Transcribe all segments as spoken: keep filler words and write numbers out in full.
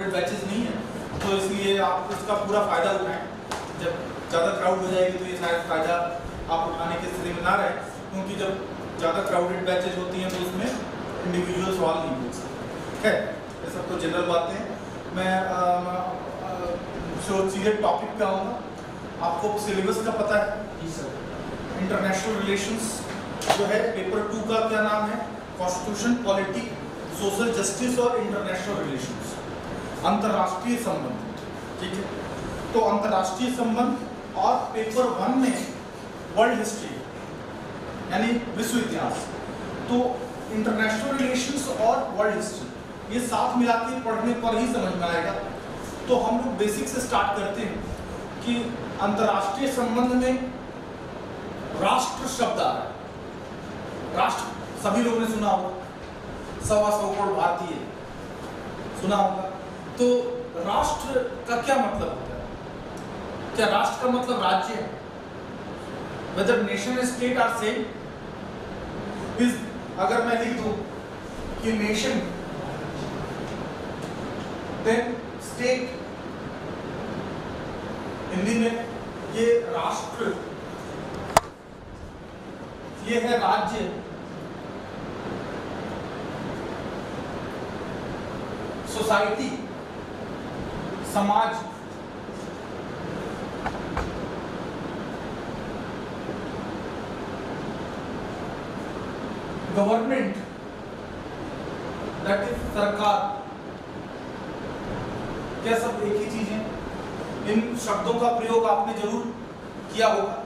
Batches नहीं है, तो इसलिए आप इसका पूरा फायदा उठाएं। जब ज़्यादा क्राउड हो जाएगी तो ये शायद फायदा आप उठाने की स्थिति में ना रहे, क्योंकि जब ज़्यादा क्राउडेड बैचेज होती हैं तो उसमें इंडिविजुअल सवाल नहीं पूछ सकते। है ये सब तो जनरल बातें हैं। मैं सीधे टॉपिक पे आऊँगा। आपको सिलेबस का पता है? जी सर। इंटरनेशनल रिलेशंस जो है पेपर टू का क्या नाम है? कॉन्स्टिट्यूशन, पॉलिटी, सोशल जस्टिस और इंटरनेशनल रिलेशंस, अंतर्राष्ट्रीय संबंध। ठीक है, तो अंतर्राष्ट्रीय संबंध और पेपर वन में वर्ल्ड हिस्ट्री यानी विश्व इतिहास। तो इंटरनेशनल रिलेशंस और वर्ल्ड हिस्ट्री ये साथ मिला के पढ़ने पर ही समझ में आएगा। तो हम लोग बेसिक से स्टार्ट करते हैं कि अंतर्राष्ट्रीय संबंध में राष्ट्र शब्द आ रहा है। राष्ट्र सभी लोगों ने सुना होगा, सवा सौ करोड़ भारतीय सुना होगा। तो राष्ट्र का क्या मतलब होता है? क्या राष्ट्र का मतलब राज्य है? Whether nation and state are same? is अगर मैं लिख दूं कि नेशन देन स्टेट, हिंदी में ये राष्ट्र, ये है राज्य, सोसाइटी समाज, गवर्नमेंट दैट इज सरकार, क्या सब एक ही चीज है? इन शब्दों का प्रयोग आपने जरूर किया होगा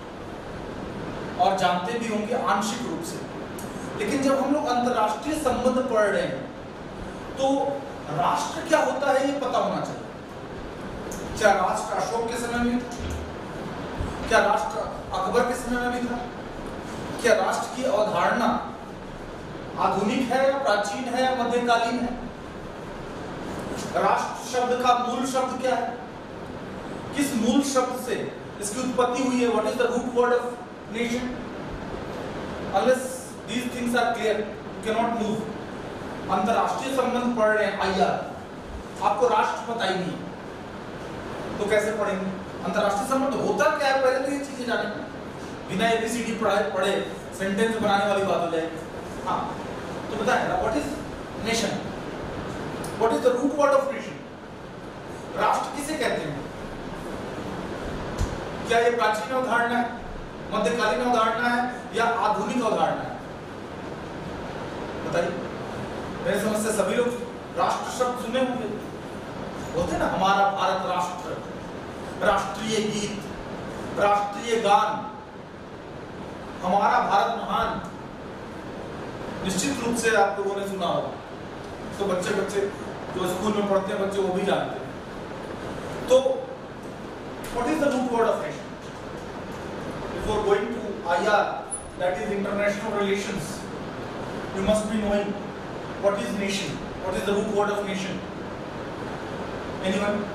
और जानते भी होंगे आंशिक रूप से। लेकिन जब हम लोग अंतर्राष्ट्रीय संबंध पढ़ रहे हैं तो राष्ट्र क्या होता है ये पता होना चाहिए। क्या राष्ट्र अशोक के समय में था? क्या राष्ट्र अकबर के समय में भी था? क्या राष्ट्र की अवधारणा आधुनिक है या प्राचीन है या मध्यकालीन है? राष्ट्र शब्द का मूल शब्द क्या है? किस मूल शब्द से इसकी उत्पत्ति हुई है? What is the root word of nation? Unless these things are clear you can not move. अंतरराष्ट्रीय संबंध पढ़ रहे हैं, आईआर, आपको राष्ट्र पता ही नहीं तो कैसे पढ़ेंगे? अंतरराष्ट्रीय संबंध होता क्या है पहले तो ये चीजें जानेंगे। बिना एबीसीडी पढ़ाए पढ़े सेंटेंस बनाने वाली बात हो जाएगी। हाँ, तो बताएं what is nation, what is the root word of nation? राष्ट्र किसे कहते हैं? क्या ये प्राचीन अवधारणा है, मध्यकालीन अवधारणा है या आधुनिक अवधारणा है? बताइए। मेरे समझ से सभी लोग राष्ट्र शब्द सुने होंगे, होते ना, हमारा भारत राष्ट्र, राष्ट्रीय गीत, राष्ट्रीय गान, हमारा भारत महान, निश्चित रूप से आप लोगों ने सुना होगा। तो बच्चे बच्चे जो स्कूल में पढ़ते हैं बच्चे वो भी जानते हैं। तो what is the root word of nation? Before going to IR, that is international relations, you must be knowing what is nation, what is the root word of nation. Anyone?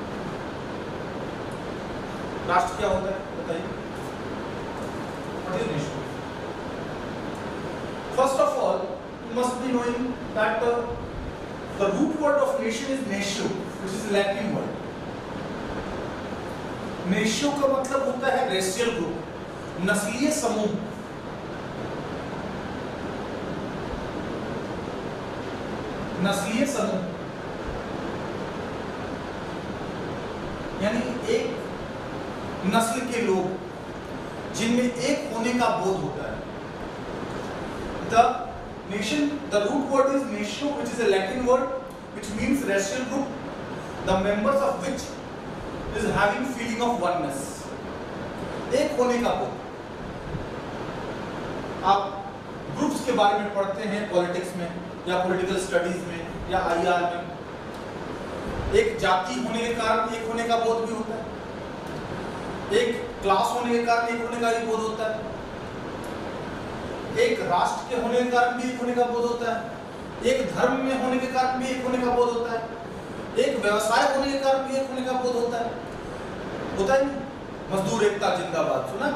राष्ट्र क्या होता है बताइए? What is nation? First of all, you must be knowing that uh, the root word of nation is natio, which is Latin word. Natio का मतलब होता है racial group, नस्लीय समूह। नस्लीय समूह यानी एक नस्ल के लोग जिनमें एक होने का बोध होता है। The nation, the root word is natio, which is a Latin word, which means racial group, the members of which is having feeling of oneness. एक होने का बोध। आप ग्रुप्स के बारे में पढ़ते हैं पॉलिटिक्स में या पॉलिटिकल स्टडीज में या आईआर में। एक जाति होने के कारण एक होने का बोध भी होता है, एक क्लास होने के कारण एक होने का भी बोध होता है, एक राष्ट्र के होने के कारण भी एक होने का बोध होता है, एक धर्म में होने के कारण भी एक होने का बोध होता है, एक व्यवसाय होने के कारण भी एक होने का बोध होता है। होता है नहीं? मजदूर एकता जिंदाबाद सुना?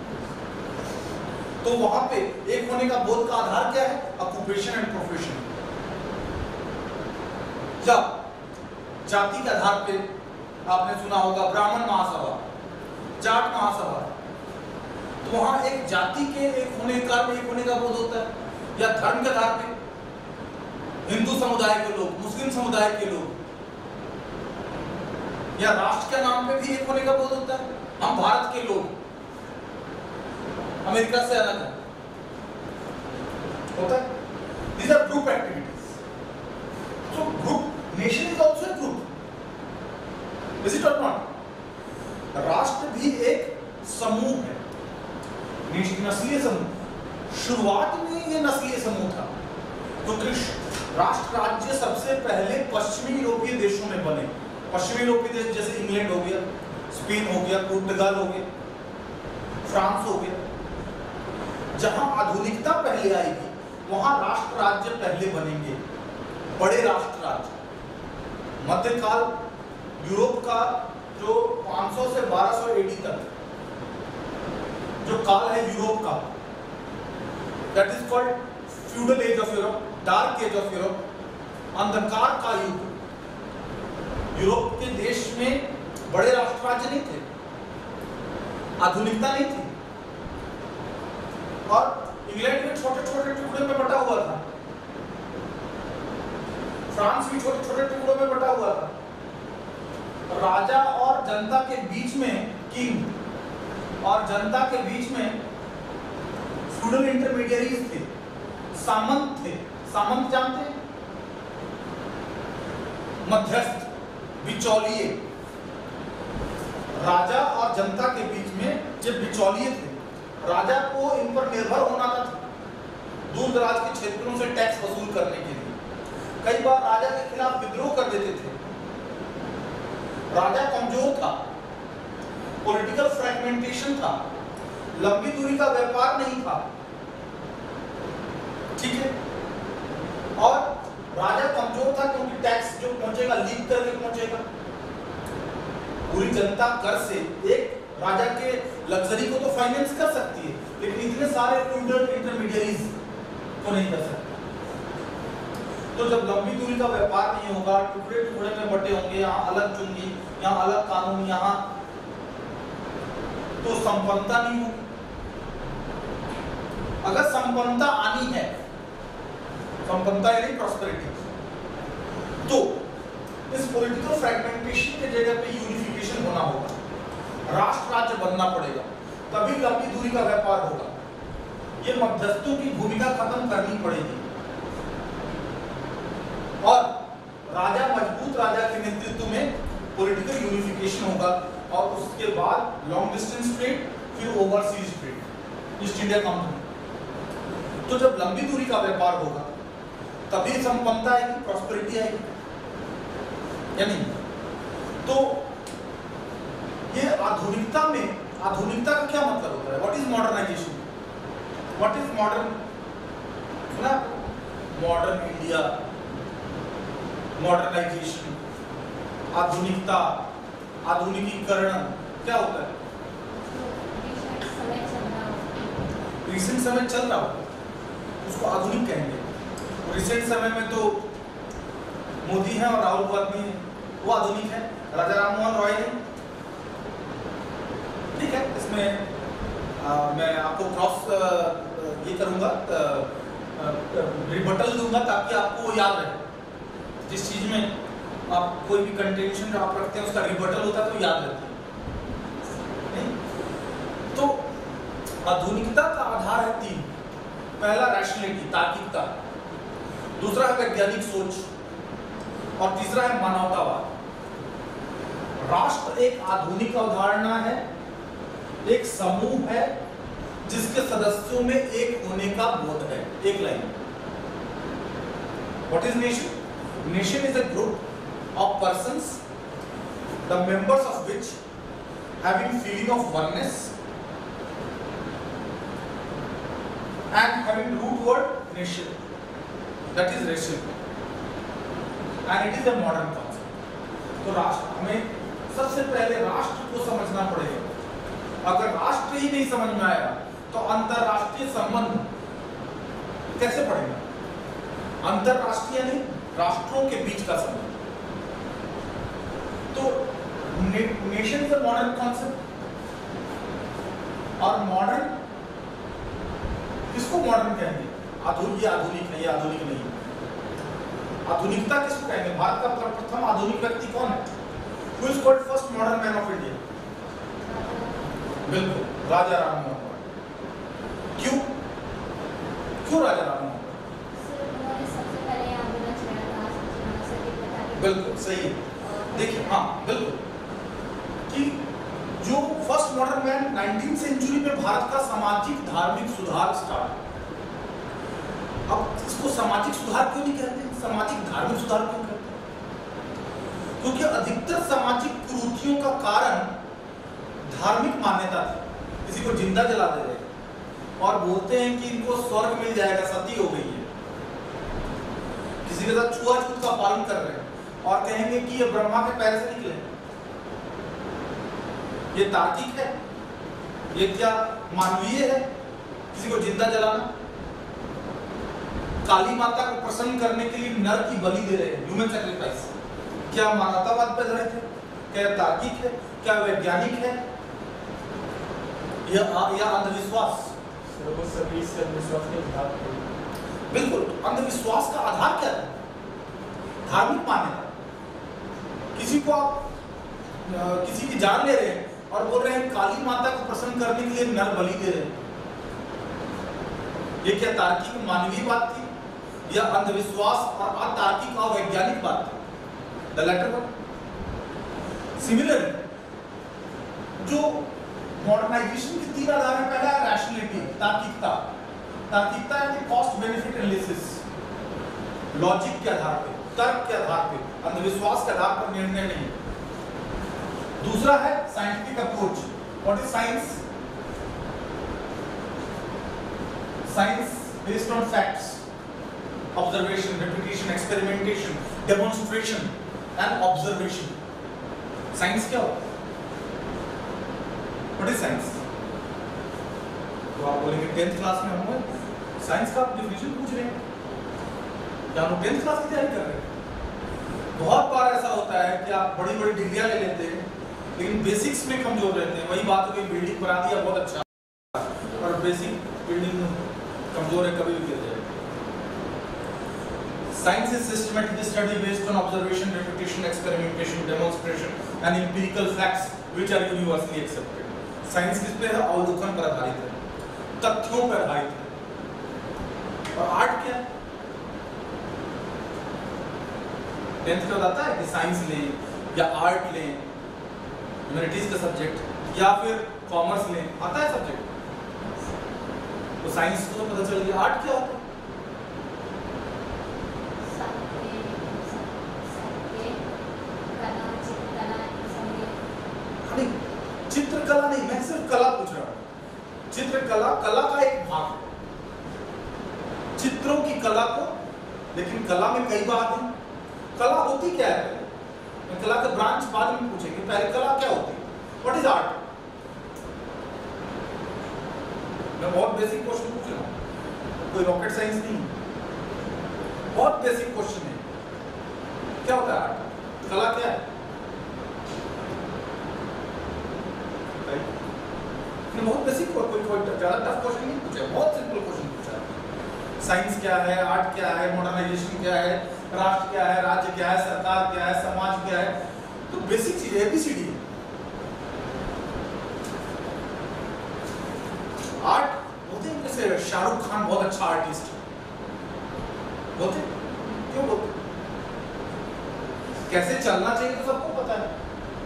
तो वहां पे एक होने का बोध का आधार क्या है? Occupation and profession. जब जाति के आधार पे आपने सुना होगा ब्राह्मण महासभा, जाट महासभा, तो वहां एक जाति के एक होने का एक होने का बोध होता है, या धर्म के आधार पे हिंदू समुदाय के लोग, मुस्लिम समुदाय के लोग, या राष्ट्र के नाम पे भी एक होने का बोध होता है। हम भारत के लोग अमेरिका से अलग है होता है। These are group activities. So group nation is also a group. Is it or not? राष्ट्र भी एक समूह है, नस्लीय समूह। शुरुआत में ये नस्लीय समूह था, क्योंकि राष्ट्र राज्य सबसे पहले पश्चिमी यूरोपीय देशों में बने। पश्चिमी यूरोपीय देश जैसे इंग्लैंड हो गया, स्पेन हो गया, पुर्तगाल हो गया, फ्रांस हो गया। जहां आधुनिकता पहले आएगी वहां राष्ट्र राज्य पहले बनेंगे, बड़े राष्ट्र राज्य। मध्यकाल यूरोप का जो पाँच सौ से बारह सौ एडी तक जो काल है यूरोप का, that is called feudal age of Europe, dark age of Europe, अंधकार का युग। यूरोप के देश में बड़े राष्ट्र राज्य नहीं थे, आधुनिकता नहीं थी, और इंग्लैंड में छोटे छोटे टुकड़े में बटा हुआ था, फ्रांस भी छोटे छोटे टुकड़ों में बटा हुआ था। राजा और जनता के बीच में किंग और जनता के बीच में फ्यूडल इंटरमीडियरीज थे, सामंत थे। सामंत जानते हैं? मध्यस्थ, बिचौलिए। राजा और जनता के बीच में जब बिचौलिए थे, राजा को इन पर निर्भर होना था दूर दराज के क्षेत्रों से टैक्स वसूल करने के लिए। कई बार राजा के खिलाफ विद्रोह कर देते थे। राजा कमजोर था, पॉलिटिकल फ्रैगमेंटेशन था, लंबी दूरी का व्यापार नहीं था, ठीक है। और राजा कमजोर था क्योंकि टैक्स जो पहुंचेगा लीक करके पहुंचेगा। पूरी जनता कर से एक राजा के लग्जरी को तो फाइनेंस कर सकती है, लेकिन इतने सारे फ्यूडल इंटरमीडियरीज को नहीं कर सकती। तो जब लंबी दूरी का व्यापार नहीं होगा, टुकड़े टुकड़े में बटे होंगे, यहाँ अलग चुंगी, यहाँ अलग कानून, यहाँ तो संपन्नता नहीं होगी। अगर संपन्नता आनी है, संपन्नता यानी प्रॉस्पेरिटी, तो इस पॉलिटिकल फ्रैगमेंटेशन के जगह पे यूनिफिकेशन होना होगा, राष्ट्र राज्य बनना पड़ेगा, तभी लंबी दूरी का व्यापार होगा। ये मध्यस्थों की भूमिका खत्म करनी पड़ेगी और राजा मजबूत राजा के नेतृत्व में पॉलिटिकल यूनिफिकेशन होगा, और उसके बाद लॉन्ग डिस्टेंस ट्रेड, फिर overseas trade, East India company. तो जब लंबी दूरी का व्यापार होगा तभी संपन्नता आएगी, प्रॉस्पेरिटी आएगी, या नहीं? तो ये आधुनिकता में, आधुनिकता का क्या मतलब होता है? What is modernization? What is modern? सुना मॉडर्न इंडिया, मॉडर्नाइजेशन, आधुनिकता, आधुनिकीकरण क्या होता है? रिसेंट समय चल रहा होगा उसको आधुनिक कहेंगे। रिसेंट समय में तो मोदी है और राहुल गांधी है, वो आधुनिक है। राजा राम मोहन रॉय है, ठीक है। इसमें आ, मैं आपको क्रॉस ये करूंगा, रिबटल दूंगा ताकि आपको याद रहे। जिस चीज में आप कोई भी कंटेंशन जो आप रखते हैं उसका रिबटल होता है तो याद रहता है। तो आधुनिकता का आधार है तीन। पहला रैशनैलिटी, तार्किकता, दूसरा है वैज्ञानिक सोच, और तीसरा है मानवतावाद। राष्ट्र एक आधुनिक अवधारणा है, एक समूह है जिसके सदस्यों में एक होने का बोध है। एक line, what is nation? Nation is a group of persons, the members of which having feeling of oneness and having root word nation, that is racial, and it is a modern concept. तो राष्ट्र, हमें सबसे पहले राष्ट्र को समझना पड़ेगा। अगर राष्ट्र ही नहीं समझ में आया तो अंतरराष्ट्रीय संबंध कैसे पड़ेगा? अंतरराष्ट्रीय नहीं, राष्ट्रों के बीच का संबंध। Nation is a modern concept, और मॉडर्न किसको मॉडर्न कहेंगे? आधुनिक, ये आधुनिक है, ये आधुनिक नहीं। आधुनिकता किसको कहेंगे? भारत का प्रथम आधुनिक व्यक्ति कौन है? Who is called first modern man of India? बिल्कुल, राजा राम मोहन रॉय। क्यों? क्यों राजा राम मोहन रॉय? सबसे पहले आंदोलन छेड़ा था, बिल्कुल सही है। देखिए, हाँ बिल्कुल, कि जो first modern man nineteen century में भारत का सामाजिक धार्मिक सुधार स्टार्ट। अब इसको सामाजिक सुधार क्यों नहीं कहते, सामाजिक धार्मिक सुधार क्यों कहते? क्योंकि अधिकतर सामाजिक कुरीतियों का कारण धार्मिक मान्यता थी। किसी को जिंदा जला दे रहे और बोलते हैं कि इनको स्वर्ग मिल जाएगा, सती हो गई है। किसी के साथ छुआछूत का पालन कर रहे हैं और कहेंगे कि ये ब्रह्मा के पैर से निकले। ये तार्किक है? ये क्या मानवीय है? किसी को जिंदा जलाना? काली माता को प्रसन्न करने के लिए नर की बलि दे रहे हैं, ह्यूमन सैक्रिफाइस। क्या मानवतावाद पे आधारित है? क्या तार्किक है? क्या वैज्ञानिक है? या या अंधविश्वास? सभी से अंधविश्वास के आधार पर। बिल्कुल, अंधविश्वास का आधार क्या है? धार्मिक मान्यता। किसी को आप किसी की जान ले रहे हैं और बोल रहे हैं काली माता को प्रसन्न करने के लिए नर बलि दे रहे हैं। ये क्या तार्किक मानवीय बात थी या अंधविश्वास और अतार्किक और वैज्ञानिक बात थी? The latter one. सिमिलर, जो मॉडर्नाइजेशन के तीन आधार है, पहला है रैशनैलिटी, तार्किकता। तार्किकता यानी कॉस्ट बेनिफिट एनालिसिस, लॉजिक के आधार पे, तर्क के आधार पे, अंधविश्वास के आधार पर निर्णय नहीं। दूसरा है scientific approach. What is science? Science based on facts, observation, replication, experimentation, demonstration and observation. Science क्या होता है? What is science? तो आप बोलेंगे टेंथ क्लास में हम साइंस का डेफिनेशन पूछ रहे हैं, क्या हम टेंथ क्लास की तैयारी कर रहे हैं? बहुत बार ऐसा होता है कि आप बड़ी बड़ी डिग्रियां ले लेते हैं लेकिन बेसिक्स में कमजोर रहते हैं। वही बात हो गई, बिल्डिंग बना दिया बहुत अच्छा और बेसिक बिल्डिंग कमजोर है, कभी भी गिर जाएगा। Science is systematic study based on observation, repetition, experimentation, demonstration and empirical facts which are universally accepted. Science किस पे है? अवलोकन पर आधारित है, तथ्यों पर आधारित है। और आर्ट क्या है? टेंथ में बताता है कि साइंस लें या आर्ट लें, ह्यूमैनिटीज का सब्जेक्ट, या फिर कॉमर्स लें, आता है सब्जेक्ट। तो साइंस को तो पता चल गया, आर्ट क्या होता है? चित्रकला नहीं, मैं सिर्फ कला पूछ रहा हूं। चित्रकला कला का एक भाग है, चित्रों की कला को, लेकिन कला में कई भाग हैं। कला होती क्या है? मैं कला का ब्रांच बाद में पूछेंगे, पहले कला क्या होती है? What is art? मैं बहुत बेसिक क्वेश्चन पूछ रहा हूं, कोई रॉकेट साइंस नहीं, बहुत बेसिक क्वेश्चन है। क्या होता है आर्ट? कला क्या है? बहुत बेसिक, कोई कोई ज्यादा टफ क्वेश्चन नहीं पूछा, बहुत सिंपल क्वेश्चन पूछा। साइंस क्या है, आर्ट क्या है, मॉडर्नाइजेशन क्या है, राष्ट्र क्या है, राज्य क्या है, सरकार क्या है, समाज क्या है, तो बेसिक चीज है, एबीसीडी है। आर्ट बोलते हैं, जैसे शाहरुख खान बहुत अच्छा आर्टिस्ट है, बोलते क्यों बोलते? कैसे चलना चाहिए तो सबको पता है।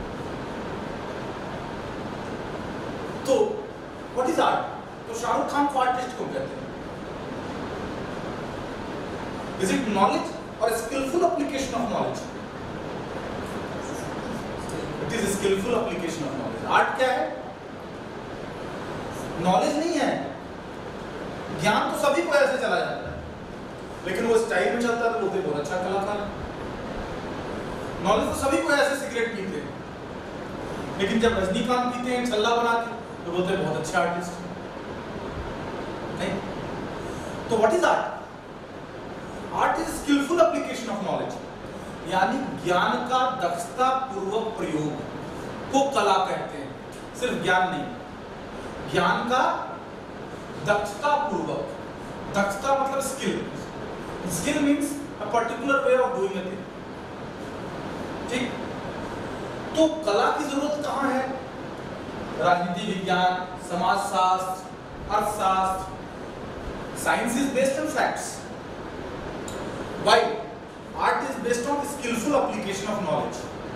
तो व्हाट इज आर्ट? तो शाहरुख खान को आर्टिस्ट क्यों कहते हैं? इज इट नॉलेज और skillful application of knowledge? It is skillful application of knowledge. Art क्या है? नॉलेज नहीं है, ज्ञान तो सभी को ऐसे चला जाता है, लेकिन वो स्टाइल में चलता है तो बोलते बहुत अच्छा कलाकार है। नॉलेज तो सभी को ऐसे सिगरेट पीते हैं, लेकिन जब रजनीकांत पीते हैं छल्ला बना के तो बोलते हैं बहुत अच्छे आर्टिस्ट नहीं। तो what is art? Art is skillful application of knowledge, यानी ज्ञान का दक्षता पूर्वक प्रयोग। को कला कहते हैं, सिर्फ ज्ञान नहीं। ज्ञान का दक्षता पूर्वक, दक्षता मतलब skill, skill means a particular way of doing it, ठीक। तो कला की जरूरत कहाँ है? राजनीति विज्ञान, समाजशास्त्र, अर्थशास्त्र। Science is based on facts, while art is based on skillful application of knowledge.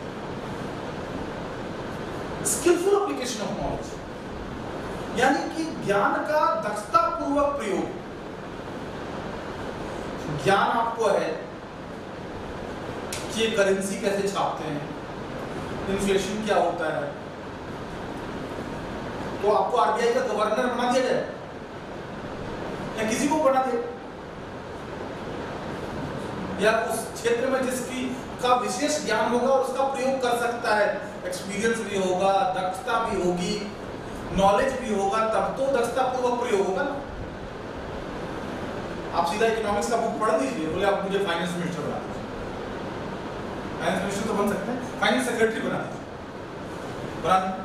Skillful application of knowledge यानी कि ज्ञान का दक्षता पूर्वक प्रयोग। ज्ञान आपको है कि करेंसी कैसे छापते हैं, इन्फ्लेशन क्या होता है, तो आपको आरबीआई का गवर्नर बना दिया जाए या किसी को बना दे, या उस क्षेत्र में जिसकी का विशेष ज्ञान होगा और उसका प्रयोग कर सकता है, एक्सपीरियंस भी होगा, दक्षता भी होगी, नॉलेज भी होगा, तब तो दक्षता पूर्वक प्रयोग होगा ना। आप सीधा इकोनॉमिक्स का बुक पढ़ लीजिए, बोले आप मुझे फाइनेंस मिनिस्टर बना दीजिए, फाइनेंस मिनिस्टर तो बन सकते हैं, फाइनेंस सेक्रेटरी बना दीजिए, बना दीजिए।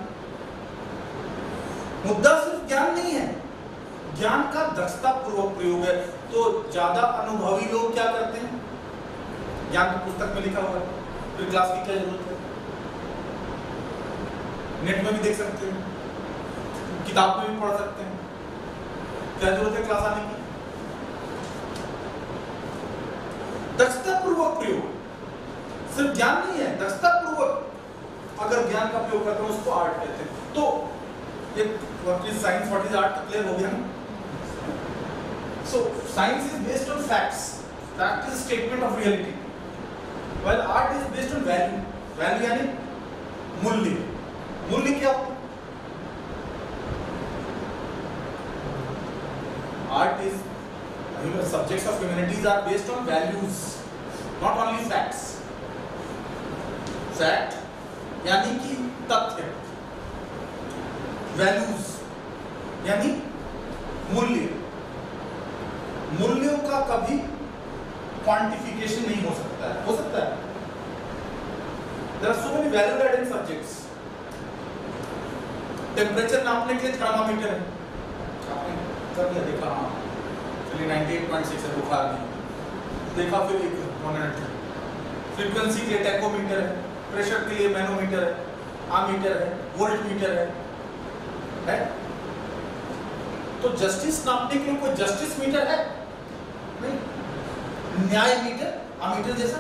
मुद्दा सिर्फ ज्ञान नहीं है, ज्ञान का दक्षता पूर्वक प्रयोग है। तो ज्यादा अनुभवी लोग क्या करते हैं? ज्ञान तो पुस्तक में लिखा हुआ है, फिर क्लास की क्या जरूरत है? नेट में भी देख सकते हैं, किताब में भी पढ़ सकते हैं, क्या जरूरत है क्लास आने की? दक्षता पूर्वक प्रयोग, सिर्फ ज्ञान नहीं है, दक्षता पूर्वक अगर ज्ञान का प्रयोग करते हैं उसको आर्ट कहते हैं। तो ये what is science, what is art, clear हो गया ना? So science is based on facts, fact is statement of reality, while art is based on value, value यानी मूल्य। मूल्य क्या होता है? Art is subjects of humanities are based on values, not only facts. Fact यानी कि तथ्य, values यानी मूल्य। मूल्यों का कभी क्वांटिफिकेशन नहीं हो सकता है, हो सकता है? There are so many value added subjects. Temperature नापने के लिए थर्मामीटर है, आपने कर लिया, देखा, हाँ अट्ठानवे पॉइंट छह है, बुखार नहीं देखा, फिर एक मॉनिटर। फ्रीक्वेंसी के लिए टैकोमीटर है, प्रेशर के लिए मैनोमीटर है, आमीटर है, वोल्ट मीटर है, है? तो जस्टिस नापने के लिए कोई जस्टिस मीटर है नहीं, न्याय मीटर, आमीटर जैसा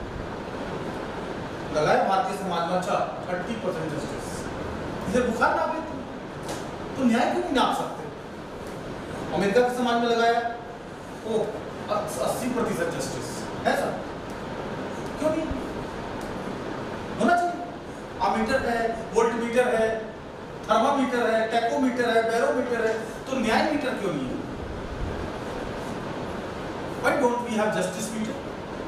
लगाए भारतीय समाज में। अच्छा, थर्टी परसेंट जस्टिस, इसे बुखार नाप लेते तो न्याय क्यों नहीं नाप सकते? अमेरिका के समाज में लगाया ओ अस्सी प्रतिशत जस्टिस है सर, क्यों नहीं होना चाहिए? आमीटर है, वोल्ट मीटर है, थर्मामीटर है, टैकोमीटर है, बैरोमीटर है, तो न्याय मीटर क्यों नहीं है? Why don't we have justice meter?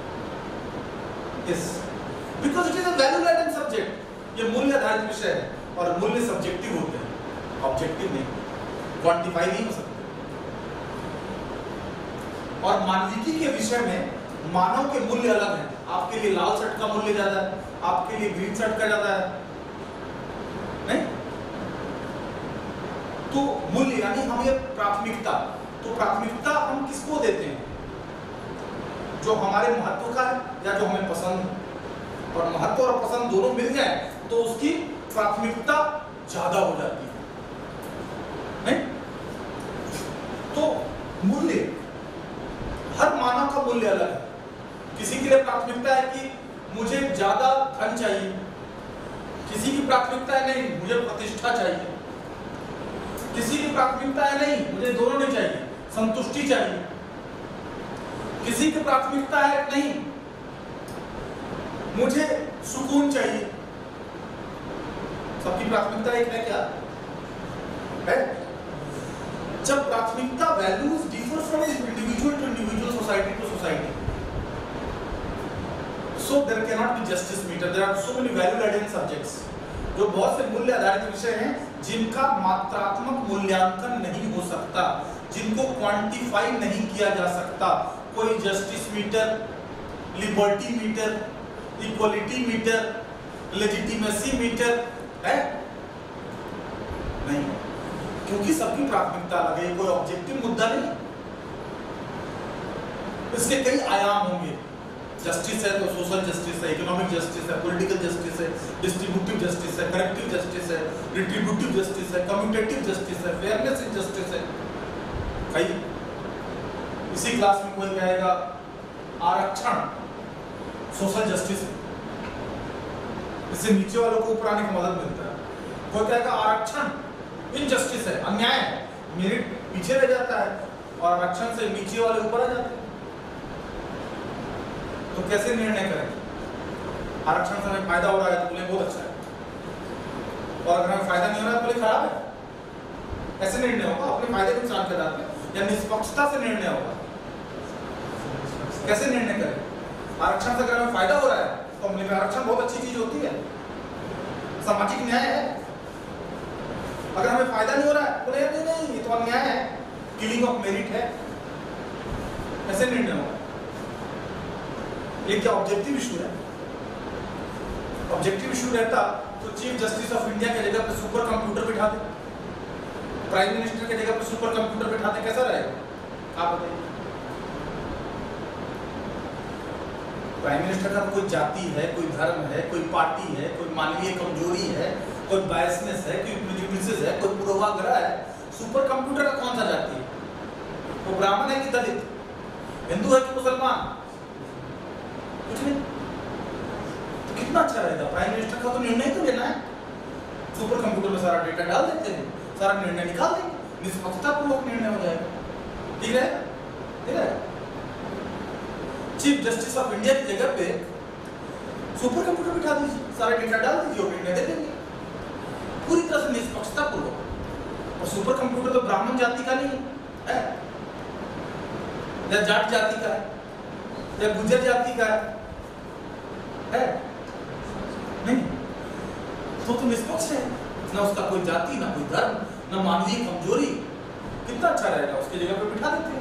Yes, because it is a value added subject. ये मूल्य आधारित विषय है और मूल्य सब्जेक्टिव होते हैं, ऑब्जेक्टिव नहीं, क्वांटिफाई नहीं हो सकते। और मानविकी के विषय में मानव के मूल्य अलग हैं। आपके लिए लाल शर्ट का मूल्य ज्यादा है, आपके लिए ग्रीन शर्ट का ज्यादा है, नहीं? तो मूल्य यानी हमें प्राथमिकता, तो प्राथमिकता हम किसको देते हैं? जो हमारे महत्व का है या जो हमें पसंद है। और महत्व और पसंद दोनों मिल जाए तो उसकी प्राथमिकता ज्यादा हो जाती है, नहीं? तो मूल्य, हर मानव का मूल्य अलग है। किसी के लिए प्राथमिकता है कि मुझे ज्यादा धन चाहिए, किसी की प्राथमिकता है नहीं मुझे प्रतिष्ठा चाहिए, किसी की प्राथमिकता है नहीं मुझे दोनों नहीं चाहिए, संतुष्टि चाहिए, किसी की प्राथमिकता है नहीं मुझे सुकून चाहिए। सबकी प्राथमिकता एक है क्या? है? जब प्राथमिकता values differ from individual to individual, society to society, so there can not be justice meter. There are so many value added subjects, जो बहुत से मूल्य आधारित विषय हैं जिनका मात्रात्मक मूल्यांकन नहीं हो सकता, जिनको क्वांटिफाई नहीं किया जा सकता। कोई justice meter, liberty meter, equality meter, legitimacy meter, है नहीं, क्योंकि सबकी प्राथमिकता अलग है, कोई ऑब्जेक्टिव मुद्दा नहीं। इसके कई आयाम होंगे, जस्टिस है तो सोशल जस्टिस है, इकोनॉमिक जस्टिस है, पॉलिटिकल जस्टिस है, डिस्ट्रीब्यूटिव जस्टिस है, करेक्टिव जस्टिस है, रिट्रीब्यूटिव जस्टिस है, कम्यूटेटिव जस्टिस है, फेयरनेस इन जस्टिस है। कई इसी क्लास में कोई कहेगा आरक्षण सोशल जस्टिस है, इससे नीचे वालों को ऊपर आने की मदद मिलता है। कोई कहेगा आरक्षण इनजस्टिस है, अन्याय है, मेरिट पीछे रह जाता है और आरक्षण से नीचे वाले ऊपर आ जाते हैं। तो कैसे निर्णय करें? आरक्षण से हमें फायदा हो रहा है तो बोले बहुत अच्छा है, और अगर हमें फायदा नहीं हो रहा है तो बोले खराब है। ऐसे निर्णय होगा अपने फायदे के नुकसान के आधार पर, या निष्पक्षता से निर्णय होगा। कैसे निर्णय करें? आरक्षण से अगर हमें फायदा हो रहा है तो हमने कहा आरक्षण बहुत अच्छी चीज होती है, सामाजिक न्याय है। अगर हमें फायदा नहीं हो रहा है बोले नहीं नहीं ये तो अन्याय है, किलिंग ऑफ मेरिट है। ऐसे निर्णय होगा। ये क्या ऑब्जेक्टिव इशू है? ऑब्जेक्टिव इशू रहता तो चीफ जस्टिस ऑफ इंडिया की जगह पे सुपर कंप्यूटर बिठा दे, प्राइम मिनिस्टर की जगह पे सुपर कंप्यूटर बिठा दे, कैसा रहेगा आप बताइए? प्राइम मिनिस्टर का कोई जाति है, कोई धर्म है, कोई पार्टी है, कोई मानवीय कमजोरी है, कोई बायसनेस है, कोई प्रेजुडिसेस है, कोई पूर्वाग्रह है। सुपर कंप्यूटर का कौन सा जाति है? वो ब्राह्मण है कि दलित, हिंदू है कि मुसलमान? कुछ नहीं। तो कितना अच्छा रहेगा? प्राइम मिनिस्टर का तो निर्णय तो लेना है, सुपर कंप्यूटर में सारा डेटा डाल देते हैं, सारा निर्णय निकाल देंगे, निष्पक्षता पूर्वक निर्णय हो जाएगा। ठीक है, ठीक है। चीफ जस्टिस ऑफ इंडिया की जगह पे सुपर कंप्यूटर बिठा दीजिए, सारा डेटा डाल दीजिए और निर्णय दे देंगे पूरी तरह से निष्पक्षता पूर्वक। और सुपर कंप्यूटर तो ब्राह्मण जाति का नहीं है, या जाट जाति का है, या गुर्जर जाति का है, है? नहीं, तो तो निष्पक्ष है, ना उसका कोई जाति, ना कोई धर्म, ना मानवीय कमजोरी। कितना अच्छा रहेगा, उसकी जगह पे बिठा देते हैं।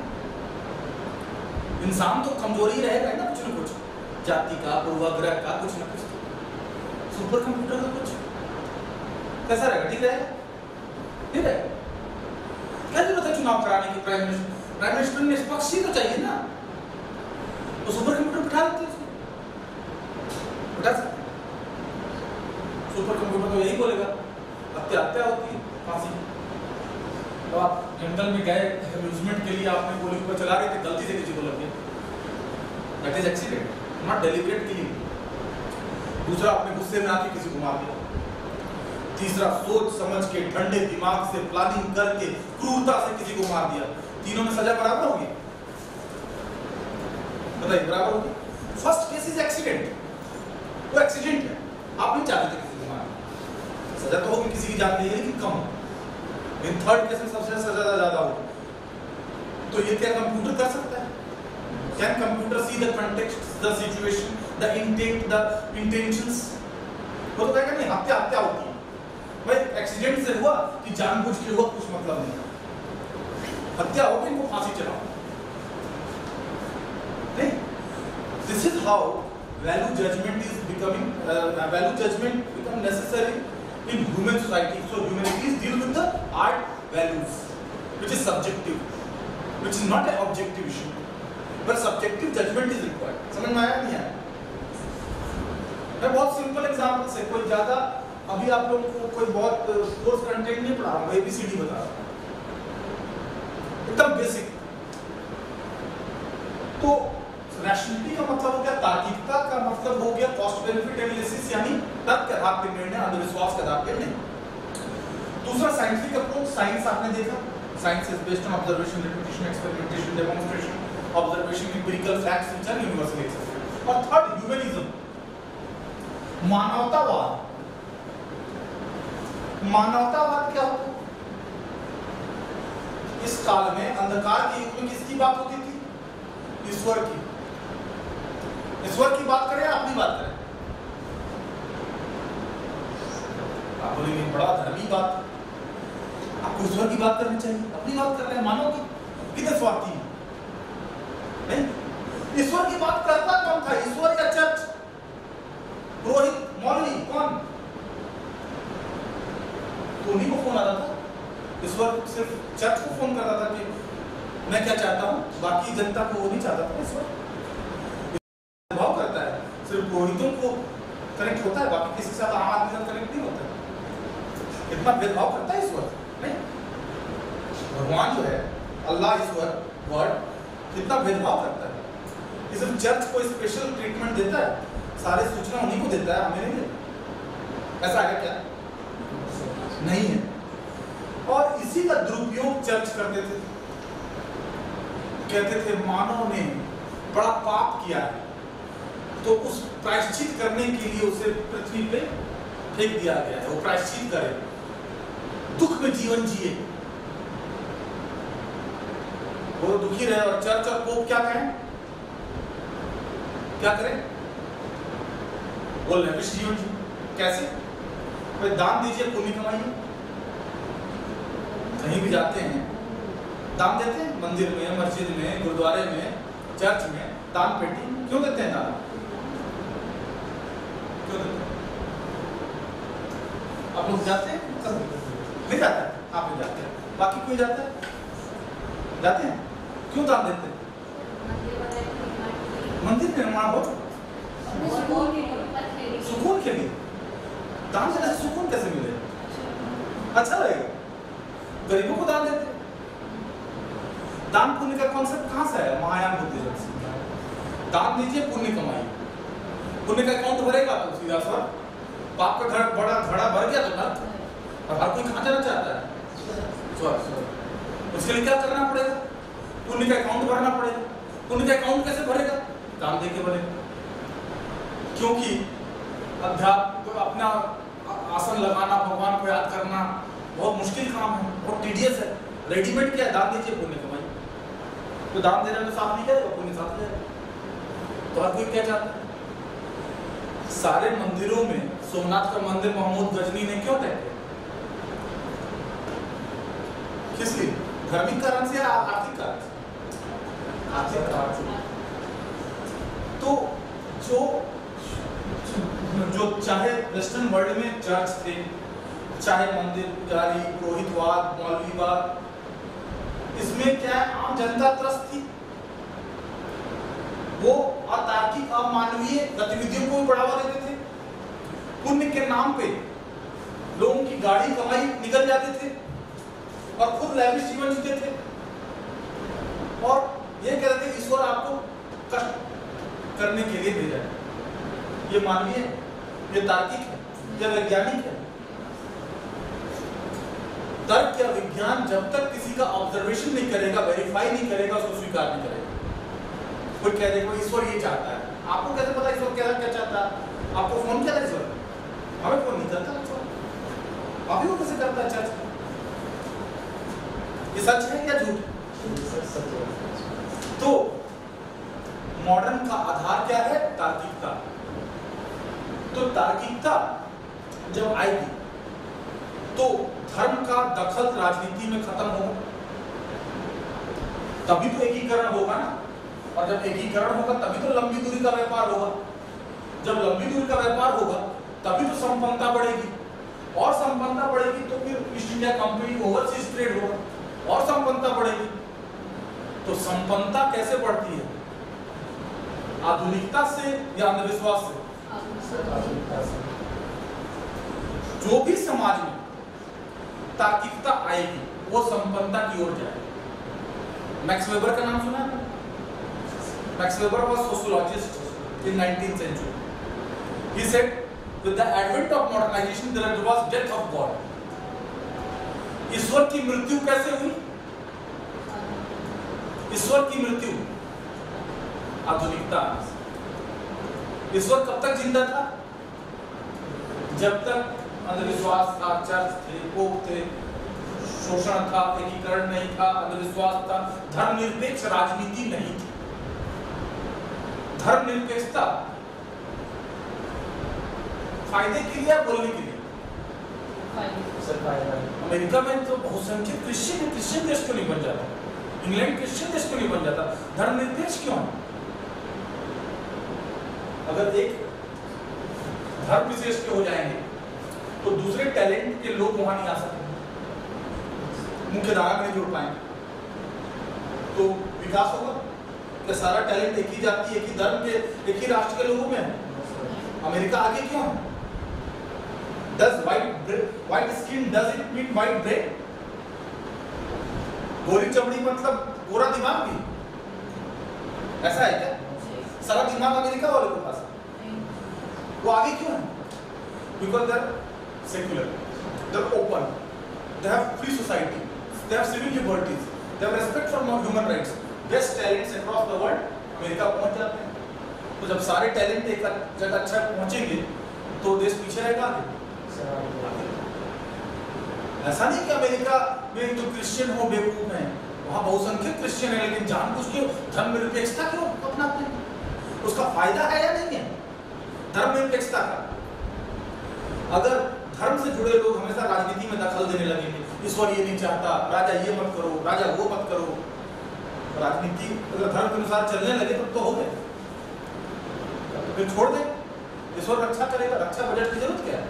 इंसान तो कमजोरी रहेगा ना, कुछ ना कुछ, जाति का, पूर्वाग्रह का, कुछ ना कुछ। सुपर कंप्यूटर का कुछ कैसा रहेगा? ठीक रहेगा, ठीक है। क्या जरूरत है चुनाव कराने की? प्राइम मिनिस्टर प्राइम मिनिस्टर निष्पक्ष ही तो चाहिए ना, तो सुपर कंप्यूटर बिठा देते हैं, बिठा सकते। सुपर कंप्यूटर तो यही बोलेगा हत्या हत्या होती है, फांसी। तो आप जंगल में गए अम्यूजमेंट के लिए, आपने गोली को चला रहे थे, गलती से किसी को लग गया, that is accident, not deliberate killing. दूसरा, आपने गुस्से में आके किसी को मार दिया। तीसरा, सोच समझ के ठंडे दिमाग से प्लानिंग करके क्रूरता से किसी को मार दिया। तीनों में सजा बराबर होगी? बताइए, बराबर होगी? फर्स्ट केस इज एक्सीडेंट, वो एक्सीडेंट है, आप नहीं चाहते थे किसी को मारना, सजा तो होगी, किसी की जान नहीं है लेकिन कम हो। इन थर्ड केस में सबसे सजा ज्यादा हो, तो ये क्या कंप्यूटर कर सकता है? Can computer see the context, the situation, the intent, the intentions? वो तो कहेगा नहीं, हत्या हत्या होती है भाई, एक्सीडेंट से हुआ कि जानबूझ के हुआ, कुछ मतलब नहीं। हत्या हो गई, वो फांसी चलाओ। नहीं, this is how value judgement is becoming value judgement become necessary in human society. So humanities deal with the art values, which is subjective, which is not an objective issue, but subjective judgment is required. समझ में आया नहीं आया? मैं बहुत simple example से, कोई ज्यादा अभी आप लोगों को कोई बहुत कोर्स कंटेंट नहीं पढ़ा रहा हूँ, एबीसीडी बता रहा हूँ, एकदम बेसिक। तो रैशनैलिटी का मतलब हो गया, तार्किकता का मतलब हो गया कॉस्ट बेनिफिट एनालिसिस, यानी तर्क के आधार पर निर्णय, अंधविश्वास के आधार पर नहीं। दूसरा, साइंटिफिक अप्रोच। साइंस आपने देखा, science is based on observation, repetition, experimentation, demonstration, observation, empirical facts which are universally accepted. और थर्ड, ह्यूमनिज्म, मानवतावाद। मानवतावाद क्या होता है? इस काल में, अंधकार के युग में किसकी बात होती थी? ईश्वर की। ईश्वर की बात करें, अपनी बात करें? आप बोलेंगे बड़ा धर्मी बात, आपको ईश्वर की बात करनी चाहिए, अपनी बात कर रहे हैं, मानव की, कितने स्वार्थी है? नहीं, ईश्वर की बात करता कौन था? ईश्वर या चर्च, पुरोहित, मौलवी, कौन? उन्हीं को फोन आता था। ईश्वर सिर्फ चर्च को फोन करता था कि मैं क्या चाहता हूँ, बाकी जनता को वो नहीं चाहता था। ईश्वर भेदभाव करता है, सिर्फ पुरोहितों को कनेक्ट होता है, बाकी किसी के साथ आम आदमी के साथ कनेक्ट नहीं होता। इतना भेदभाव करता है ईश्वर नहीं। भगवान जो है, अल्लाह ईश्वर गॉड, कितना भेदभाव करता है कि सिर्फ चर्च को स्पेशल ट्रीटमेंट देता है, सारे सूचना उन्हीं को देता है, हमें नहीं देता। ऐसा है क्या? नहीं है। और इसी का दुरुपयोग चर्च करते थे, कहते थे मानव ने बड़ा पाप किया है तो उस प्रायश्चित करने के लिए उसे पृथ्वी पे फेंक दिया गया है, वो प्रायश्चित करे, दुख में जीवन जिए, वो दुखी रहे। और चर्च और पोप क्या कहें, क्या करें? वो लविश जीवन जी। कैसे? भाई दान दीजिए, पुण्य कमाइए। कहीं भी जाते हैं दान देते हैं, मंदिर में, मस्जिद में, गुरुद्वारे में, चर्च में दान पेटी क्यों देते हैं? दान क्यों देते हैं? आप लोग जाते हैं? नहीं जाते हैं? आप लोग जाते हैं, बाकी कोई जाता है? जाते हैं? क्यों दान देते हैं? मंदिर निर्माण हो, सुकून के लिए। दान देने से सुकून कैसे मिलेगा? अच्छा लगेगा। गरीबों को दान देते। दान पुण्य का कॉन्सेप्ट कहां से है? महायान बुद्धिज्म से। दान दीजिए, पुण्य कमाइए। पुण्य का अकाउंट भरेगा तो सीधा सा पाप का घर बड़ा घड़ा भर गया तो नर्क। और हर कोई कहां जाना चाहता है? स्वर्ग। उसके लिए क्या करना पड़ेगा? पुण्य का अकाउंट भरना पड़ेगा। पुण्य का अकाउंट कैसे भरेगा? दान देके भरेगा। क्योंकि अध्यात्म अपना आसन लगाना, भगवान को याद करना बहुत मुश्किल काम है, बहुत टीडियस है। रेडीमेड क्या है? दान दीजिए, पुण्य कमाइए। तो दान देने में साथ नहीं जाएगा, पुण्य साथ जाएगा। तो हर कोई क्या चाहता है? सारे मंदिरों में सोमनाथ का मंदिर मोहम्मद गजनी ने क्यों तय? किस लिए? धार्मिक कारण से या आर्थिक कारण से? आर्थिक कारण से। तो जो जो चाहे वेस्टर्न वर्ल्ड में चर्च थे, चाहे मंदिर, पुजारी, पुरोहितवाद, मौलवीवाद, इसमें क्या है? आम जनता त्रस्त थी। वो अतार्किक, अमानवीय गतिविधियों को भी बढ़ावा देते थे। पुण्य के नाम पे लोगों की गाड़ी कमाई निकल जाते थे और खुद लैविश जीवन जीते थे। और ये कहते थे ईश्वर आपको कष्ट करने के लिए भेजा है। ये मानवीय है, ये तार्किक है, ये वैज्ञानिक है। तर्क या विज्ञान जब तक किसी का ऑब्जर्वेशन नहीं करेगा, वेरीफाई नहीं करेगा, उसको स्वीकार नहीं करेगा। कोई कह देगा ईश्वर ये चाहता है, आपको कैसे पता ईश्वर क्या क्या चाहता है? आपको फोन किया था ईश्वर? हमें फोन नहीं करता ईश्वर। अभी वो कैसे करता है चर्च? ये सच है या झूठ? तो मॉडर्न का आधार क्या है? तार्किकता। तो तार्किकता जब आएगी तो धर्म का दखल राजनीति में खत्म होगा, तभी तो एकीकरण होगा ना। और जब एकीकरण होगा तभी तो लंबी दूरी का व्यापार होगा। जब लंबी दूरी का व्यापार होगा तभी तो संपन्नता बढ़ेगी, और संपन्नता बढ़ेगी तो फिर East India company overseas trade होगा और संपन्नता बढ़ेगी। तो संपन्नता कैसे बढ़ती है? आधुनिकता से या अंधविश्वास से? जो भी समाज में तार्किकता आएगी वो संपन्नता की ओर जाएगी। मैक्स वेबर का नाम सुना है? Max Weber was sociologist in nineteenth century. He said, with the advent of modernization, there was death of God. ईश्वर की मृत्यु कैसे हुई? ईश्वर की मृत्यु आधुनिकता। ईश्वर कब तक जिंदा था? जब तक अंधविश्वास था, चर्च थे, पोप थे, शोषण था, एकीकरण नहीं था, अंधविश्वास था, धर्मनिरपेक्ष राजनीति नहीं थी। धर्मनिरपेक्षता फायदे के लिए या बोलने के लिए? अमेरिका में तो बहुसंख्यक क्रिश्चियन क्रिश्चियन देश क्यों नहीं बन जाता? इंग्लैंड क्रिश्चियन देश क्यों नहीं बन जाता? धर्मनिरपेक्ष क्यों? अगर एक धर्म विशेष के हो जाएंगे तो दूसरे टैलेंट के लोग वहां नहीं आ सकते। मुख्य धारा में जुड़ पाएंगे तो विकास होगा। क्या सारा टैलेंट एक ही जाति, एक ही धर्म के, एक ही राष्ट्र के लोगों में है? अमेरिका आगे क्यों है? Does white white skin does it mean white brain? गोरी चमड़ी मतलब गोरा दिमाग भी, ऐसा है क्या? सारा दिमाग अमेरिका वाले के पास है, वो आगे क्यों है? Because they are secular, they are open, they have free society, they have civil liberties, they have respect for human rights. Best talents across the world America पहुंच जाते हैं। तो जब सारे टैलेंट एक जगह अच्छा पहुंचेंगे तो देश पीछे रहेगा। ऐसा नहीं कि अमेरिका में जो क्रिश्चियन हो बेवकूफ हैं, वहाँ बहुसंख्यक क्रिश्चियन है, लेकिन जानबूझ के धर्मनिरपेक्षता क्यों अपनाते हैं? उसका फायदा है या नहीं है धर्मनिरपेक्षता का? अगर धर्म से जुड़े लोग हमेशा राजनीति में दखल देने लगेंगे, ईश्वर ये नहीं चाहता, राजा ये मत करो, राजा वो मत करो, राजनीति अगर धर्म के अनुसार चलने लगे तब तो हो गए, फिर छोड़ दे, ईश्वर रक्षा करेगा। रक्षा बजट की जरूरत क्या है?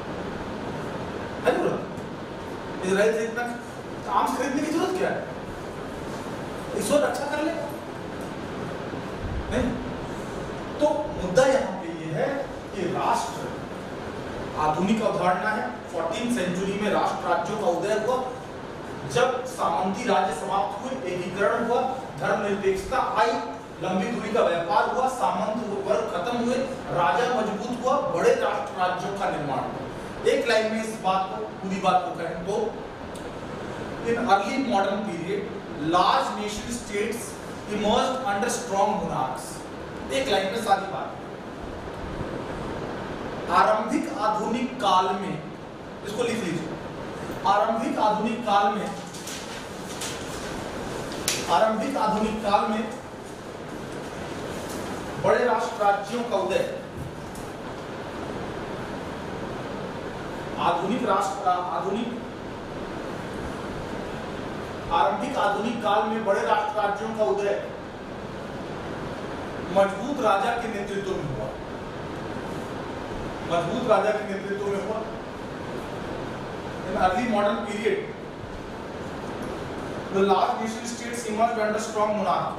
है जरूरत? इजराइल से इतना आर्म्स खरीदने की जरूरत क्या है? ईश्वर रक्षा कर लेगा नहीं। तो मुद्दा यहाँ पे ये है कि राष्ट्र आधुनिक अवधारणा है। फोर्टीन सेंचुरी में राष्ट्र राज्यों का उदय हुआ, जब सामंती राज्य समाप्त हुए, एकीकरण हुआ, धर्मनिरपेक्षता आई, लंबी दूरी का व्यापार हुआ, सामंत वर्ग खत्म हुए, राजा मजबूत हुआ, बड़े राष्ट्र राज्यों का निर्माण हुआ। एक लाइन में इस बात को, पूरी बात को कहें तो, in early modern period large nation states emerged under strong monarchs. एक लाइन में सारी बात। आरंभिक आधुनिक काल में, इसको लिख लीजिए, आरंभिक आधुनिक काल में, आरंभिक आधुनिक काल में बड़े राष्ट्र राज्यों का उदय, आधुनिक राष्ट्र आधुनिक आरंभिक आधुनिक काल में बड़े राष्ट्र राज्यों का उदय मजबूत राजा के नेतृत्व में हुआ, मजबूत राजा के नेतृत्व में हुआ। In early modern period, the large nation states emerged under strong monarch.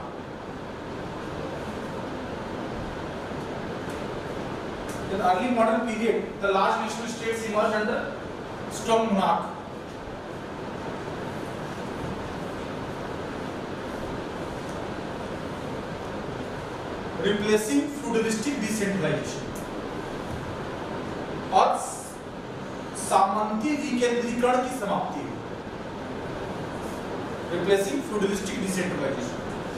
In early modern period, the large nation states emerged under strong monarch. Replacing feudalistic decentralization. और सामंती विकेंद्रीकरण की समाप्ति, रिप्लेसिंग फ्यूडलिस्टिक डिसेंट्रलाइजेशन,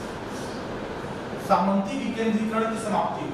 सामंती विकेंद्रीकरण की समाप्ति।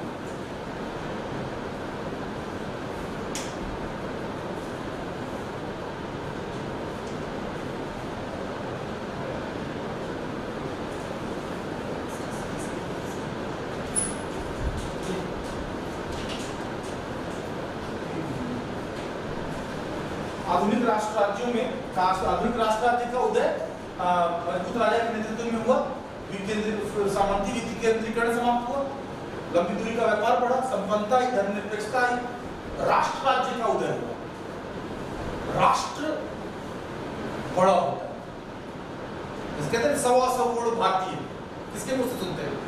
आधुनिक राष्ट्र राज्यों में आधुनिक राष्ट्र राज्य का उदय मजबूत राजा के नेतृत्व में हुआ, सामंती विकेंद्रीकरण समाप्त हुआ, लंबी दूरी का व्यापार बढ़ा, संपन्नता आई, धर्मनिरपेक्षता आई, राष्ट्र राज्य का उदय हुआ। राष्ट्र बड़ा होता है, जिसके कहते हैं सवा सौ करोड़ भारतीय, किसके मुंह से सुनते हैं?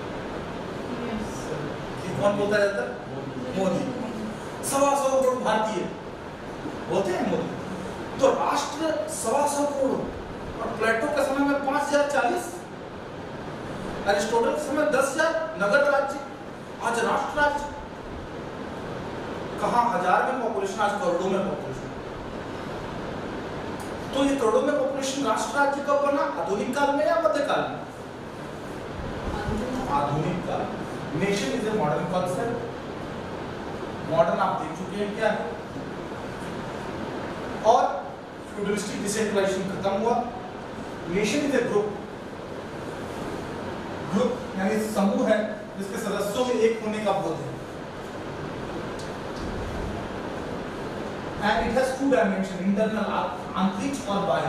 कौन बोलता रहता है? मोदी। सवा सौ करोड़ भारतीय बोलते हैं मोदी। तो राष्ट्र सवा सौ करोड़, और प्लेटो के समय में पांच हजार चालीस, अरिस्टोटल के समय दस हजार नगद राज्य, आज राष्ट्र राज्य। कहां हजार में पॉपुलेशन, आज करोड़ों में पॉपुलेशन। तो ये करोड़ों में पॉपुलेशन राष्ट्र राज्य कब बना? आधुनिक काल में या मध्यकाल में? आधुनिक काल। Nation is a modern concept. Modern आप देख चुके हैं क्या है। और फ्यूडलिस्टिक डिसेंट्रलाइजेशन खत्म हुआ। Nation is a group, group यानी समूह है जिसके सदस्यों में एक होने का बोध है। And it has two dimension, internal आंतरिक और बाह्य।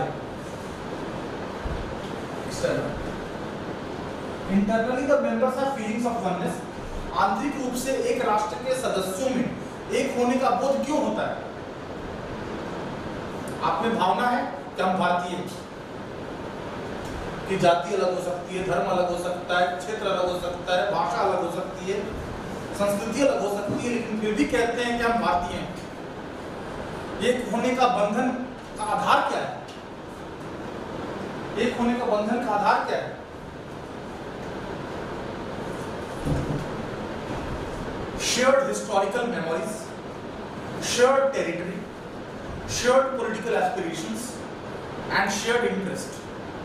External, internally the members are feelings of oneness. आंतरिक रूप से एक राष्ट्र के सदस्यों में एक होने का बोध क्यों होता है? आप में भावना है कि हम भारतीय हैं, कि जाति अलग हो सकती है, धर्म अलग हो सकता है, क्षेत्र अलग हो सकता है, भाषा अलग हो सकती है, संस्कृति अलग हो सकती है, लेकिन फिर भी कहते हैं कि हम भारतीय हैं। एक होने का बंधन का आधार क्या है? एक होने का बंधन का आधार क्या है? Shared historical memories, shared territory, shared political aspirations and shared interest.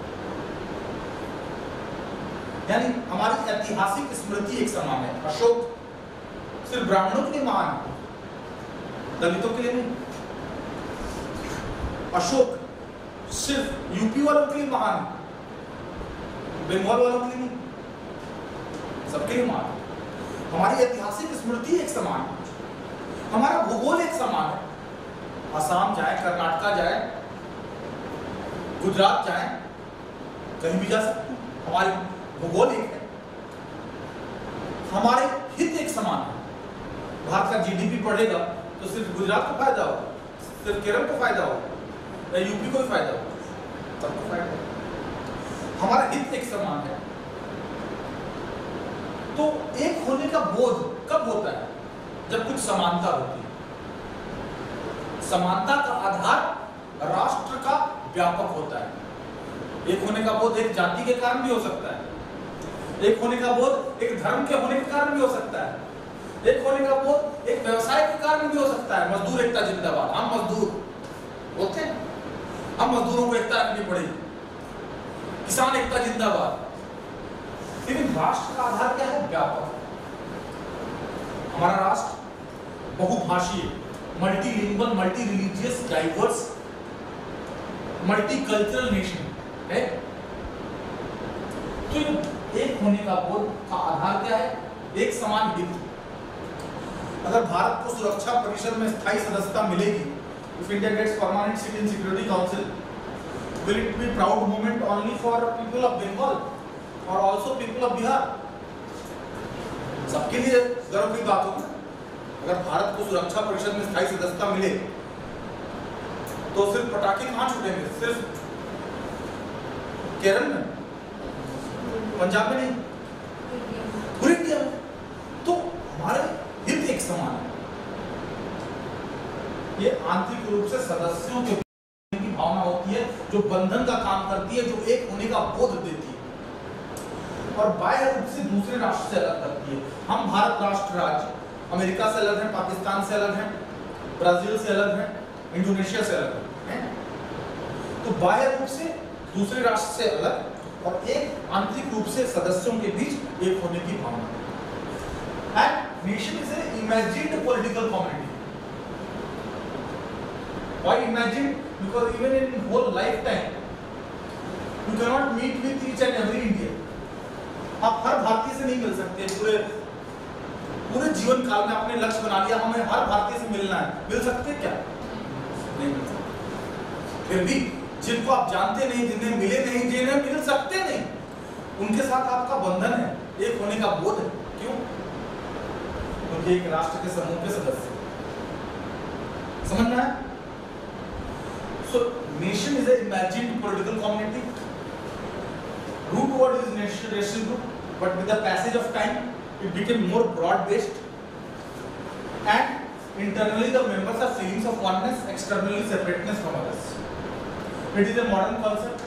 यानी हमारी ऐतिहासिक स्मृति एक समान है। अशोक सिर्फ ब्राह्मणों के लिए महान है, दलितों के लिए नहीं। अशोक सिर्फ यूपी वालों के लिए महान है, बंगाल वालों के लिए नहीं, सबके लिए महान है। हमारी ऐतिहासिक स्मृति एक समान है, हमारा भूगोल एक समान है। असम जाए, कर्नाटक जाए, गुजरात जाए, कहीं भी जा सकते हैं, हमारी भूगोल एक है, हमारे हित एक समान है। भारत का जीडीपी बढ़ेगा तो सिर्फ गुजरात को फायदा होगा, सिर्फ केरल को फायदा होगा, या यूपी को भी फायदा होगा, सबको फायदा होगा। हमारा हित एक समान है। तो एक होने का बोध कब होता है? जब कुछ समानता होती है। समानता का आधार राष्ट्र का व्यापक होता है। एक होने का बोध एक जाति के कारण भी हो सकता है, एक होने का बोध एक धर्म के होने के कारण भी हो सकता है, एक होने का बोध एक व्यवसाय के कारण भी हो सकता है। मजदूर एकता जिंदाबाद, हम मजदूर बोलते हैं, हम मजदूरों को एकता रखनी पड़ेगी, किसान एकता जिंदाबाद। लेकिन राष्ट्र का आधार क्या है? व्यापक। हमारा राष्ट्र बहुभाषीय, multilingual, multi religious, diverse, multicultural nation है। तो एक होने का बोध का आधार क्या है? एक समान हित। अगर भारत को सुरक्षा परिषद में स्थायी सदस्यता मिलेगी, if India gets permanent seat in Security Council, will it be proud moment only for people of Bengal or also people of Bihar? सबके लिए गर्व की बात होगी। अगर भारत को सुरक्षा परिषद में स्थायी सदस्यता मिले तो सिर्फ पटाखे कहाँ छूटेंगे? सिर्फ केरल में, पंजाब में नहीं, पूरी इंडिया में। तो हमारे हित एक समान है। ये आंतरिक रूप से सदस्यों के की भावना होती है जो बंधन का काम करती है, जो एक होने का बोध देती है, और बाह्य रूप से दूसरे राष्ट्र से अलग करती है। हम भारत राष्ट्र राज्य अमेरिका से अलग हैं, पाकिस्तान से अलग हैं, ब्राजील से अलग हैं, इंडोनेशिया से अलग हैं। तो बाह्य रूप से दूसरे राष्ट्र से अलग और एक आंतरिक रूप से सदस्यों के बीच एक होने की भावना। And nation is a imagined political community. Why imagined? Because even in whole lifetime, you cannot meet with each and every Indian. आप हर भारतीय से नहीं मिल सकते। पूरे पूरे जीवन काल में आपने लक्ष्य बना लिया हमें हर भारतीय से मिलना है, मिल सकते क्या? नहीं मिल सकते। फिर भी जिनको आप जानते नहीं, जिन्हें मिले नहीं, जिन्हें मिल सकते नहीं, उनके साथ आपका बंधन है, एक होने का बोध है। क्यों? क्योंकि एक राष्ट्र के समूह के सदस्य। समझना है? So nation is an imagined political community. Root word is nation, nation group, but with the passage of time, it became more broad-based. And internally, the members have feelings of oneness, externally separateness from others. It is a modern concept.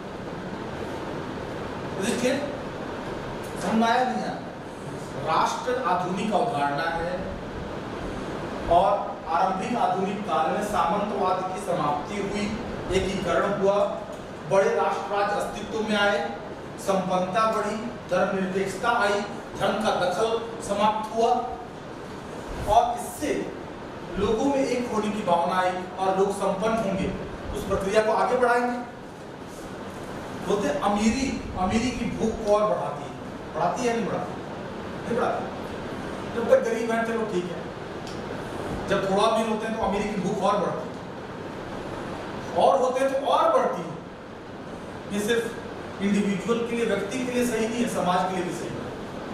Is it clear? समझ आया नहीं आया? राष्ट्र आधुनिक अवधारणा है और आरंभिक आधुनिक काल में सामंतवाद की समाप्ति हुई, एकीकरण हुआ, बड़े राष्ट्र राज्य अस्तित्व में आए, संपन्नता बढ़ी, धर्मनिरपेक्षता आई, धर्म का दखल समाप्त हुआ और इससे लोगों में एक होने की भावना आई और लोग संपन्न होंगे, उस प्रक्रिया को आगे बढ़ाएंगे। बोलते अमीरी अमीरी की भूख को और बढ़ाती है, बढ़ाती है नहीं बढ़ाती? नहीं बढ़ाती। जब तक गरीब हैं चलो ठीक है, जब थोड़ा अमीर होते हैं तो अमीरी की भूख और बढ़ती है, और होते हैं तो और बढ़ती है। ये सिर्फ इंडिविजुअल के लिए, व्यक्ति के लिए सही नहीं है, समाज के लिए भी सही है।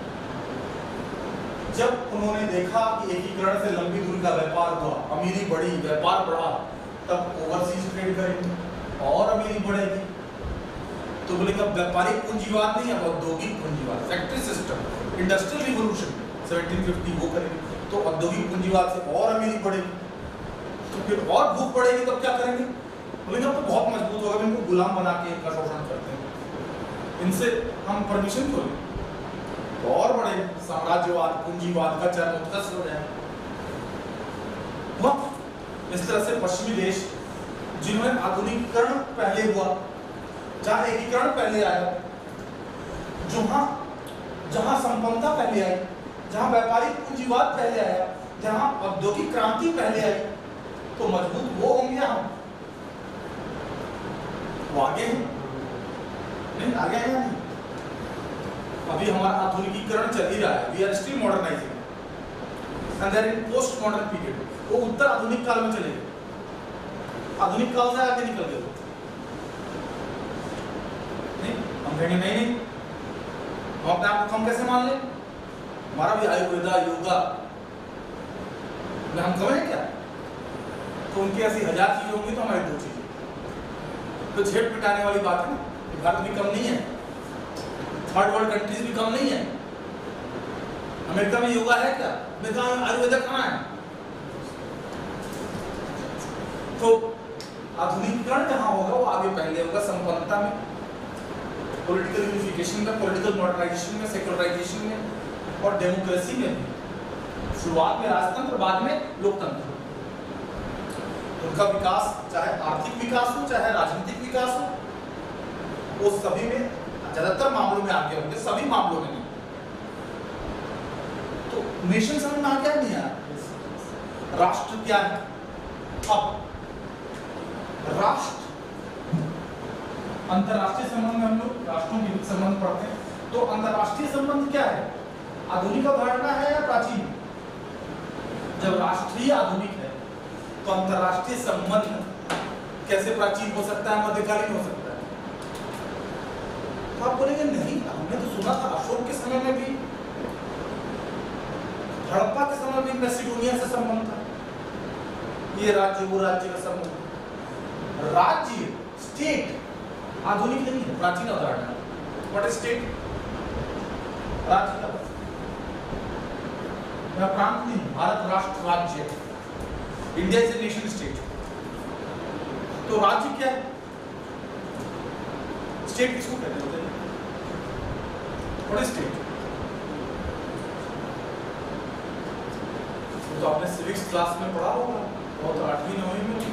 जब उन्होंने देखा कि एकीकरण से लंबी दूरी का व्यापार हुआ, अमीरी बढ़ी, व्यापार बढ़ा, तब ओवरसीज ट्रेड करेंगे और अमीरी बढ़ेगी। तो बोलेगा व्यापारिक पूंजीवाद नहीं, अब औद्योगिक पूंजीवाद, factory system, industrial revolution seventeen fifty वो करेंगे, तो औद्योगिक पूंजीवाद से और अमीरी बढ़ेगी, तो फिर और भूख बढ़ेगी, तब क्या करेंगे? बोलेंगे अब तो बहुत मजबूत होगा, इनको गुलाम बना के इनका शोषण करते हैं, इनसे हम परमिशन क्यों लें, तो और बड़े साम्राज्यवाद पूंजीवाद का चरमोत्कर्ष हो जाए। हुआ इस तरह से पश्चिमी देश जिन्होंने आधुनिकीकरण पहले हुआ, जहां एकीकरण पहले आया, जहां जहां संपन्नता पहले आई, जहां व्यापारिक पूंजीवाद पहले आया, जहां औद्योगिक क्रांति पहले आई, तो मजबूत वो होंगे हम, वो आगे हैं नहीं, आगे हैं नहीं। अभी हमारा आधुनिकीकरण चल ही रहा है, we are still modernizing and there in post modern period, वो उत्तर आधुनिक काल में चलेगा, आधुनिक काल से आगे निकल गए नहीं। हम कहेंगे नहीं नहीं, हम अपने आप को कम कैसे मान लें, हमारा भी आयुर्वेदा योगा हम कम है क्या? तो उनकी ऐसी हजार चीजें होंगी, तो हमारी दो चीजें, तो झेप पिटाने वाली बात है ना, भारत भी कम नहीं है, थर्ड वर्ल्ड कंट्रीज भी कम नहीं है। अमेरिका में योगा है क्या? अमेरिका में आयुर्वेदा कहाँ है? तो आधुनिकीकरण जहां होगा वो आगे पहले होगा, संपन्नता में, पॉलिटिकल यूनिफिकेशन में, पॉलिटिकल मॉडर्नाइजेशन में, सेक्युलराइजेशन में और डेमोक्रेसी में। शुरुआत में राजतंत्र, बाद में लोकतंत्र। उनका विकास चाहे आर्थिक विकास हो चाहे राजनीतिक विकास हो, वो सभी में ज्यादातर मामलों में आगे होंगे, सभी मामलों में नहीं। तो नेशन समझ में आ गया नहीं यार, राष्ट्र क्या है? अब राष्ट्र, अंतरराष्ट्रीय संबंध में हम लोग राष्ट्रों के संबंध पढ़ते हैं, तो अंतरराष्ट्रीय संबंध क्या है? आधुनिक अवधारणा है या प्राचीन? जब राष्ट्रीय आधुनिक है तो अंतरराष्ट्रीय संबंध कैसे प्राचीन हो सकता है, मध्यकालीन हो सकता है? तो आप बोलेंगे नहीं, हमने तो सुना था अशोक के समय में भी, हड़प्पा के समय भी मैसिडोनिया से संबंध था, ये राज्य वो राज्य का संबंध। राज्य स्टेट आधुनिक नहीं है, प्राचीन अवधारणा। What is state? राज्य का या प्रांत नहीं, भारत राष्ट्र राज्य, India is a nation state. तो राज्य क्या है? स्टेट किसको कहते हैं? What is state? तो आपने सिविक्स क्लास में पढ़ा होगा, बहुत आठवीं नौवीं में।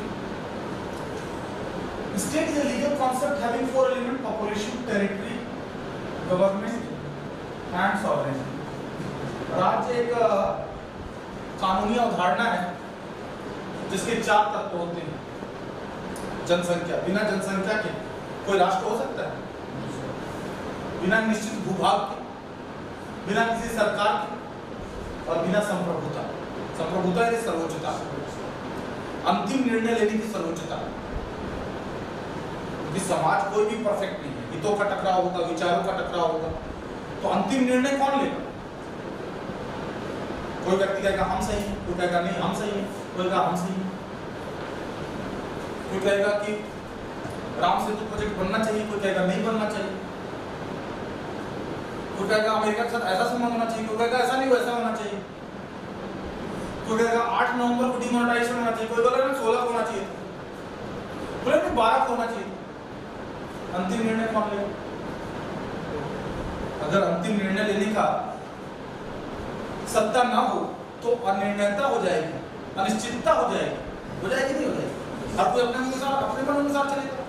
State is a legal concept having four elements: population, territory, government and sovereignty. राज्य एक कानूनी अवधारणा है जिसके चार तत्व होते हैं। जनसंख्या, बिना जनसंख्या के कोई राष्ट्र हो सकता है? बिना निश्चित भूभाग के, बिना किसी सरकार के और बिना संप्रभुता। संप्रभुता है सर्वोच्चता, अंतिम निर्णय लेने की सर्वोच्चता। कि समाज कोई भी परफेक्ट नहीं है, हितों का टकराव होगा, विचारों का टकराव होगा, तो अंतिम निर्णय कौन लेगा? कोई व्यक्ति कहेगा हम सही हैं, कोई कहेगा नहीं हम सही हैं, कोई कहेगा हम सही हैं, कोई कहेगा कि राम सेतु प्रोजेक्ट बनना चाहिए, कोई कहेगा नहीं बनना चाहिए, कोई कहेगा अमेरिका के साथ ऐसा संबंध होना चाहिए, कोई कहेगा ऐसा नहीं वैसा होना चाहिए, कोई कहेगा आठ नवंबर को डिमोनेटाइजेशन होना चाहिए, कोई बोलेगा सोलह होना चाहिए, बोले बारह होना चाहिए। अंतिम निर्णय कौन लेगा? अगर अंतिम निर्णय लेने का सत्ता ना हो तो अनिर्णयता हो जाएगी, अनिश्चितता हो जाएगी, हो जाएगी नहीं हो जाएगी, हर कोई अपने अनुसार अपने मन अनुसार चलेगा।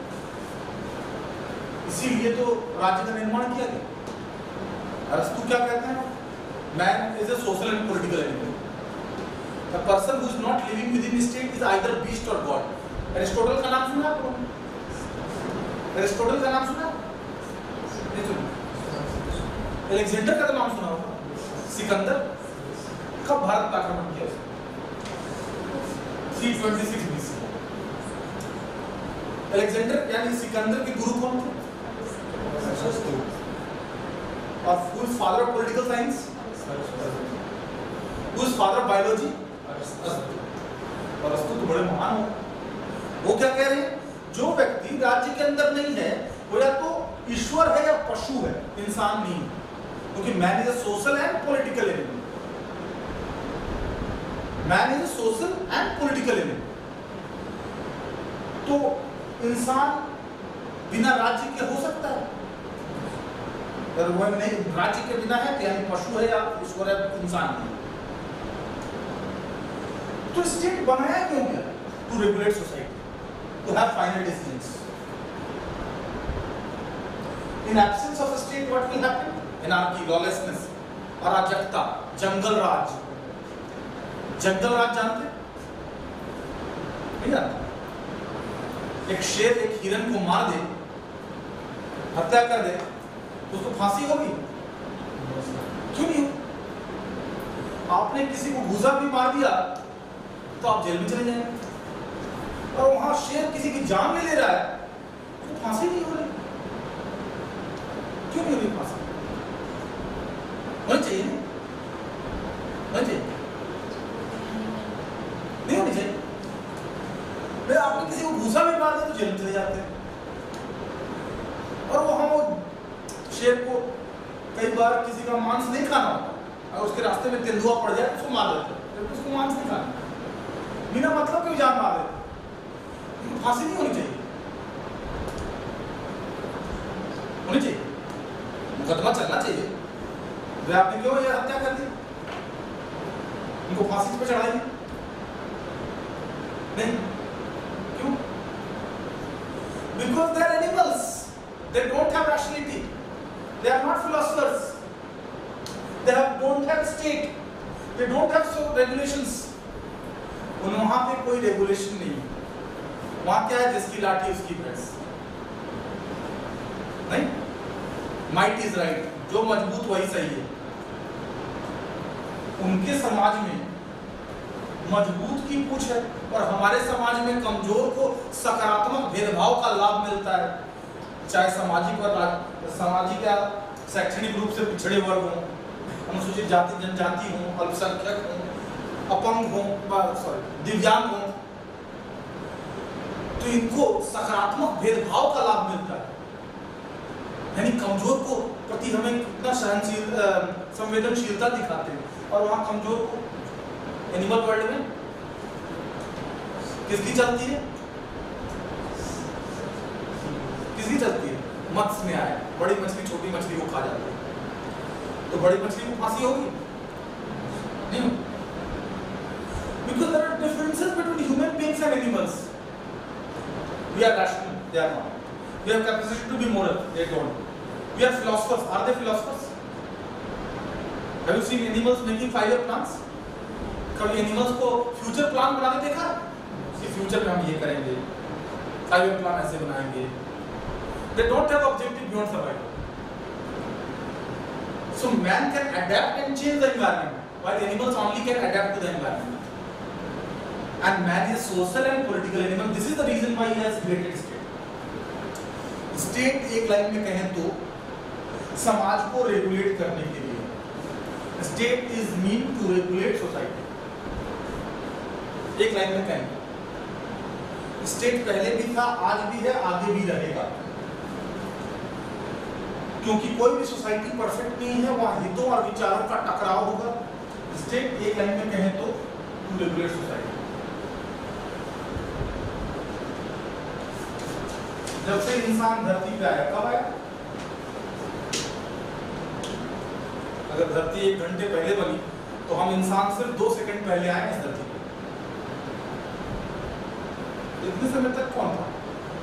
इसीलिए तो राज्य का निर्माण किया गया। अरस्तु क्या कहते हैं? Man is a social and political animal, the person who is not living with in state is either beast or god. Aristotle का नाम सुना आपने? एरिस्टोटल का नाम सुना? नहीं सुना। अलेक्जेंडर का तो नाम सुना होगा। सिकंदर कब भारत पर आक्रमण किया उसने? तीन सौ छब्बीस बीसी। अलेक्जेंडर यानी सिकंदर के गुरु कौन थे? अरस्तु। और who is father of political science? Who is father of biology? अरस्तु। अरस्तु तो बड़े महान हो। वो क्या कह रहे हैं? जो व्यक्ति राज्य के अंदर नहीं है वो या तो ईश्वर है या पशु है, इंसान नहीं, क्योंकि man is a social and political animal. Man is a social and political animal. तो इंसान बिना राज्य के हो सकता है? अगर वह नहीं राज्य के बिना है तो यानी पशु है या ईश्वर है, इंसान नहीं। तो स्टेट बनाया क्यों गया? To regulate society, to have final decisions. In absence of state what will happen? Anarchy, lawlessness, अराजकता, जंगल राज। जंगल राज जानते हैं? नहीं जानते? एक शेर एक हिरन को मार दे, हत्या कर दे, तो उसको फांसी होगी? क्यों नहीं हो? आपने किसी को घूसा भी मार दिया तो आप जेल में चले जाएंगे, और वहां शेर किसी की जान में ले रहा है तो फांसी नहीं हो रही। क्यों नहीं हो रही फांसी? होनी चाहिए, होनी चाहिए, नहीं होनी चाहिए। भाई आपने किसी को घूसा भी मार दिया तो जेल में चले जाते हैं, और वहां वो शेर को कई बार किसी का मांस नहीं खाना होता, और उसके रास्ते में तेंदुआ पड़ जाए तो उसको मार देते हैं, उसको मांस नहीं खाना, बिना मतलब के जान मार देते। फांसी नहीं होनी चाहिए, होनी चाहिए, मुकदमा चलना चाहिए। वे आपने क्यों ये हत्या कर दी, इनको फांसी पे चढ़ाएंगे? नहीं, क्यों? Because they are animals, they don't have rationality, they are not philosophers, they have don't have state, they don't have so regulations. वहां पे कोई रेगुलेशन नहीं है, वहां क्या है, जिसकी लाठी उसकी भैंस। नहीं, माइट इज राइट, जो मजबूत वही सही है। उनके समाज में मजबूत की पूछ है, और हमारे समाज में कमजोर को सकारात्मक भेदभाव का लाभ मिलता है, चाहे सामाजिक और सामाजिक या शैक्षणिक रूप से पिछड़े वर्ग हों, अनुसूचित जाति जनजाति हों, अल्पसंख्यक हों, अपंग हों, सॉरी दिव्यांग हों, तो इनको सकारात्मक भेदभाव का लाभ मिलता है। यानी कमजोर को प्रति हमें कितना सहनशील संवेदनशीलता दिखाते हैं, और वहां कमजोर को एनिमल वर्ल्ड में किसकी चलती है? किसकी चलती है? मत्स्य में आए, बड़ी मछली छोटी मछली को खा जाती है, तो बड़ी मछली को फांसी होगी? नहीं, because there are differences between human beings and animals. We are rational, they are not. We have capacity to be moral, they don't. We are philosophers, are they philosophers? Have you seen animals making five-year plans? कभी animals को future plan बनाने देखा? कि future में हम ये करेंगे, five year plan ऐसे बनाएंगे। They don't have objective beyond survival. So man can adapt and change the environment, while animals only can adapt to the environment. And man is social and political animal. This is the reason why he has created state. State एक line में कहें तो समाज को regulate करने के लिए, state is mean to regulate society. एक लाइन में कहें, स्टेट पहले भी था, आज भी है, आगे भी रहेगा, क्योंकि कोई भी सोसाइटी परफेक्ट नहीं है, वहां हितों और विचारों का टकराव होगा। स्टेट एक लाइन में कहें तो टू रेगुलेट सोसाइटी। जब से इंसान धरती पे आया, कब आया? अगर धरती एक घंटे पहले बनी तो हम इंसान सिर्फ दो सेकंड पहले आए इस धरती पे। इतने समय तक कौन था?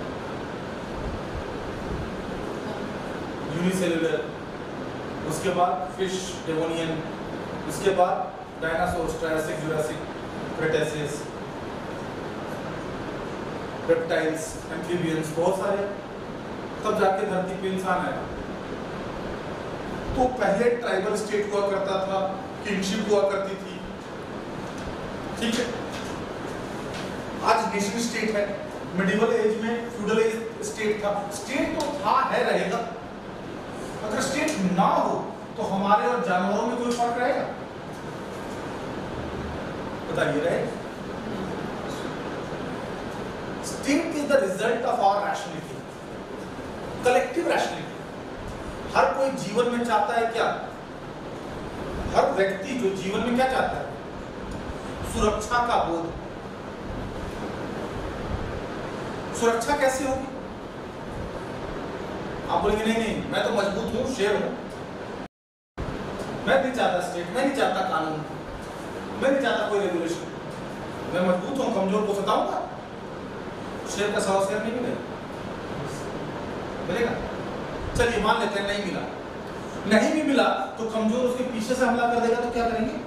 यूनिसेलुलर, उसके बाद फिश, डेवोनियन, उसके बाद dinosaur, Triassic, Jurassic, Cretaceous, reptiles, amphibians, बहुत सारे, तब जाके धरती पे इंसान आया। तो पहले ट्राइबल स्टेट हुआ करता था, किंगशिप हुआ करती थी, ठीक है। आज नेशन स्टेट है, मिडिवल एज में फ्यूडल एज स्टेट था। स्टेट तो था, है, रहेगा। अगर स्टेट ना हो तो हमारे और जानवरों में कोई फर्क रहेगा? बताइए, रहेगा? State is the result of our rationality, collective rationality. हर कोई जीवन में चाहता है क्या? हर व्यक्ति जो जीवन में क्या चाहता है? सुरक्षा का बोध। सुरक्षा कैसे होगी? आप बोलेंगे नहीं नहीं मैं तो मजबूत हूं, शेर हूं, मैं नहीं चाहता स्टेट, मैं नहीं चाहता कानून, मैं नहीं चाहता कोई रेगुलेशन, मैं मजबूत हूं, कमजोर को सताऊंगा। शेर का सवा शेर नहीं मिलेगा, मिलेगा? चलिए मान लेते हैं नहीं मिला, नहीं भी मिला तो कमजोर उसके पीछे से हमला कर देगा तो क्या करेंगे?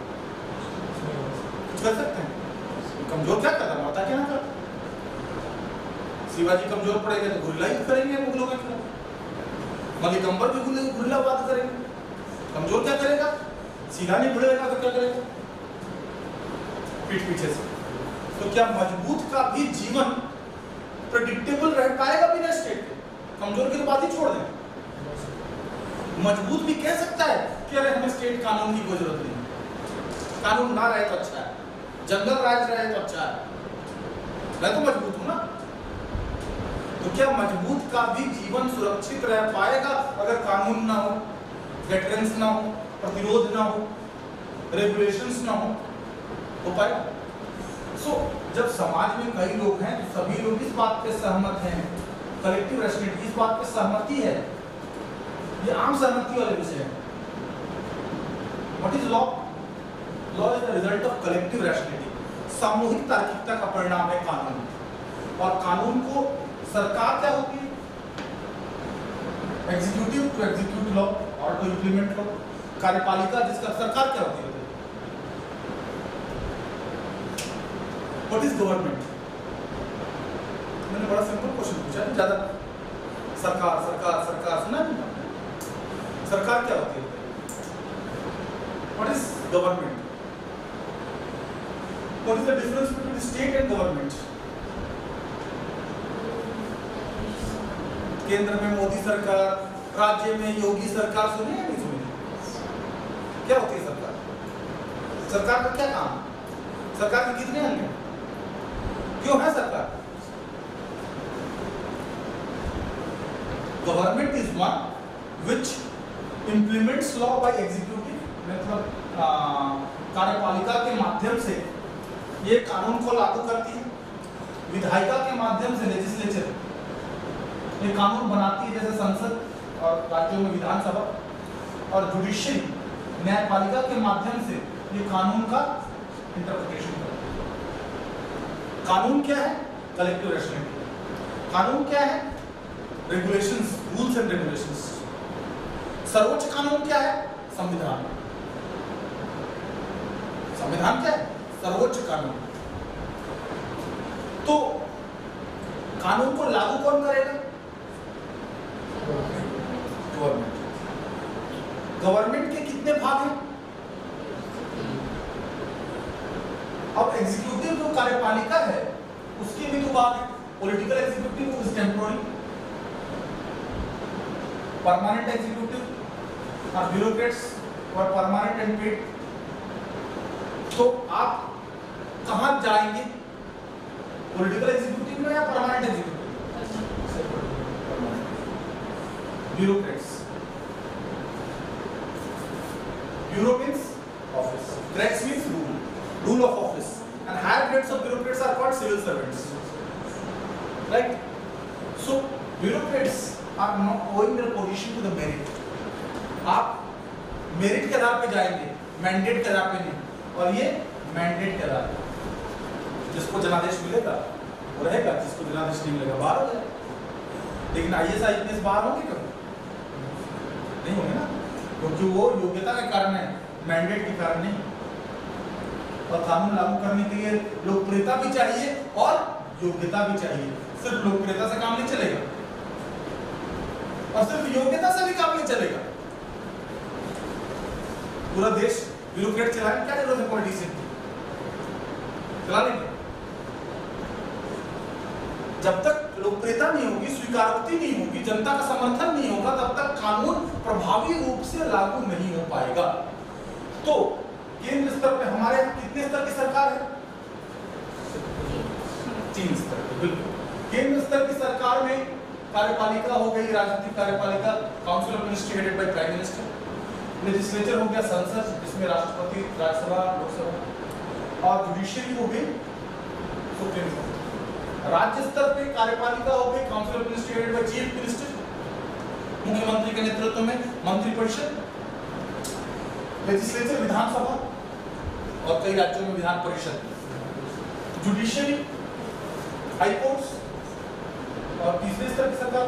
कुछ कर सकते हैं? कमजोर क्या करता, मारता क्या ना करता? शिवाजी कमजोर पड़ेगा तो गुरिल्ला युद्ध करेंगे मुगलों के खिलाफ, मलिक अंबर भी गुरिल्लावाद करेंगे। कमजोर क्या करेगा? सीधा नहीं भिड़ेगा तो क्या करेगा? पीठ पीछे से। तो क्या मजबूत का भी जीवन प्रेडिक्टेबल रह पाएगा बिना स्टेट के? कमजोर की तो बात ही छोड़ दें। मजबूत भी कह सकता है कि अरे हमें स्टेट कानून की कोई जरूरत नहीं, कानून ना रहे तो अच्छा है, जंगल राज रहे तो अच्छा है, मैं तो मजबूत हूं ना। तो क्या मजबूत का भी जीवन सुरक्षित रह पाएगा अगर कानून ना हो, डेटरेंस ना हो, प्रतिरोध ना हो, रेगुलेशंस ना हो? हो पाएगा? सो so, जब समाज में कई लोग हैं तो सभी लोग इस बात पे सहमत हैं, कलेक्टिव रैशनैलिटी इस बात पे सहमति है, ये आम सहमति वाले विषय है। What is law? Law is the result of collective rationality, सामूहिक तार्किकता का परिणाम है कानून। और कानून को सरकार क्या होती है? एग्जीक्यूटिव टू एग्जीक्यूट लॉ और टू इंप्लीमेंट लॉ। कार्यपालिका जिसका सरकार क्या होती है? What is government? मैंने बड़ा सिंपल क्वेश्चन पूछा, ज्यादा सरकार सरकार सरकार सुना नहीं? सरकार क्या होती है? What is government? What is the difference between state and government? केंद्र में मोदी सरकार, राज्य में योगी सरकार, सुनी है नहीं सुनी? क्या होती है सरकार? सरकार का क्या काम? सरकार के कितने अंग हैं? क्यों है सरकार? Government is one which implements law by executive, मतलब कार्यपालिका के माध्यम से ये कानून को लागू करती है, विधायिका के माध्यम से लेजिस्लेचर ये कानून बनाती है जैसे संसद और राज्यों में विधानसभा, और जुडिशियरी न्यायपालिका के माध्यम से ये कानून का इंटरप्रिटेशन करती है। कानून क्या है? Collective rationality. कानून क्या है? Regulations, rules and regulations. सर्वोच्च कानून क्या है? संविधान। संविधान क्या है? सर्वोच्च कानून। तो कानून को लागू कौन करेगा? गवर्नमेंट। गवर्नमेंट के कितने भाग हैं? अब एग्जीक्यूटिव जो कार्यपालिका है उसके भी दो भाग हैं, पॉलिटिकल एग्जीक्यूटिव और टेम्पोररी। परमानेंट एग्जीक्यूटिव और ब्यूरोक्रेट्स और परमानेंट एंड पेड। तो आप कहां जाएंगे? पॉलिटिकल एग्जीक्यूटिव में या permanent executive? Bureaucrats. Bureau means office, grades means rule, rule of office, and higher grades of bureaucrats are called civil servants, right? So bureaucrats are not owing their position to the merit. आप merit के आधार पे जाएंगे, mandate के आधार पे नहीं, और ये मैंडेट के आधार पे। जिसको जनादेश मिलेगा वो रहेगा, जिसको जनादेश नहीं मिलेगा बाहर हो जाएगा। लेकिन I S I P S बाहर होंगे कभी? नहीं होंगे ना, क्योंकि वो योग्यता के कारण है, मैंडेट के कारण नहीं। और कानून लागू करने के लिए लोकप्रियता भी चाहिए और योग्यता भी चाहिए। सिर्फ लोकप्रियता से काम नहीं चलेगा और सिर्फ योग्यता से भी काम नहीं चलेगा। पूरा देश ब्यूरोक्रेट चलाने क्या जरूरत है पॉलिटिशियन की? चला लेंगे। जब तक लोकप्रियता नहीं होगी, स्वीकारोक्ति नहीं होगी, जनता का समर्थन नहीं होगा, तब तक कानून प्रभावी रूप से लागू नहीं हो पाएगा। तो केंद्र स्तर पे हमारे कितने स्तर की सरकार है? तीन स्तर की। बिल्कुल। केंद्र स्तर की सरकार में कार्यपालिका हो गई राजनीतिक कार्यपालिका, council of ministry headed by prime minister. Legislature हो गया संसद, जिसमें राष्ट्रपति, राज्यसभा, लोकसभा, और जुडिशियरी हो गई सुप्रीम कोर्ट। राज्य स्तर पे कार्यपालिका हो गई council of ministry headed by chief minister, मुख्यमंत्री के नेतृत्व में मंत्रिपरिषद। लेजिस्लेचर विधानसभा और कई राज्यों में Vidhan Parishad. Judiciary high courts, और तीसरे स्तर की सरकार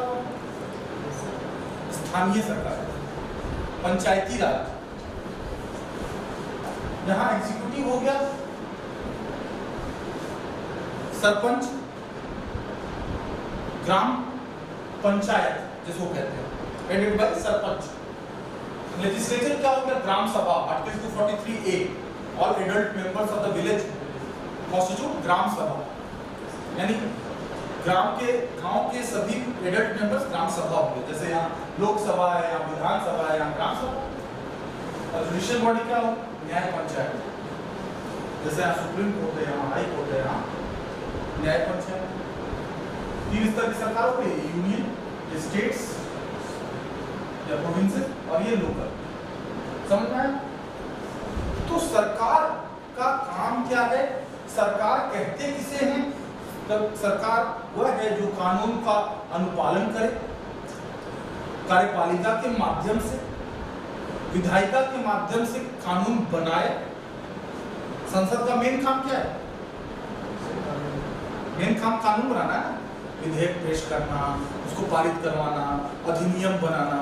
स्थानीय सरकार, पंचायती राज। यहां एग्जीक्यूटिव हो गया सरपंच, ग्राम पंचायत जिसको कहते हैं, हेडेड बाय सरपंच। लेजिस्लेचर क्या हो गया gram sabha, article two forty three A, all adult members of the village constitute gram sabha, यानी ग्राम के गांव के सभी एडल्ट मेंबर्स ग्राम सभा होंगे। जैसे यहाँ लोकसभा है, यहाँ विधानसभा है, यहाँ ग्राम सभा। और जुडिशियल बॉडी क्या हो, न्याय पंचायत, जैसे यहाँ सुप्रीम कोर्ट है, यहाँ हाई कोर्ट है, यहाँ न्याय पंचायत। तीन स्तर की सरकार हो गई, यूनियन, स्टेट्स या प्रोविंसेस, और ये लोकल। समझ में आया? तो सरकार का काम क्या है? सरकार कहते किसे हैं? तब सरकार वह है जो कानून का अनुपालन करे, कार्यपालिका के माध्यम से, विधायिका के माध्यम से कानून बनाए। संसद का मेन काम क्या है? मेन काम कानून बनाना है, विधेयक पेश करना, उसको पारित करवाना, अधिनियम बनाना।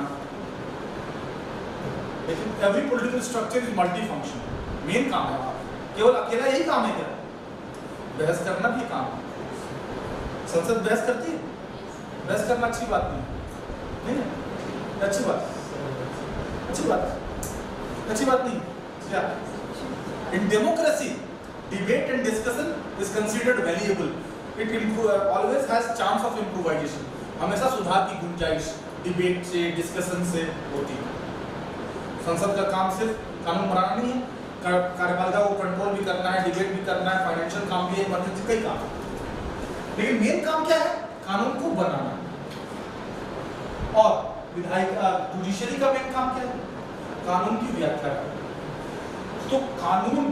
लेकिन every political structure is multi function. Main काम है, केवल अकेला यही काम है क्या? बहस करना भी काम है। संसद बहस करती है? बहस करना अच्छी बात नहीं, नहीं है? अच्छी बात, अच्छी बात, अच्छी बात नहीं क्या? In democracy, debate and discussion is considered valuable. It always has chance of improvisation. हमेशा सुधार की गुंजाइश डिबेट से, डिस्कशन से होती है। संसद का काम सिर्फ कानून बनाना नहीं है, कार्यपालिका को कंट्रोल भी करना है, डिबेट भी करना है, फाइनेंशियल काम भी है, इमरजेंसी कई काम है। लेकिन मेन काम क्या है? कानून को बनाना। और विधायिक जुडिशियरी का मेन काम क्या है? कानून की व्याख्या करना। तो कानून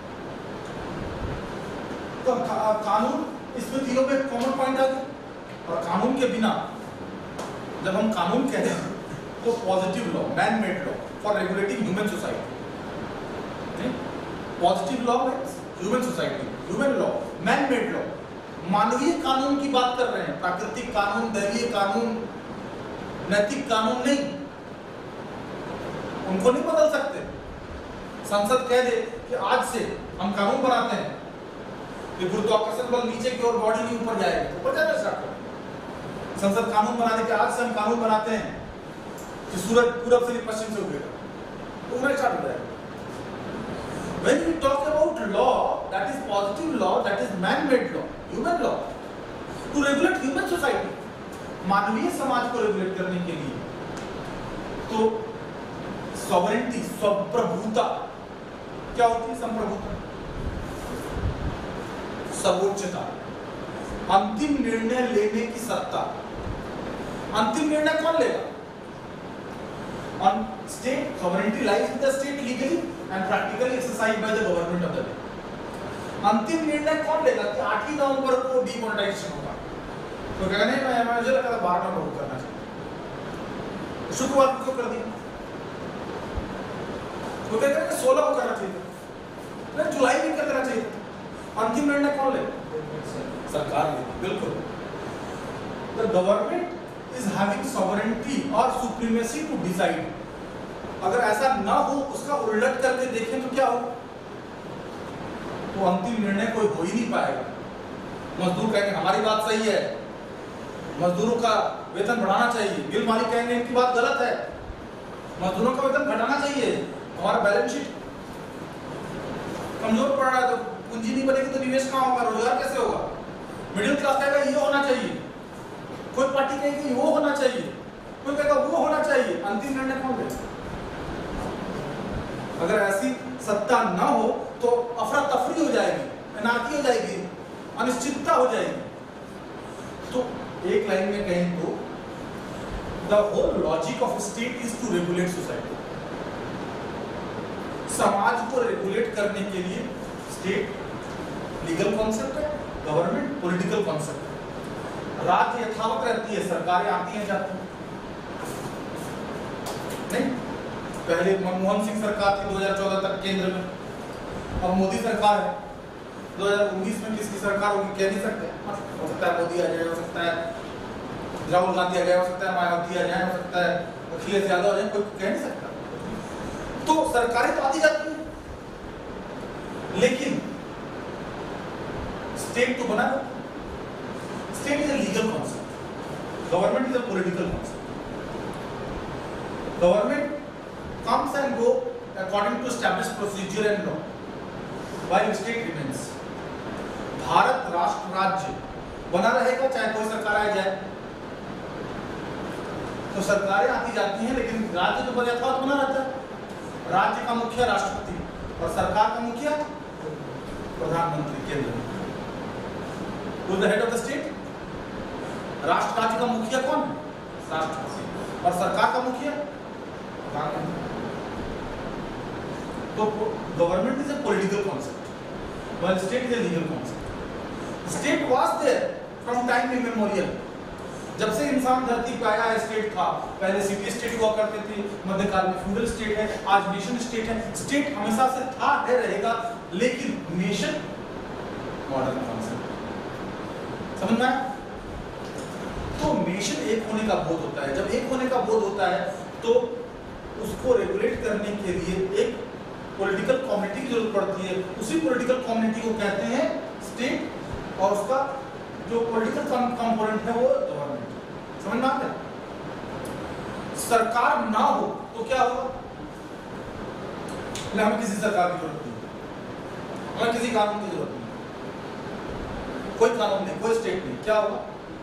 तो का, कानून इसमें तीनों में कॉमन पॉइंट आ गया। और कानून के बिना, जब हम कानून कहते हैं तो positive law, man made law for regulating human society, positive law है human society, human law, man made law, मानवीय कानून की बात कर रहे हैं। प्राकृतिक कानून, दैवीय कानून, नैतिक कानून नहीं, उनको नहीं बदल सकते। संसद कह दे कि आज से हम कानून बनाते हैं कि गुरुत्वाकर्षण बल नीचे की ओर बॉडी नहीं ऊपर जाएगी, ऊपर जाना स्टार्ट कर। संसद कानून बनाने के आज से हम कानून बनाते हैं कि सूरज पूरब से पश्चिम से उगेगा, उगना स्टार्ट हो जाएगा। When we talk about law, that is positive law, that is man-made law, human law, to regulate human society, मानवीय समाज को रेगुलेट करने के लिए। तो सॉवरेंटी, स्वप्रभुता क्या होती है? संप्रभुता, सर्वोच्चता, अंतिम निर्णय लेने की सत्ता। अंतिम निर्णय कौन लेगा? On state sovereignty lies with the state legally and practically exercised by the government of the day. अंतिम निर्णय कौन लेगा कि आठवीं नवंबर को डिमोनेटाइजेशन होगा? तो कहने में मुझे लगा था बारह नवंबर को करना चाहिए, शुक्रवार को कर दिया। तो कहते हैं सोलह को करना चाहिए, नहीं जुलाई में कर देना चाहिए। अंतिम निर्णय कौन ले? सरकार ले, बिल्कुल। The government is having sovereignty or supremacy to decide. अगर ऐसा ना हो, उसका उलट करके देखें तो क्या हो? तो अंतिम निर्णय कोई हो ही नहीं पाएगा। मजदूर कहेंगे हमारी बात सही है, मजदूरों का वेतन बढ़ाना चाहिए, मिल मालिक कहेंगे इनकी बात गलत है, मजदूरों का वेतन घटाना चाहिए, हमारा बैलेंस शीट कमजोर पड़ रहा है, तो पूंजी नहीं बनेगी तो निवेश कहाँ होगा, रोजगार कैसे होगा? मिडिल क्लास कहेगा ये होना चाहिए, कोई पार्टी कहेगी वो होना चाहिए, कोई कहेगा वो होना चाहिए। अंतिम निर्णय कौन लेगा? अगर ऐसी सत्ता ना हो तो अफरा तफरी हो जाएगी, अनार्की हो जाएगी, अनिश्चितता हो जाएगी। तो एक लाइन में कहें तो The whole logic of state is to regulate society. समाज को रेगुलेट करने के लिए स्टेट लीगल कॉन्सेप्ट है, गवर्नमेंट पॉलिटिकल कॉन्सेप्ट है। राज्य यथावत रहती है, सरकारें आती हैं जाती हैं। नहीं, पहले मनमोहन सिंह सरकार थी दो हज़ार चौदह तक केंद्र में, अब मोदी सरकार है। दो हज़ार उन्नीस में किसकी सरकार होगी कह नहीं सकते, हो सकता है मोदी आ जाए, हो सकता है राहुल गांधी आ जाए, हो सकता है मायावती आ जाए, हो सकता है अखिलेश यादव आ जाए, कोई कह नहीं सकता। तो सरकारें तो आती जाती हैं, लेकिन स्टेट तो बना है। State is a legal concept, government is a political concept. Government comes and go according to established procedure and law, while state remains. Bharat राष्ट्र राज्य बना रहेगा चाहे कोई सरकार आ जाए। तो सरकारें आती जाती हैं, लेकिन राज्य तो यथावत बना रहता है। राज्य का मुखिया राष्ट्रपति और सरकार का मुखिया प्रधानमंत्री केंद्र में। Who is the head of the state? राष्ट्र राज्य का मुखिया कौन है? राष्ट्रपति। और सरकार का मुखिया प्रधानमंत्री। तो government is a political concept, while state is a legal concept. State was there from time immemorial. जब से इंसान धरती पे आया स्टेट था। पहले सिटी स्टेट हुआ करते थे, मध्यकाल में फ्यूडल स्टेट है, आज नेशन स्टेट है। स्टेट हमेशा से था, है, रहेगा, लेकिन नेशन मॉडर्न कॉन्सेप्ट। समझ में आया? तो नेशन एक होने का बोध होता है। जब एक होने का बोध होता है तो उसको रेगुलेट करने के लिए एक पॉलिटिकल कम्युनिटी की जरूरत पड़ती है। उसी पॉलिटिकल कम्युनिटी को कहते हैं स्टेट, और उसका जो पॉलिटिकल कंपोनेंट है वो गवर्नमेंट। समझ में आता है? सरकार ना हो तो क्या होगा? हमें किसी सरकार की जरूरत नहीं, हमें किसी कानून की जरूरत नहीं, कोई कानून नहीं, कोई स्टेट नहीं। क्या होगा?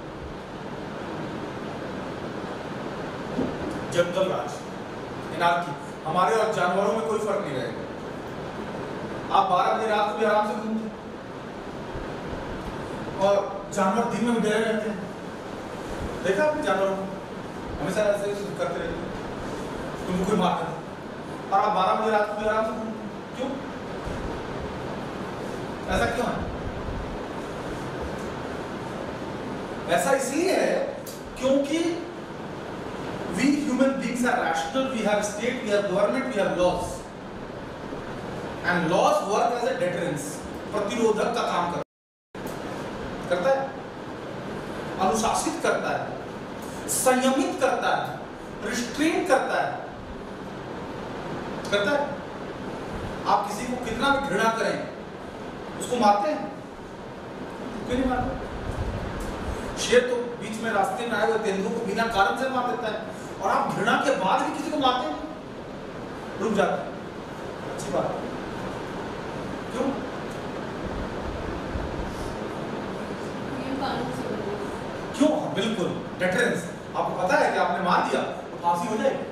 जंगल राज, एनार्की। हमारे और जानवरों में कोई फर्क नहीं रहेगा। आप बारह बजे रात को भी आराम से घूमते, और जानवर दिन में डरे रहते हैं। देखा आपने जानवरों को? हमेशा ऐसे करते रहते हैं, तुमको कोई मारता है, और आप बारह बजे रात को भी आराम से घूमते। क्यों? ऐसा क्यों है? ऐसा इसलिए है क्योंकि we human beings are rational, we have state, we have government, we have laws, and laws work as a deterrence, प्रतिरोधक का काम करता है, करता है, अनुशासित करता है, संयमित करता है, रिस्ट्रेन करता है, करता है। आप किसी को कितना भी घृणा करें, उसको मारते हैं? क्यों नहीं मारते? शेर तो बीच में रास्ते में आए हुए तेंदुओं को बिना कारण से मार देता है, और आप घृणा के बाद भी किसी को मारते हैं? रुक जाते हैं। अच्छी बात है। क्यों? क्यों? बिल्कुल डेटरेंस। आपको पता है कि आपने मार दिया तो फांसी हो जाएगी,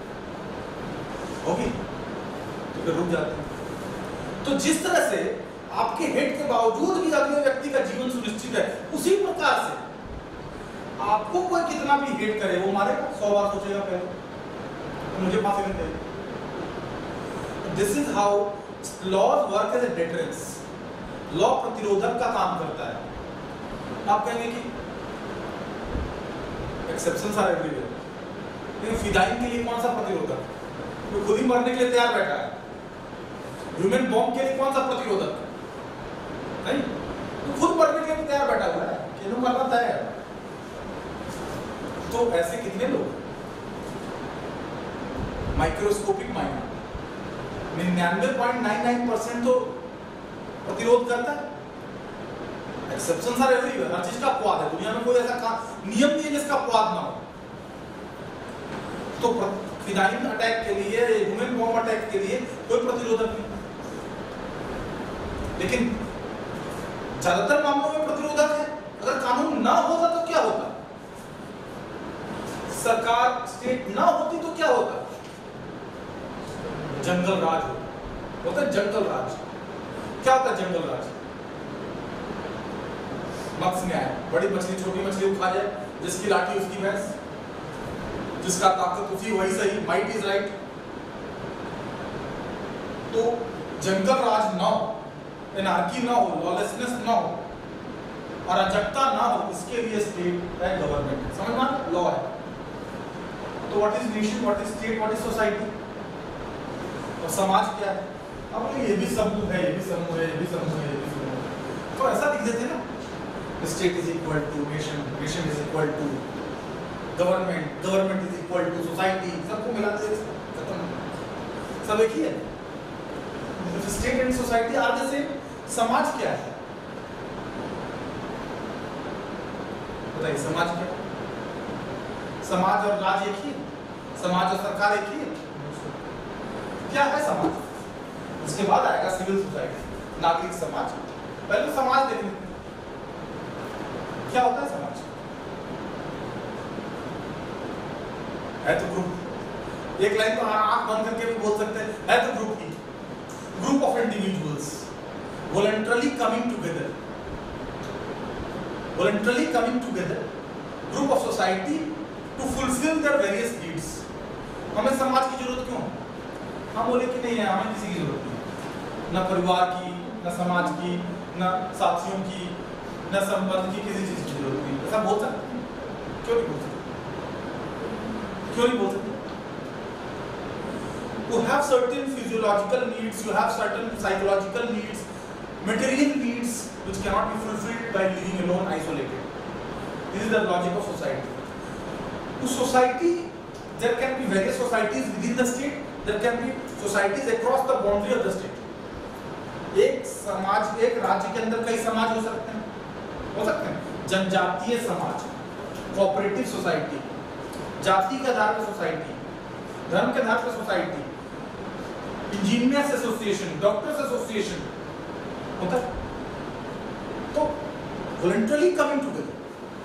होगी, तो फिर रुक जाते हैं। तो जिस तरह से आपके हेड के बावजूद भी अगले व्यक्ति का जीवन सुनिश्चित है, उसी प्रकार से आपको कोई कितना भी हेट करे वो मारेगा, सौ बार सोचेगा पहले तो मुझे फांसी नहीं देगी। This is how laws work as a deterrence. Law प्रतिरोधक का काम करता है। आप कहेंगे कि एक्सेप्शंस आर एवरीवेयर, लेकिन फिदाइन के लिए कौन सा प्रतिरोधक? वो खुद ही मरने के लिए तैयार बैठा है। ह्यूमन बॉम्ब के लिए कौन सा प्रतिरोधक? नहीं, तो खुद मरने के लिए तैयार बैठा हुआ है कि मरना तय है। तो ऐसे कितने लोग? माइक्रोस्कोपिक माइनर निन्यानवे पॉइंट नाइन नाइन परसेंट तो प्रतिरोध करता है। एक्सेप्शंस आर एवरीवेयर, हर चीज का अपवाद है। दुनिया में कोई ऐसा नियम नहीं है जिसका अपवाद ना हो। तो फिनाइन अटैक के लिए, ह्यूमन बॉम्ब अटैक के लिए कोई प्रतिरोधक नहीं, लेकिन ज्यादातर मामलों में प्रतिरोधक है। अगर कानून ना होता तो क्या होता? सरकार स्टेट ना होती तो क्या होता? जंगल राज होता है। जंगल राज क्या होता है? जंगल राज मत्स्य न्याय, बड़ी मछली छोटी मछली को खा जाए, जिसकी लाठी उसकी भैंस। जिसका ताकत उसी वही सही, माइट इज राइट। तो जंगल राज ना हो, एनार्की ना हो, लॉलेसनेस ना हो, अराजकता ना हो, इसके लिए स्टेट है, गवर्नमेंट। समझ में लॉ है। तो what is nation, what is state, what is society, और समाज क्या है? अब ये भी समूह है, ये भी समूह है, ये भी समूह है, ये भी समूह है, तो ऐसा लिख देते ना, state is equal to nation, nation is equal to government, government is equal to society, सबको मिलाते खत्म, सब एक ही है। State and society are the same. समाज क्या है बताइए? समाज क्या है? समाज और राज एक ही है? समाज और सरकार एक ही है? क्या है समाज? उसके बाद आएगा सिविल सोसाइटी, नागरिक समाज। पहले समाज देखने क्या होता है। समाज है तो ग्रुप, एक लाइन तो आंख बंद करके भी बोल सकते हैं, है तो ग्रुप ही, group of individuals voluntarily coming together, voluntarily coming together, group of society to fulfill their various needs। हमें समाज की जरूरत क्यों? हम बोले कि नहीं है, हमें किसी की जरूरत नहीं, न परिवार की, न समाज की, न साथियों की, न संबंध की, किसी चीज की जरूरत नहीं। ऐसा बोल सकते? क्यों नहीं बोल सकते? क्यों नहीं बोल सकते? You have certain physiological needs, you have certain psychological needs, material needs which cannot be fulfilled by living alone, isolated. This is the logic of society. To society, there can be various societies within the state, there can be societies across the boundary of the state. एक समाज, एक राज्य के अंदर कई समाज हो सकते हैं, हो सकते हैं। जनजातीय समाज, कोऑपरेटिव सोसाइटी, जाति के आधार पर सोसाइटी, धर्म के आधार पर society, engineers association, doctors association होता है। तो voluntarily coming together,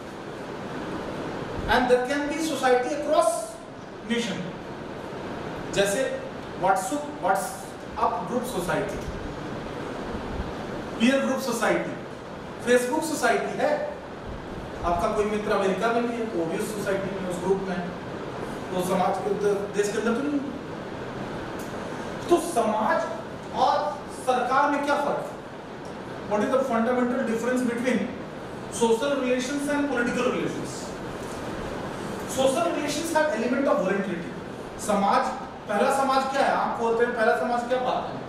and there can be society across nation, जैसे WhatsApp WhatsApp group society, peer group society, Facebook society है। आपका कोई मित्र अमेरिका में भी है तो वो भी उस सोसाइटी में, उस ग्रुप में, तो समाज के देश के अंदर तो नहीं। तो समाज और सरकार में क्या फर्क है? What is the fundamental difference between social relations and political relations? Social relations have element of voluntarity. समाज, पहला समाज क्या है? आप बोलते हैं पहला समाज क्या बात है?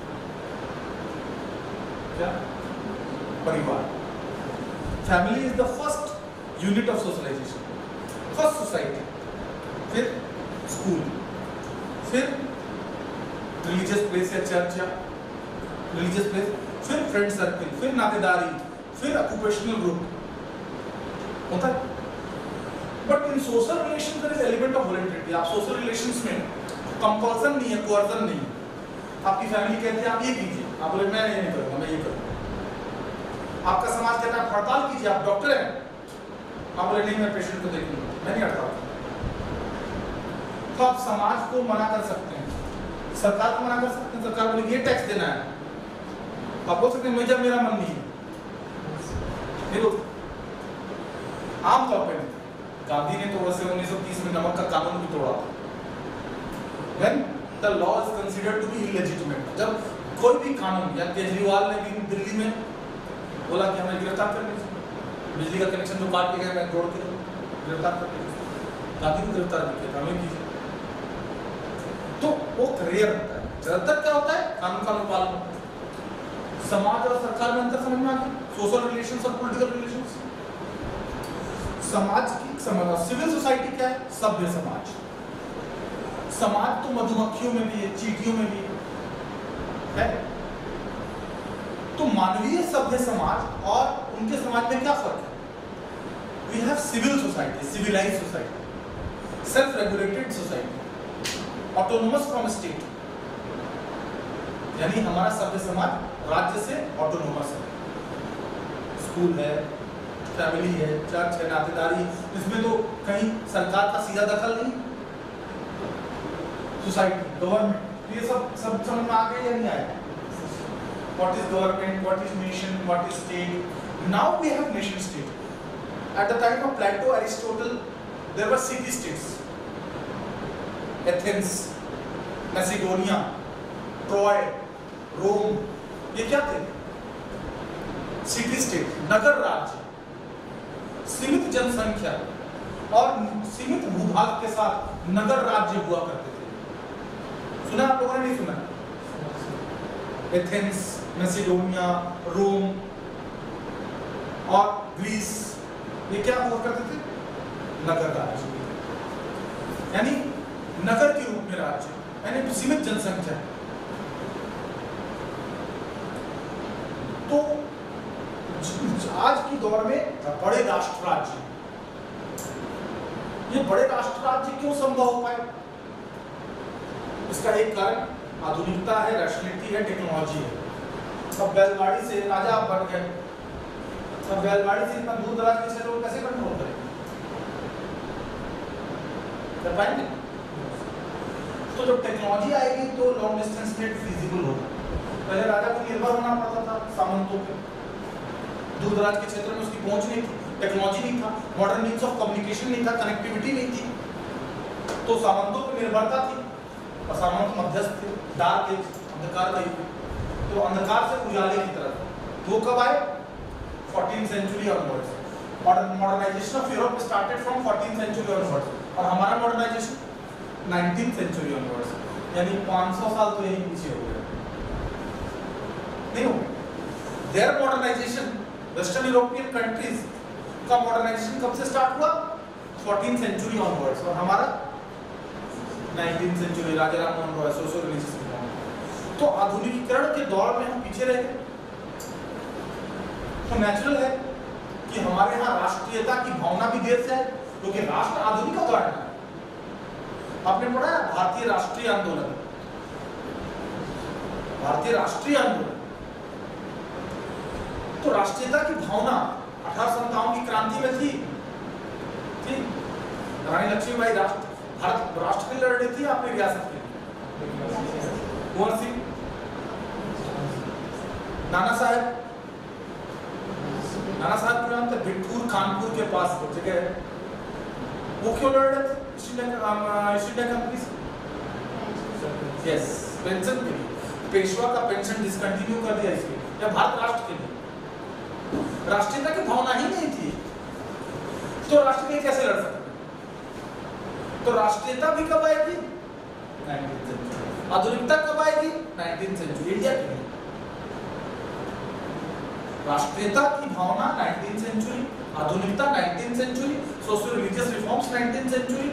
क्या? परिवार। Family is the first unit of socialization. First society, फिर स्कूल, फिर रिलीजियस प्लेस या चर्च या रिलीजियस प्लेस, फिर फ्रेंड सर्कल, फिर नातेदारी, फिर ऑक्यूपेशनल ग्रुप होता है। But in social relation there is element of voluntarity. आप सोशल रिलेशंस में कंपल्सन नहीं है, कोअर्जन नहीं है। आपकी फैमिली कहती है आप ये कीजिए, आप बोले मैं ये नहीं करूंगा, मैं ये करूंगा। आपका समाज कहता है आप हड़ताल कीजिए, आप डॉक्टर हैं, आप बोले नहीं मैं पेशेंट को देखूंगा, मैं नहीं हड़ताल। तो आप समाज को मना कर सकते हैं, सरकार को मना कर सकते हैं। सरकार बोले ये टैक्स देना है, आप बोल सकते हैं मुझे मेरा मन नहीं है, नहीं बोल। आमतौर पर गांधी ने तो वैसे उन्नीस सौ तीस में नमक का कानून भी तोड़ा था। When the law is considered to be illegitimate, जब कोई भी कानून, या केजरीवाल ने भी दिल्ली में बोला कि हमें गिरफ्तार करने चाहिए, बिजली का कनेक्शन जो काट के गए मैं तोड़ के गिरफ्तार करने, गांधी को गिरफ्तार नहीं किया, हमें कीजिए। तो वो रेयर होता है। ज्यादातर क्या होता है? कानून का अनुपालन। समाज और सरकार में अंतर समझ में आ गया? सोशल रिलेशंस और पॉलिटिकल रिलेशंस। समाज की समझ, सिविल सोसाइटी क्या है? सभ्य समाज। समाज तो मधुमक्खियों में भी है, चींटियों में भी है। तो मानवीय सभ्य समाज और उनके समाज में क्या फर्क है? We have civil society, civilized society, self regulated society, autonomous from state. यानी हमारा सभ्य समाज राज्य से ऑटोनोमस है। स्कूल है, फैमिली है, चर्च है, नातेदारी, इसमें तो कहीं सरकार का सीधा दखल नहीं। सोसाइटी, गवर्नमेंट, ये सब सब समझ में आ गया या नहीं आया? What is government? What is nation? What is state? Now we have nation state. At the time of Plato, Aristotle, there were city states. Athens, Macedonia, Troy, Rome, ये क्या थे? सिटी स्टेट, नगर राज्य, सीमित जनसंख्या और सीमित भूभाग के साथ नगर राज्य हुआ करते थे। सुना आप लोगों ने? नहीं सुना? एथेंस, मैसिडोनिया, रोम और ग्रीस, ये क्या हुआ करते थे? नगर राज्य, यानी नगर के रूप में राज्य, यानी सीमित जनसंख्या। तो आज की दौर में बड़े राष्ट्र राज्य, ये बड़े राष्ट्र राज्य क्यों संभव हो पाए? इसका एक कारण आधुनिकता है, रैशनैलिटी है, टेक्नोलॉजी है। अब बैलगाड़ी से राजा आप बन गए, अब बैलगाड़ी से इतना दूर दराज के क्षेत्रों को कैसे कंट्रोल करेंगे? कर पाएंगे? तो जब टेक्नोलॉजी आएगी तो लॉन्ग डिस्टेंस ट्रेड फिजिबल होगा। पहले राजा को निर्भर होना पड़ता था सामंतों पे, दूर दराज के क्षेत्र में उसकी पहुंच नहीं थी, टेक्नोलॉजी नहीं था, मॉडर्न मीन्स ऑफ कम्युनिकेशन नहीं था, कनेक्टिविटी नहीं थी, तो सामंतों पर निर्भरता थी। और सामंत मध्यस्थ थे, डार्क एज, अंधकार का युग, तो अंधकार से उजाले की तरफ। वो कब आए? Fourteen century onwards. Modernization of Europe started from fourteen century onwards, और हमारा मॉडर्नाइजेशन नाइनटीन सेंचुरी ऑनवर्ड्स, यानी पाँच सौ साल तो यही पीछे हो गए, नहीं हो गए। There modernization, western European countries का मॉडर्नाइजेशन कब से स्टार्ट हुआ? फोर्टीन सेंचुरी ऑनवर्ड्स, और हमारा nineteen century, Raja Ram Mohan Roy, social religious reform. तो आधुनिकीकरण के दौर में हम पीछे रह गए। तो नेचुरल है कि हमारे यहाँ राष्ट्रीयता की भावना भी देर से है, क्योंकि राष्ट्र आधुनिक अवधारणा है। आपने पढ़ा है भारतीय राष्ट्रीय आंदोलन, भारतीय राष्ट्रीय आंदोलन, तो राष्ट्रीयता की भावना अठारह सौ सत्तावन की क्रांति में थी, थी। रानी लक्ष्मीबाई राष्ट्र भारत राष्ट्र के लिए लड़ रही थी, अपनी रियासत के लिए। कुंवर सिंह, नाना साहब, नाना साहब के नाम था बिठूर, कानपुर के पास वो जगह है, वो क्यों लड़ रहे थे ईस्ट इंडिया कंपनी से? यस, पेंशन के लिए, पेशवा का पेंशन डिसकंटिन्यू कर दिया इसलिए, या भारत राष्ट्र के लिए। राष्ट्रीयता की भावना ही नहीं थी, तो राष्ट्र के लिए कैसे लड़ सकते? तो राष्ट्रीयता भी कब आएगी? Nineteen century. आधुनिकता कब आएगी? Nineteen century. इंडिया की राष्ट्रीयता की भावना नाइनटीन सेंचुरी, आधुनिकता nineteen century, social religious reforms nineteen century.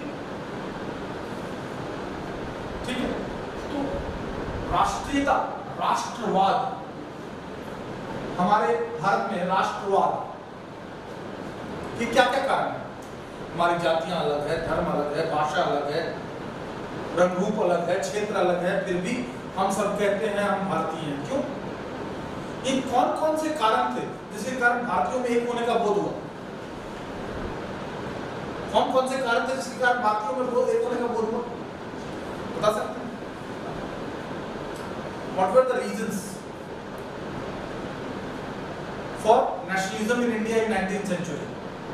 ठीक है, तो राष्ट्रीयता, राष्ट्रवाद, हमारे भारत में राष्ट्रवाद ये क्या क्या कारण है? हमारी जातियां अलग है, धर्म अलग है, भाषा अलग है, रंग रूप अलग है, क्षेत्र अलग है, फिर भी हम सब कहते हैं हम भारतीय हैं। क्यों? ये कौन कौन से कारण थे जिसके कारण भारतीयों में एक होने का बोध हुआ? कौन कौन से कारण थे जिसके कारण भारतीयों में बोध एक होने का बोध हुआ? बता सकते हैं? What were the reasons for nationalism in India in nineteenth century?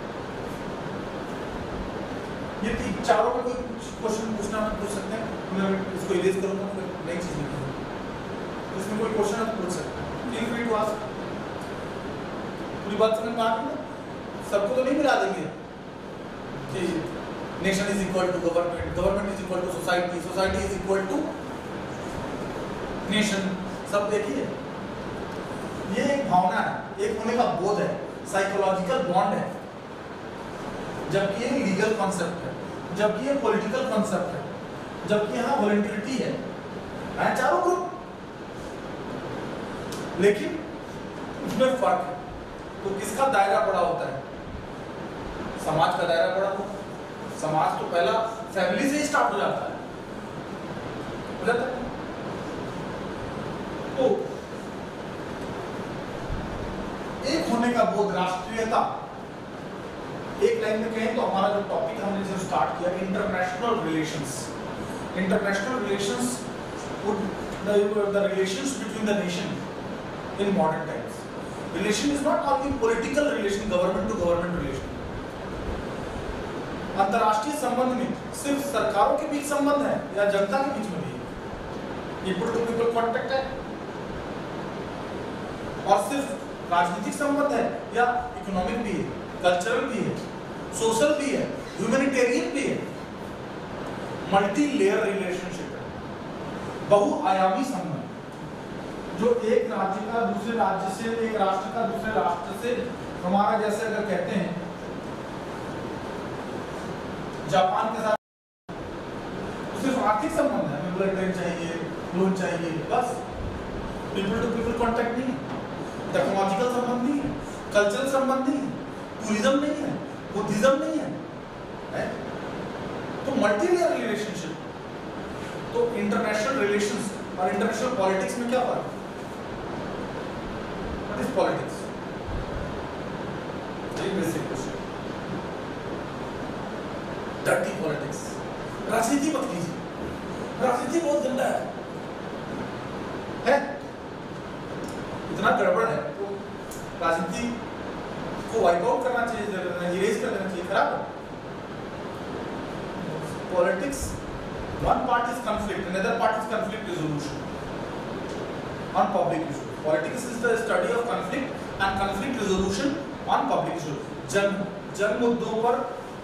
ये चारों में कोई क्वेश्चन पूछना पूछ सकते हैं, मैं इसको इरेज करूंगा, फिर नई चीज निकलेगी। इसमें कोई क्वेश्चन है तो पूछ सकते हैं, फील फ्री टू आस्क। पूरी बात समझ में आ गई ना? सबको तो नहीं मिला देंगे कि nation is equal to government, government is equal to society, society is equal to nation. सब देखिए, ये एक भावना है, एक होने का बोध है, साइकोलॉजिकल बॉन्ड है, जबकि ये लीगल कॉन्सेप्ट है, जबकि ये पॉलिटिकल कॉन्सेप्ट है, जबकि यहाँ वॉलंटियरिटी है, है चारों ग्रुप, लेकिन उसमें फर्क है। तो किसका दायरा बड़ा होता है? समाज का दायरा बड़ा होता है। समाज तो पहला फैमिली से ही स्टार्ट हो जाता है, हो जाता है। तो एक होने का बोध, राष्ट्रीयता, एक लाइन में कहें तो हमारा जो टॉपिक हमने जो स्टार्ट किया, international relations. International relations, the relations between the nation in modern times. Relation is not only political relation, government to government relation. अंतर्राष्ट्रीय संबंध में सिर्फ सरकारों के बीच संबंध है या जनता के बीच में भी है? पीपल टू पीपल कॉन्टेक्ट है। और सिर्फ राजनीतिक संबंध है या इकोनॉमिक भी है, कल्चरल भी है, सोशल भी है, ह्यूमैनिटेरियन भी है। मल्टी लेयर रिलेशनशिप है, बहुआयामी संबंध, जो एक राज्य का दूसरे राज्य से, एक राष्ट्र का दूसरे राष्ट्र से, हमारा जैसे अगर कहते हैं जापान के साथ तो सिर्फ आर्थिक संबंध है, हमें बुलेट ट्रेन चाहिए, लोन चाहिए, बस। पीपल टू पीपल कॉन्टेक्ट नहीं है, टेक्नोलॉजिकल संबंध नहीं है, कल्चरल संबंध नहीं है, टूरिज्म नहीं है, बुद्धिज्म नहीं है, है? तो मल्टी लेयर रिलेशनशिप। तो इंटरनेशनल रिलेशंस और इंटरनेशनल पॉलिटिक्स में क्या फर्क है? What is politics? Very basic question. Dirty politics, राजनीति मत कीजिए, राजनीति बहुत गंदा है, है? इतना गड़बड़ है तो राजनीति को वाइप आउट करना चाहिए, इरेज कर देना चाहिए, खराब है। Politics, one part is conflict, another part is conflict resolution on public issues. Politics is the study of conflict and conflict resolution on public issues. जन जन मुद्दों पर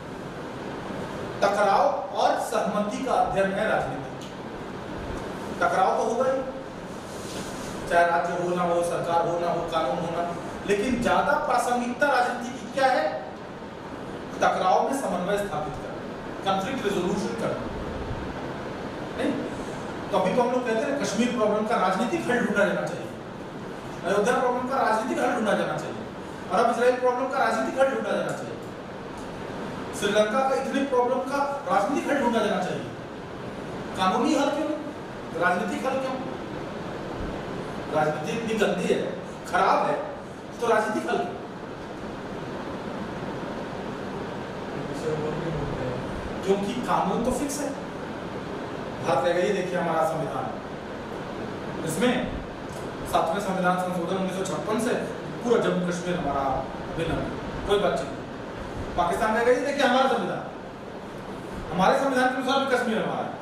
टकराव और सहमति का अध्ययन है राजनीति। टकराव तो होगा ही, चाहे राज्य हो ना हो, सरकार हो ना हो, कानून हो ना, लेकिन ज्यादा प्रासंगिकता राजनीति की क्या है? टकराव में समन्वय स्थापित करना, कॉन्फ्लिक्ट रेजोल्यूशन करना। नहीं तो अभी तो हम लोग कहते हैं कश्मीर प्रॉब्लम का राजनीतिक हल ढूंढा जाना चाहिए, अयोध्या प्रॉब्लम का राजनीतिक हल ढूंढा जाना चाहिए, अरब इजराइल प्रॉब्लम का राजनीतिक हल ढूंढा जाना चाहिए, श्रीलंका का इतनी प्रॉब्लम का राजनीतिक हल ढूंढा जाना चाहिए। कानूनी हल क्यों, राजनीतिक हल क्यों? राजनीति इतनी गंदी है, खराब है, तो राजनीतिक हल क्योंकि कानून तो फिक्स है। भारत कहेगा ये देखिए हमारा संविधान, इसमें सातवें संविधान संशोधन उन्नीस सौ छप्पन से पूरा जम्मू कश्मीर हमारा अभिन्न, कोई बातचीत। पाकिस्तान कहेगा ये देखिए हमारा संविधान, हमारे संविधान के अनुसार भी कश्मीर हमारा है।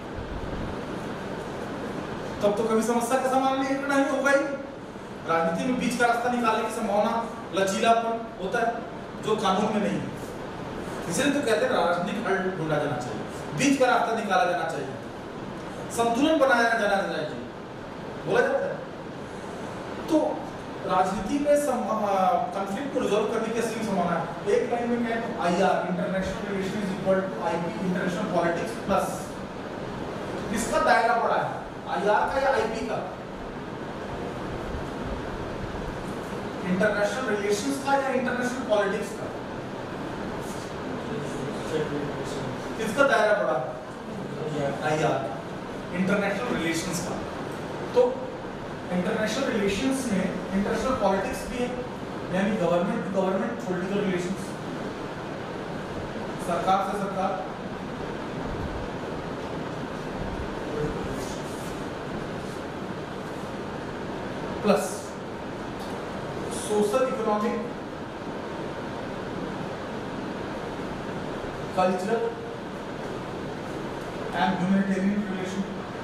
तब तो कभी समस्या का समाधान नहीं नहीं होगा ही। राजनीति में बीच का रास्ता निकालने की संभावना, लचीलापन होता है जो कानून में नहीं है। इसलिए तो कहते हैं राजनीतिक हल ढूंढा जाना चाहिए, बीच का रास्ता निकाला जाना चाहिए, संतुलन बनाया जाना चाहिए, बोला जाता है। तो राजनीति में कॉन्फ्लिक्ट को रिजॉल्व करने की असली संभावना है। एक लाइन में कहें I R, international relation is equal to I P, international politics plus, इसका दायरा बड़ा है, आई आर का या आई पी का, इंटरनेशनल रिलेशंस का या इंटरनेशनल पॉलिटिक्स का, किसका दायरा बड़ा है? आई आर, इंटरनेशनल रिलेशंस का। तो इंटरनेशनल रिलेशंस में इंटरनेशनल पॉलिटिक्स भी है, यानी government to government political relations, सरकार से सरकार, plus social, economic, cultural and humanitarian relation.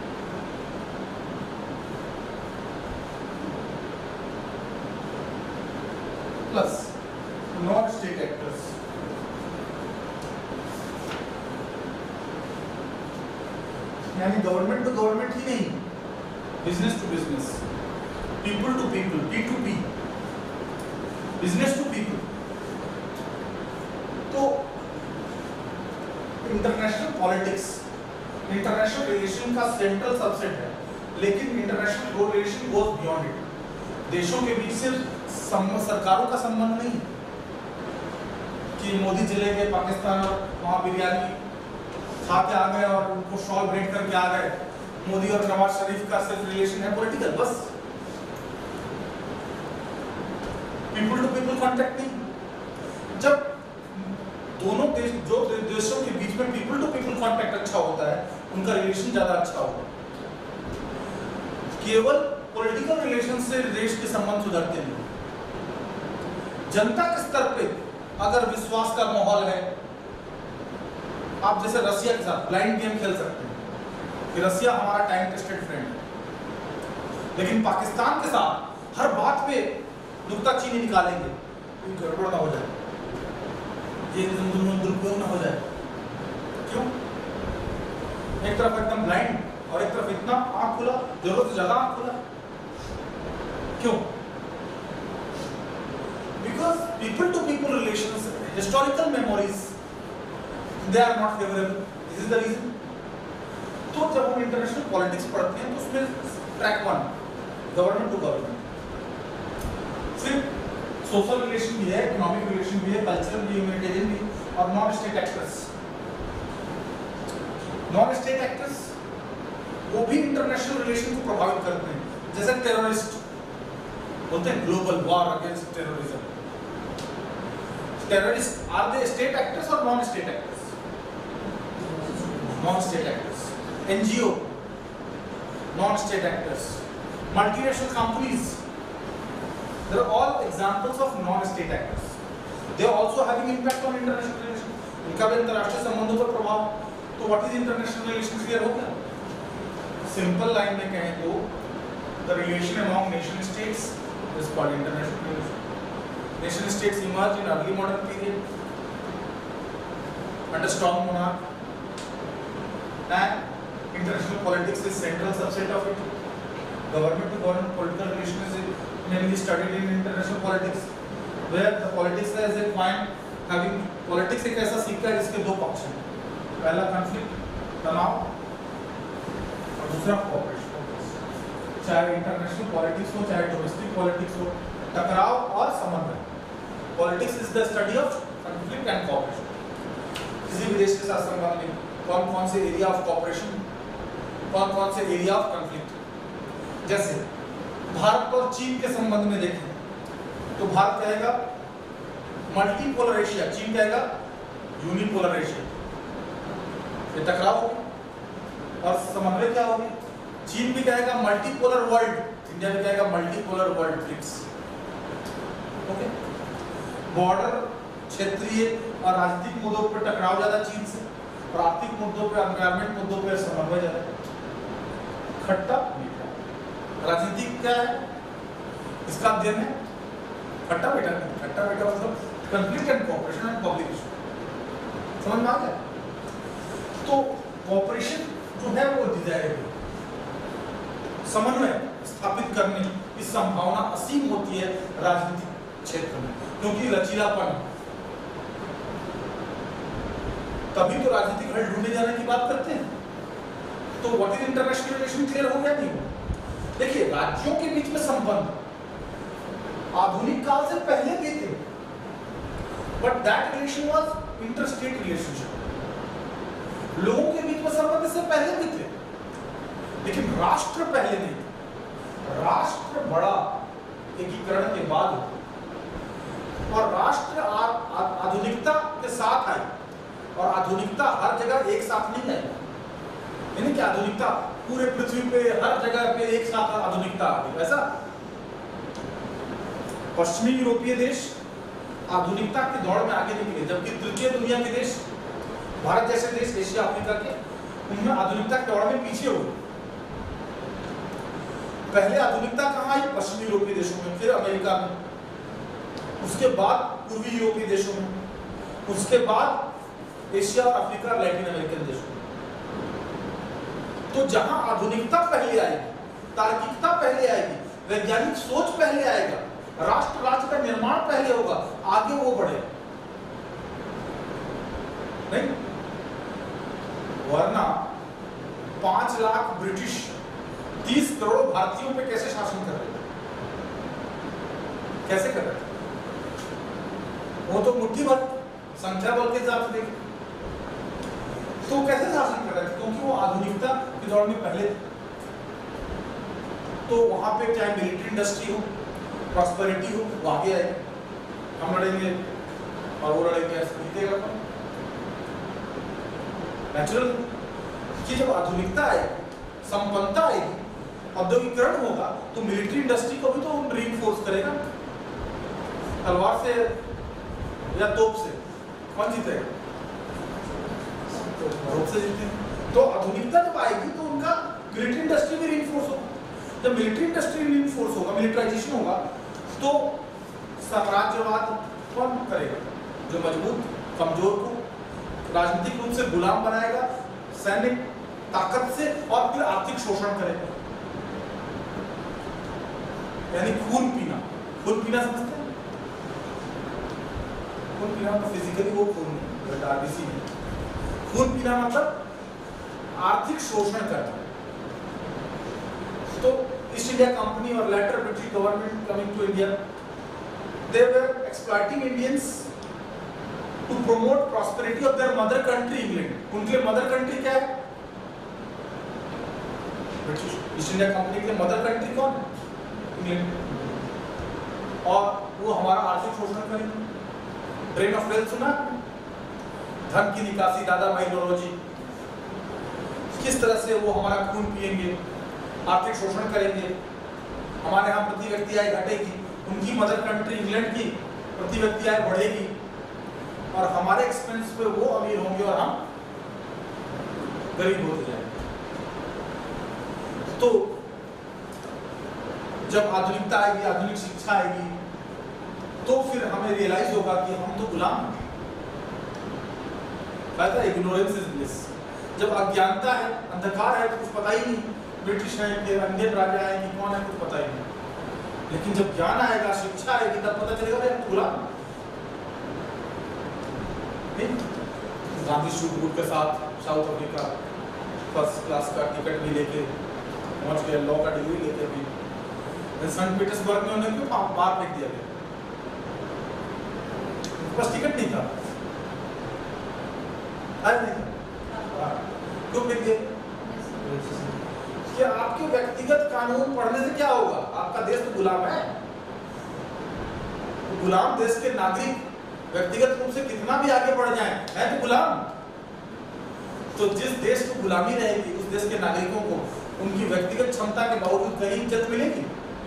Plus non state actors, यानी गवर्नमेंट टू गवर्नमेंट ही नहीं, business to business, people to people, P to P, business to people. तो international politics international relation का central subset है, लेकिन international relation goes beyond it. देशों के बीच सिर्फ सरकारों का संबंध नहीं कि मोदी चले गए पाकिस्तान और वहां बिरयानी खा के आ गए और उनको शॉल भेंट करके आ गए, मोदी और नवाज शरीफ का सिर्फ रिलेशन है पॉलिटिकल, बस। पीपल टू पीपल कॉन्टेक्ट नहीं। जब दोनों देश, जो देशों के बीच में पीपल टू पीपल कॉन्टेक्ट अच्छा होता है, उनका रिलेशन ज्यादा अच्छा होगा। केवल पॉलिटिकल रिलेशन से देश के संबंध सुधरते नहीं। जनता के स्तर पे अगर विश्वास का माहौल है, आप जैसे रसिया के साथ ब्लाइंड गेम खेल सकते हैं कि रसिया हमारा टाइम टेस्टेड फ्रेंड है, लेकिन पाकिस्तान के साथ हर बात पे नुक्ताचीनी निकालेंगे, कोई गड़बड़ ना हो जाए, ये दुरुपयोग ना हो जाए। क्यों? एक तरफ एकदम ब्लाइंड और एक तरफ इतना आंख खुला, जरूरत से ज्यादा आंख खुला। क्यों? Because people to people relations, historical memories, they are not favorable. This is the reason. तो जब हम इंटरनेशनल पॉलिटिक्स पढ़ते हैं तो उसमें track one government to government, फिर सोशल रिलेशन भी है, इकोनॉमिक रिलेशन भी है, कल्चरल भी, ह्यूमैनिटेरियन भी, और non state actors. Non state actors वो भी इंटरनेशनल रिलेशन को प्रभावित करते हैं, जैसे टेररिस्ट बोलते हैं global war against terrorism. Terrorist are they state actors और non state actors? Non state actors. NGO non state actors. Multinational companies, they are all examples of non-state actors. They are also having impact on international relations. इनका भी अंतर्राष्ट्रीय संबंधों पर प्रभाव। तो what is international relations clear हो गया? Simple line में कहें तो the relation among nation states is called international relations. Nation states emerged in early modern period under strong monarch, and international politics is central subset of it. Government to government political relations is mainly studied in international politics, where the politics as a point having politics एक ऐसा सिक्का है जिसके दो पक्ष हैं, पहला conflict तनाव और दूसरा cooperation। चाहे इंटरनेशनल पॉलिटिक्स हो चाहे डोमेस्टिक पॉलिटिक्स हो, टकराव और समन्वय। Politics is the study of conflict and cooperation। किसी भी देश के साथ संबंध में कौन कौन से एरिया ऑफ कॉपरेशन, कौन कौन से एरिया ऑफ कंफ्लिक्ट। जैसे भारत और चीन के संबंध में देखें तो भारत कहेगा मल्टीपोलर एशिया, चीन कहेगा यूनिपोलर एशिया। ये टकराव हो गया। और समन्वय क्या होगी? चीन भी कहेगा मल्टीपोलर वर्ल्ड, इंडिया भी कहेगा multipolar world BRICS. Okay, border, क्षेत्रीय और राजनीतिक मुद्दों पर टकराव ज्यादा चीन से, और आर्थिक मुद्दों पर, एनवायरमेंट मुद्दों पर समन्वय ज्यादा। खट्टा मीठा। राजनीतिक क्या है? इसका अध्ययन है खट्टा मीठा। खट्टा मीठा मतलब conflict and cooperation and public issue. समझ में आ गया? तो कोऑपरेशन जो है वो डिजायरेबल, समन्वय स्थापित करने की संभावना असीम होती है राजनीतिक क्षेत्र में, क्योंकि लचीलापन। तभी तो राजनीतिक हल ढूंढे जाने की बात करते हैं। तो what is international relation clear हो गया नहीं हो? देखिए, राज्यों के बीच में संबंध आधुनिक काल से पहले भी थे, but that relation was interstate relationship. लोगों के बीच में संबंध इससे पहले भी थे, लेकिन राष्ट्र पहले नहीं थे। राष्ट्र बड़ा एकीकरण के बाद, और राष्ट्र आधुनिकता के साथ आई, और आधुनिकता हर जगह एक साथ नहीं आई। यानी कि आधुनिकता पूरे पृथ्वी पे हर जगह पे एक साथ आधुनिकता आ गई, ऐसा। पश्चिमी यूरोपीय देश आधुनिकता की दौड़ में आगे निकले, जबकि तृतीय दुनिया के देश, भारत जैसे देश एशिया अफ्रीका के, उनमें आधुनिकता की दौड़ में पीछे हुए। पहले आधुनिकता कहाँ आई? पश्चिमी यूरोपीय देशों में, फिर अमेरिका में, उसके बाद पूर्वी यूरोपीय देशों में, उसके बाद एशिया और अफ्रीका और लैटिन अमेरिकन देशों में। तो जहां आधुनिकता पहले आएगी, तार्किकता पहले आएगी, वैज्ञानिक सोच पहले आएगा, राष्ट्र राज्य का निर्माण पहले होगा, आगे वो बढ़े। नहीं, वरना पांच लाख ब्रिटिश तीस करोड़ भारतीयों पे कैसे शासन कर रहे? कैसे कर रहे? वो तो मुट्ठी भर संख्या बल के हिसाब से देखें तो कैसे शासन कर रहे थे? क्योंकि वो आधुनिकता के दौर में पहले थे। तो वहां पे चाहे मिलिट्री इंडस्ट्री हो, प्रॉस्पेरिटी हो, वो आगे आए। हम लड़ेंगे और वो लड़ेंगे, ऐसा जीतेगा कौन? नेचुरल कि जब आधुनिकता आएगी, संपन्नता आएगी, औद्योगिकरण होगा, तो मिलिट्री इंडस्ट्री को भी तो रीइंफोर्स करेगा। तलवार से या तोप से कौन जीतेगा? यूरोप से जीते हैं। तो आधुनिकता जब आएगी तो उनका मिलिट्री इंडस्ट्री भी रीइंफोर्स होगा। जब मिलिट्री इंडस्ट्री रीइंफोर्स होगा, मिलिटराइजेशन होगा, तो साम्राज्यवाद कौन करेगा? जो मजबूत कमजोर को राजनीतिक रूप से गुलाम बनाएगा, सैनिक ताकत से, और फिर आर्थिक शोषण करेगा, यानी खून पीना। खून पीना समझते हैं? खून पीना मतलब फिजिकली वो खून नहीं, आरबीसी नहीं। खून पीना मतलब आर्थिक शोषण करना। तो ईस्ट इंडिया कंपनी और later British government coming to India, they were exploiting Indians to promote prosperity of their mother country England। उनके मदर कंट्री क्या है? ब्रिटिश ईस्ट इंडिया कंपनी के मदर कंट्री कौन है? इंग्लैंड। और वो हमारा आर्थिक शोषण करेंगे। ड्रेन ऑफ वेल्थ सुना? धन की निकासी, दादा भाई नौरोजी, किस तरह से वो हमारा खून पिएंगे, आर्थिक शोषण करेंगे, हमारे यहाँ प्रति व्यक्ति आय घटेगी, उनकी मदर कंट्री इंग्लैंड की प्रति व्यक्ति आय बढ़ेगी, और हमारे एक्सपेंस पे वो अमीर होंगे और हम गरीब होते जाएंगे। तो जब आधुनिकता आएगी, आधुनिक शिक्षा आएगी, तो फिर हमें रियलाइज होगा कि हम तो गुलाम हैं। कहता है इग्नोरेंस इज ब्लिस। जब अज्ञानता है, अंधकार है, तो कुछ पता ही नहीं, ब्रिटिश है कि इंडियन राजा है कि कौन है, कुछ पता ही नहीं। लेकिन जब ज्ञान आएगा, शिक्षा आएगी, तब पता चलेगा भाई हम गुलाम। गांधी शूट बूट के साथ साउथ अफ्रीका फर्स्ट क्लास का टिकट भी लेके पहुंच गए, लॉ का डिग्री लेके भी। सेंट पीटर्सबर्ग में उन्हें क्यों बाहर फेंक दिया गया? बस टिकट नहीं था, नहीं था। क्यों फेंक दिया? कि आपके व्यक्तिगत कानून पढ़ने से क्या होगा? आपका देश तो गुलाम है। तो गुलाम देश के नागरिक व्यक्तिगत रूप से कितना भी आगे बढ़ जाएं, है तो गुलाम। तो जिस देश को गुलामी रहेगी, उस देश के नागरिकों को उनकी व्यक्तिगत क्षमता के बावजूद कहीं इज्जत मिलेगी?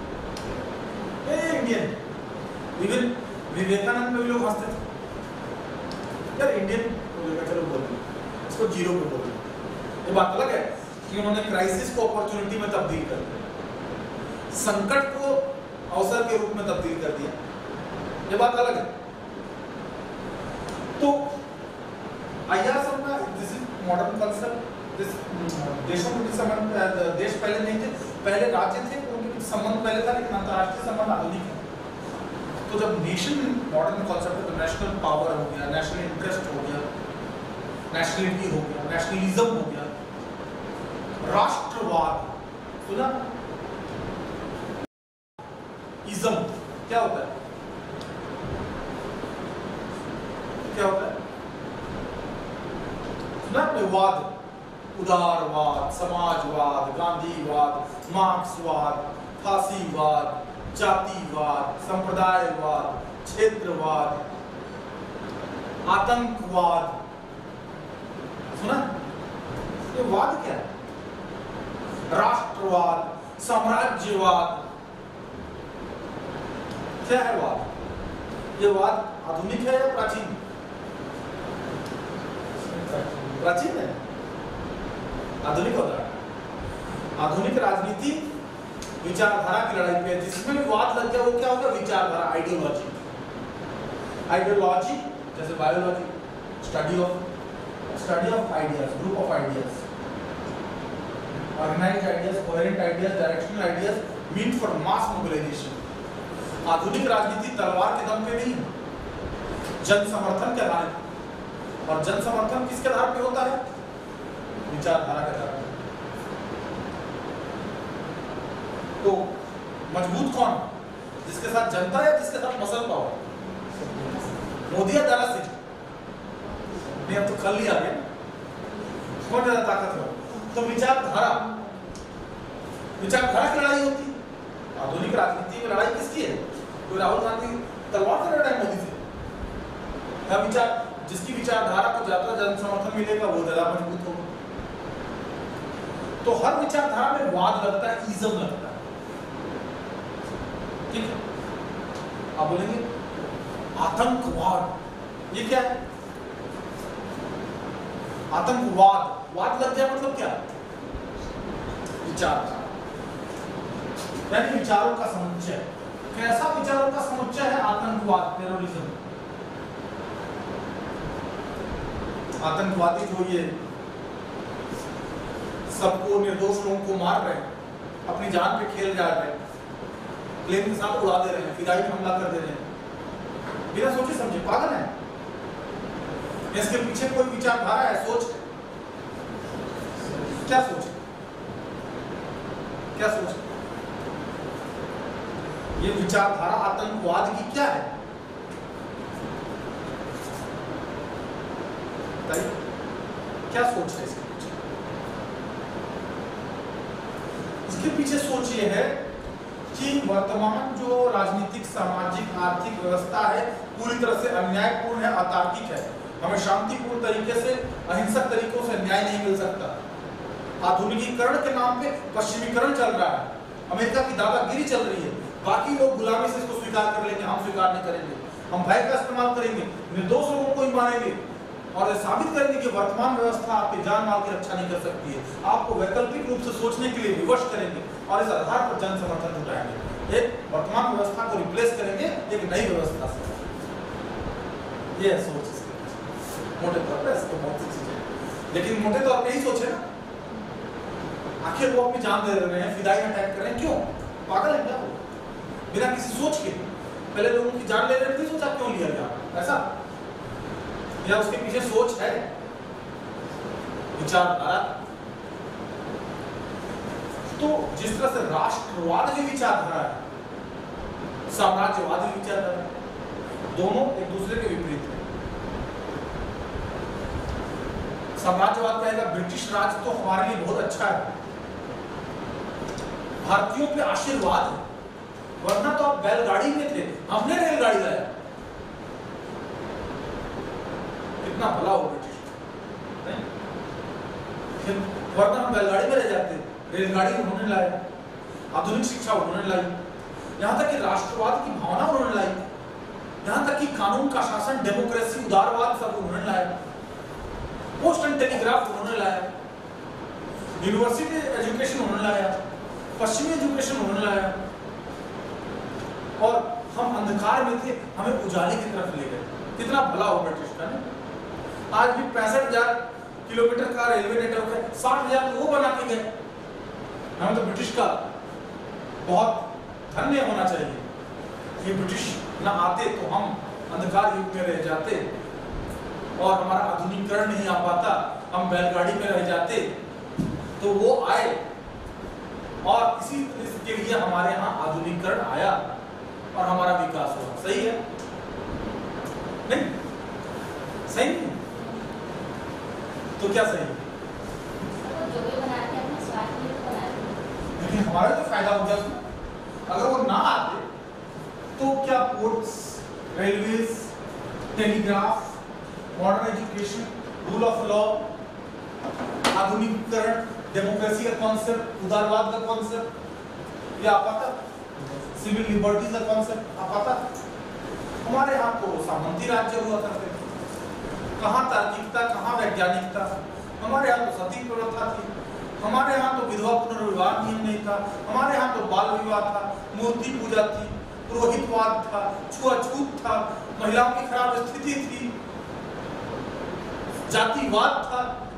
इंडियन इवन विवेकानंद में भी लोग हंसते थे यार, इंडियन चलो बोल इसको जीरो पे बोल। ये बात अलग है कि उन्होंने क्राइसिस को अपॉर्चुनिटी में तब्दील कर दिया, संकट को अवसर के रूप में तब्दील कर दिया। ये बात अलग है। तो आइया समझना, this is modern concept. This देशों के संबंध, देश पहले नहीं थे, पहले राज्य थे, उनके संबंध पहले था, लेकिन अंतर्राष्ट्रीय संबंध आधुनिक है। तो जब नेशन मॉडर्न कॉन्सेप्ट है, तो नेशनल पावर हो गया, नेशनल इंटरेस्ट हो गया, नेशनलिटी हो गया, नेशनलिज्म हो गया, राष्ट्रवाद सुना? इज्म क्या होता है? क्या होता है? सुना? वाद, उदारवाद, समाजवाद, गांधीवाद, मार्क्सवाद, फासीवाद, जातिवाद, संप्रदायवाद, क्षेत्रवाद, आतंकवाद। सुना? ये वाद क्या है? राष्ट्रवाद, साम्राज्यवाद, क्या है वाद? ये वाद आधुनिक है या प्राचीन? प्राचीन है, आधुनिक होता है। आधुनिक राजनीति विचारधारा की लड़ाई पे है। जिसमें भी वाद लग गया वो क्या होगा? विचारधारा, आइडियोलॉजी। आइडियोलॉजी जैसे biology, study of study of ideas, group of ideas, organized ideas, coherent ideas, directional ideas mean for mass mobilization. आधुनिक राजनीति तलवार के दम पे नहीं, जन समर्थन के आधार पर। और जन समर्थन किसके आधार पे होता है? विचारधारा के आधार पर। तो मजबूत कौन? जिसके साथ जनता है, जिसके साथ मसल पावर? मोदी या दारा सिंह? नहीं, अब तो कल ही आ गया। कौन ज्यादा ताकतवर? तो विचारधारा, विचारधारा की लड़ाई होती है। आधुनिक राजनीति में लड़ाई किसकी है? कोई राहुल गांधी तलवार से लड़ रहा है मोदी से? या विचार, जिसकी विचारधारा को ज्यादा जन समर्थन मिलेगा वो ज्यादा मजबूत होगा। तो हर विचारधारा में वाद लगता है, इज्म लगता है। ठीक है? आप बोलेंगे आतंकवाद, ये क्या है? आतंकवाद, वाद लग गया मतलब क्या? विचार, यानी विचारों का समुच्चय। कैसा विचारों का समुच्चय है? आतंकवाद, टेररिज्म। आतंकवादी जो ये सबको, निर्दोष लोगों को मार रहे हैं, अपनी जान पे खेल जा रहे हैं, प्लेन के साथ उड़ा दे रहे हैं, फिदाई हमला कर दे रहे हैं, बिना सोचे समझे, पागल है। इसके पीछे कोई विचारधारा है, सोच है। क्या सोच? क्या सोच? ये विचारधारा आतंकवाद की क्या है? क्या सोच है इसके पीछे? इसके पीछे सोच ये है कि वर्तमान जो राजनीतिक, सामाजिक, आर्थिक व्यवस्था है पूरी तरह से अन्यायपूर्ण है, अतार्किक है। हमें शांतिपूर्ण तरीके से, अहिंसक तरीकों से न्याय नहीं मिल सकता। आधुनिकीकरण के नाम पे पश्चिमीकरण चल रहा है, अमेरिका की दादागिरी चल रही है, बाकी लोग गुलामी से इसको स्वीकार कर लेंगे, हम स्वीकार नहीं करेंगे, हम भय का इस्तेमाल करेंगे, निर्दोष लोगों को ही मारेंगे और साबित करेंगे कि वर्तमान व्यवस्था आपके जान माल की रक्षा नहीं कर सकती है। आपको वैकल्पिक रूप से सोचने के लिए विवश करेंगे और इस आधार पर जन समर्थन जुटाएंगे। एक वर्तमान व्यवस्था को रिप्लेस करेंगे एक नई व्यवस्था से। ये सोच मोटे तौर पर, इसको बहुत सी चीजें, लेकिन मोटे तौर पे ही सोचे ना। आखिर वो अपनी जान दे रहे हैं, फिदाई अटैक कर रहे हैं, क्यों? पागल है क्या वो? बिना किसी सोच के पहले लोगों की जान ले रहे थे, सोचा क्यों लिया गया ऐसा? या उसके पीछे सोच है, विचारधारा? तो जिस तरह से राष्ट्रवाद की विचारधारा है, साम्राज्यवाद की विचारधारा, दोनों एक दूसरे के विपरीत है। साम्राज्यवाद कहेगा ब्रिटिश राज तो हमारे लिए बहुत अच्छा है, भारतीयों पे आशीर्वाद है, वरना तो आप बैलगाड़ी में थे, हमने रेलगाड़ी लाया। कितना भला हो ब्रिटिश, नहीं? वरना हम बैलगाड़ी में रह जाते, रेलगाड़ी उन्होंने लाया, आधुनिक शिक्षा उन्होंने लाई, यहाँ तक कि राष्ट्रवाद की भावना उन्होंने लाई, यहाँ तक कि कानून का शासन, डेमोक्रेसी, उदारवाद सब उन्होंने लाया, पोस्ट एंड टेलीग्राफ उन्होंने लाया, यूनिवर्सिटी एजुकेशन उन्होंने लाया, पश्चिमी एजुकेशन उन्होंने लाया, और हम अंधकार में थे, हमें उजाले की तरफ ले गए। कितना भला हो ब्रिटिश का, नहीं? आज भी पैंसठ हजार किलोमीटर का रेलवे नेटवर्क है, साठ हजार तो वो बना के गए। हमें तो ब्रिटिश का बहुत धन्य होना चाहिए कि ब्रिटिश ना आते तो हम अंधकार युग में रह जाते और हमारा आधुनिकीकरण नहीं आ पाता, हम बैलगाड़ी में रह जाते। तो वो आए और इसी के लिए हमारे यहाँ आधुनिकीकरण आया और हमारा विकास हुआ। सही है? नहीं? सही नहीं? तो क्या सही है? जो भी बनाते हैं अपने स्वार्थ के लिए बनाते हैं। लेकिन हमारा तो फायदा हो गया उसमें। अगर वो ना आते तो क्या ports, railways, telegraph, modern education, rule of law, आधुनिकीकरण, डेमोक्रेसी का कॉन्सेप्ट, उदारवाद का कॉन्सेप्ट, या पाता सिविल लिबर्टीज का कॉन्सेप्ट आ पाता? हमारे यहाँ तो सामंती राज्य हुआ करते थे, कहाँ तार्किकता, कहाँ वैज्ञानिकता। हमारे यहाँ तो सती प्रथा थी, हमारे यहाँ तो विधवा पुनर्विवाह नियम नहीं था, हमारे यहाँ तो बाल विवाह था, मूर्ति पूजा थी, पुरोहितवाद था, छुआछूत था, महिलाओं की खराब स्थिति थी, जातिवाद था,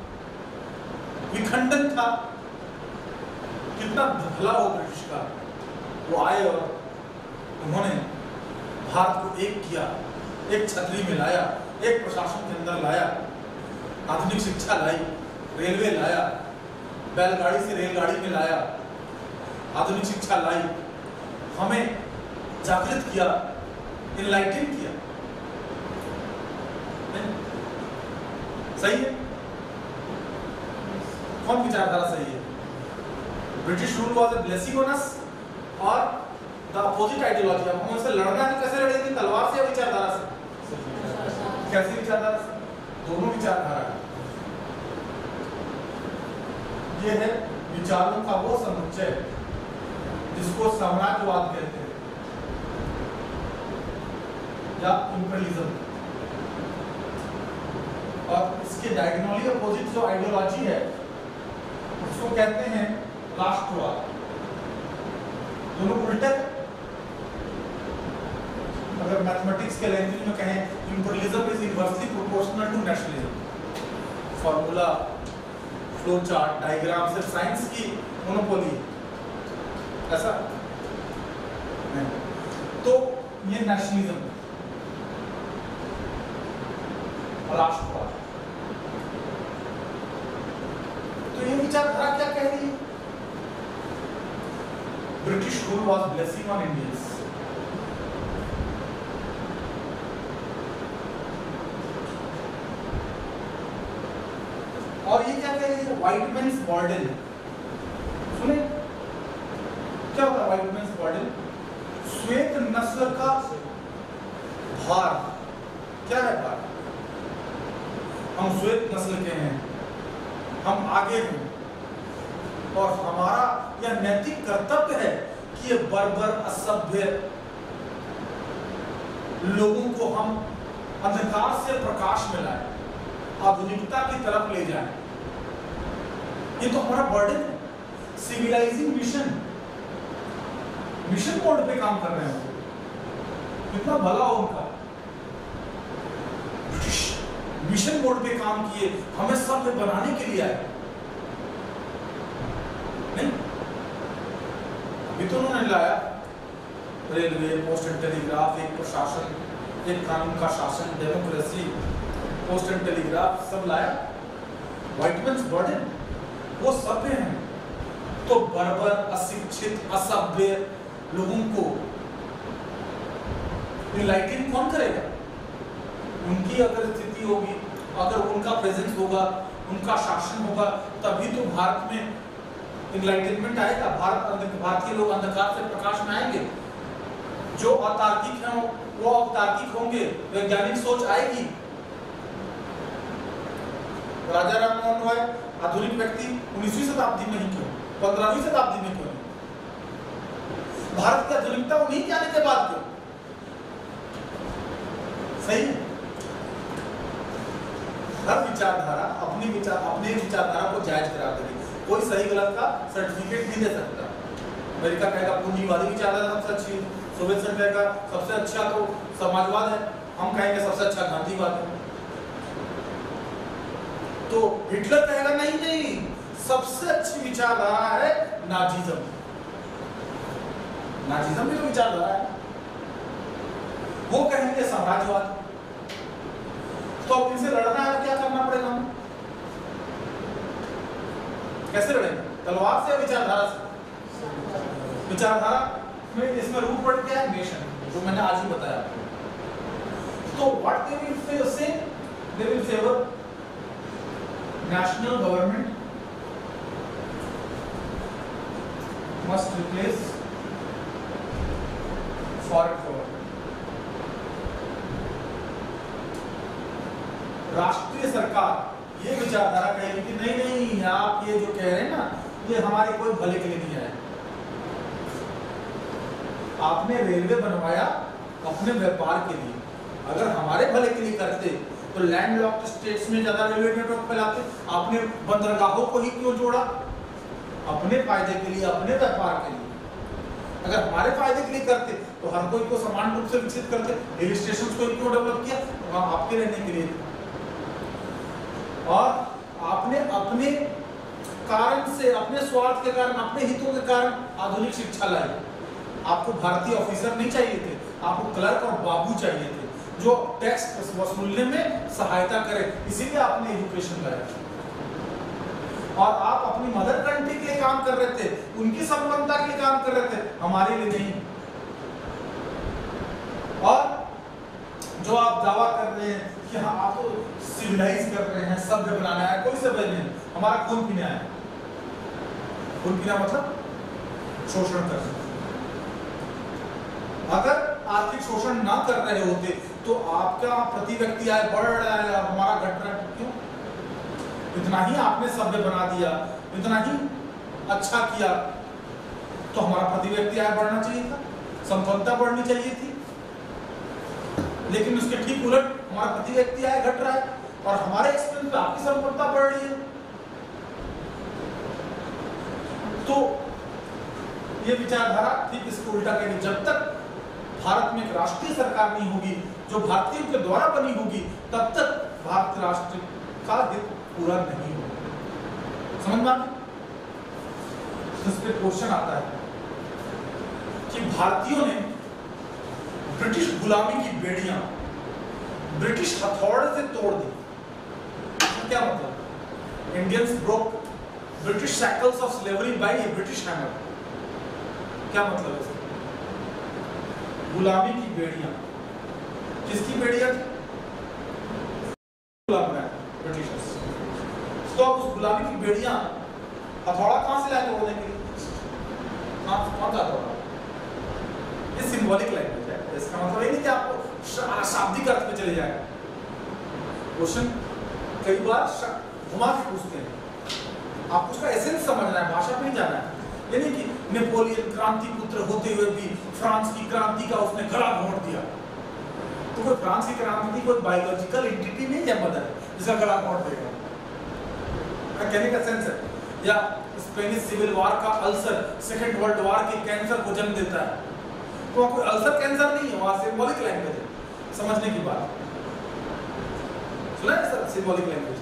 विखंडन था। कितना भला हो ब्रिटिश का, वो आए और उन्होंने भारत को एक किया, एक छतरी में लाया, एक प्रशासन के अंदर लाया, आधुनिक शिक्षा लाई, रेलवे लाया, बैलगाड़ी से रेलगाड़ी में लाया, आधुनिक शिक्षा लाई, हमें जागृत किया, इनलाइटन किया। सही है? कौन विचारधारा सही है? British rule was a blessing on us और द अपोजिट आइडियोलॉजी। अब हम उनसे लड़ना नहीं, कैसे लड़ेंगे? तलवार से या विचारधारा से? कैसी विचारधारा से? दोनों विचारधारा है। ये है विचारों का वो समुच्चय जिसको साम्राज्यवाद कहते हैं या इंपीरियलिज्म। और इसके डायगोनली अपोजिट जो आइडियोलॉजी है उसको कहते हैं राष्ट्रवाद। दोनों उल्टे, अगर मैथमेटिक्स के लैंग्वेज में कहें imperialism is inversely proportional to nationalism. Formula, flow chart, diagram सिर्फ साइंस की मोनोपोली ऐसा नहीं। तो ये नेशनलिज्म, राष्ट्रवाद, तो ये विचारधारा क्या कह रही है? British rule was blessing on Indians. और ये क्या कह रही है? White man's burden. सुने क्या होता है व्हाइट मैन्स बर्डन? श्वेत नस्ल का भार। क्या है भार? हम श्वेत नस्ल के हैं, हम आगे हैं, और हमारा यह नैतिक कर्तव्य है कि ये बर्बर असभ्य लोगों को हम अंधकार से प्रकाश में लाएं, आधुनिकता की तरफ ले जाएं। ये तो हमारा बर्डन है। सिविलाइजिंग मिशन, मिशन मोड पे काम कर रहे हैं। कितना भला हो उनका, ब्रिटिश मिशन मोड पे काम किए, हमें सभ्य बनाने के लिए आए। नहीं, अभी तो उन्होंने लाया रेलवे, पोस्ट एंड टेलीग्राफ, एक प्रशासन, एक कानून का शासन, डेमोक्रेसी, पोस्ट एंड टेलीग्राफ सब लाया। व्हाइट मैन्स बर्डन, वो सभ्य हैं, तो बर्बर, अशिक्षित, असभ्य लोगों को इनलाइटन कौन करेगा? उनकी अगर स्थिति होगी, अगर उनका प्रेजेंस होगा, उनका शासन होगा, तभी तो भारत में इनलाइटनमेंट आएगा। भारत भारतीय लोग अंधकार से प्रकाश में आएंगे। जो अतार्किक हैं वो अतार्किक होंगे, वैज्ञानिक सोच आएगी। राजा राम मोहन रॉय आधुनिक व्यक्ति उन्नीसवीं शताब्दी में ही क्यों, पंद्रहवीं शताब्दी में क्यों? भारत की आधुनिकता उन्हीं के आने के बाद क्यों? सही है। हर विचारधारा अपनी विचार अपने विचारधारा को जायज करा देगी। कोई सही गलत का सर्टिफिकेट नहीं दे सकता। अमेरिका कहेगा पूंजीवादी विचारधारा सबसे अच्छी, सोवियत संघ कहेगा सबसे अच्छा तो समाजवाद है, हम कहेंगे सबसे अच्छा गांधीवाद है। तो हिटलर कहेगा नहीं नहीं, सबसे अच्छी विचारधारा है नाजीज्म। नाजीज्म भी तो विचारधारा है। वो कहेंगे साम्राज्यवाद। तो अब इनसे लड़ना है, क्या करना पड़ेगा हमें? कैसे लड़ेंगे? तलवार से या विचारधारा से? विचारधारा में इसमें रूप पड़ गया है नेशन, जो मैंने आज ही बताया। तो what they will say, they will favour national government must replace foreign government। राष्ट्रीय सरकार ये विचारधारा कहेगी कि नहीं नहीं, आप ये जो कह रहे हैं ना, ये हमारे कोई भले के लिए नहीं है। आपने रेलवे बनवाया अपने व्यापार के लिए, अगर हमारे भले के लिए करते तो लैंड लॉक्ड स्टेट्स में ज्यादा रेलवे नेटवर्क फैलाते। आपने बंदरगाहों को ही क्यों जोड़ा? अपने फायदे के लिए, अपने व्यापार के लिए। अगर हमारे फायदे के लिए करते तो हर कोई को समान रूप से विकसित करते। हिल स्टेशन को क्यों डेवलप किया? वहां आपके रहने के लिए। और आपने अपने कारण से, अपने स्वार्थ के कारण, अपने हितों के कारण आधुनिक शिक्षा लाई। आपको भारतीय ऑफिसर नहीं चाहिए थे, आपको क्लर्क और बाबू चाहिए थे जो टैक्स वसूलने में सहायता करे। इसीलिए आपने एजुकेशन लाया। और आप अपनी मदर कंट्री के लिए काम कर रहे थे, उनकी संपन्नता के लिए काम कर रहे थे, हमारे लिए नहीं। और जो आप दावा कर रहे हैं कि हाँ आप तो सिविलाइज कर रहे हैं, सभ्य बनाना है, कोई सभ्य नहीं, हमारा खून पीना है। खून पीना मतलब शोषण करना। अगर आर्थिक शोषण ना कर रहे होते तो आपका प्रति व्यक्ति आय बढ़ रहा है और हमारा घट रहा है। क्यों? इतना ही आपने सभ्य बना दिया, इतना ही अच्छा किया, तो हमारा प्रति व्यक्ति आय बढ़ना चाहिए था, संपन्नता बढ़नी चाहिए थी। लेकिन उसके ठीक उलट हमारा प्रति व्यक्ति आय घट रहा है और हमारे एक्सपेंस पे आपकी संपन्नता बढ़ रही है। तो ये विचारधारा ठीक इसको उल्टा करेगी। जब तक भारत में एक राष्ट्रीय सरकार नहीं होगी जो भारतीयों के द्वारा बनी होगी, तब तक भारत राष्ट्र का हित पूरा नहीं होगा। समझ में आता है? इस पे क्वेश्चन आता है कि भारतीयों ने ब्रिटिश गुलामी की बेड़ियां ब्रिटिश हथौड़े से तोड़ दी। क्या मतलब? Indians broke British shackles of slavery by a British hammer. क्या मतलब है? गुलामी की बेड़ियां, किसकी बेड़ियां थी? गुलाम है ब्रिटिशर्स। तो अब उस गुलामी की बेड़ियां हथौड़ा कहां से लाए तोड़ने के लिए? कहां कौन सा हथौड़ा? ये सिंबॉलिक लैंग्वेज है। इसका मतलब ये नहीं कि आपको शाब्दिक अर्थ में चले जाएगा। क्वेश्चन कई बार घुमा के पूछते हैं, आपको उसका एसेंस समझना है, भाषा पे नहीं जाना है। ये नहीं कि नेपोलियन क्रांति पुत्र होते हुए भी फ्रांस की क्रांति का उसने गला घोंट दिया। तो कोई फ्रांस की क्रांति कोई बायोलॉजिकल एंटिटी नहीं है मदर जिसका गला घोंट देगा। कहने का सेंस है। या स्पेनिश सिविल वॉर का अल्सर सेकेंड वर्ल्ड वॉर के कैंसर को जन्म देता है। तो वहां कोई अल्सर कैंसर नहीं है, वहां सिंबॉलिक लैंग्वेज है। समझने की बात सुना है सर? सिंबॉलिक लैंग्वेज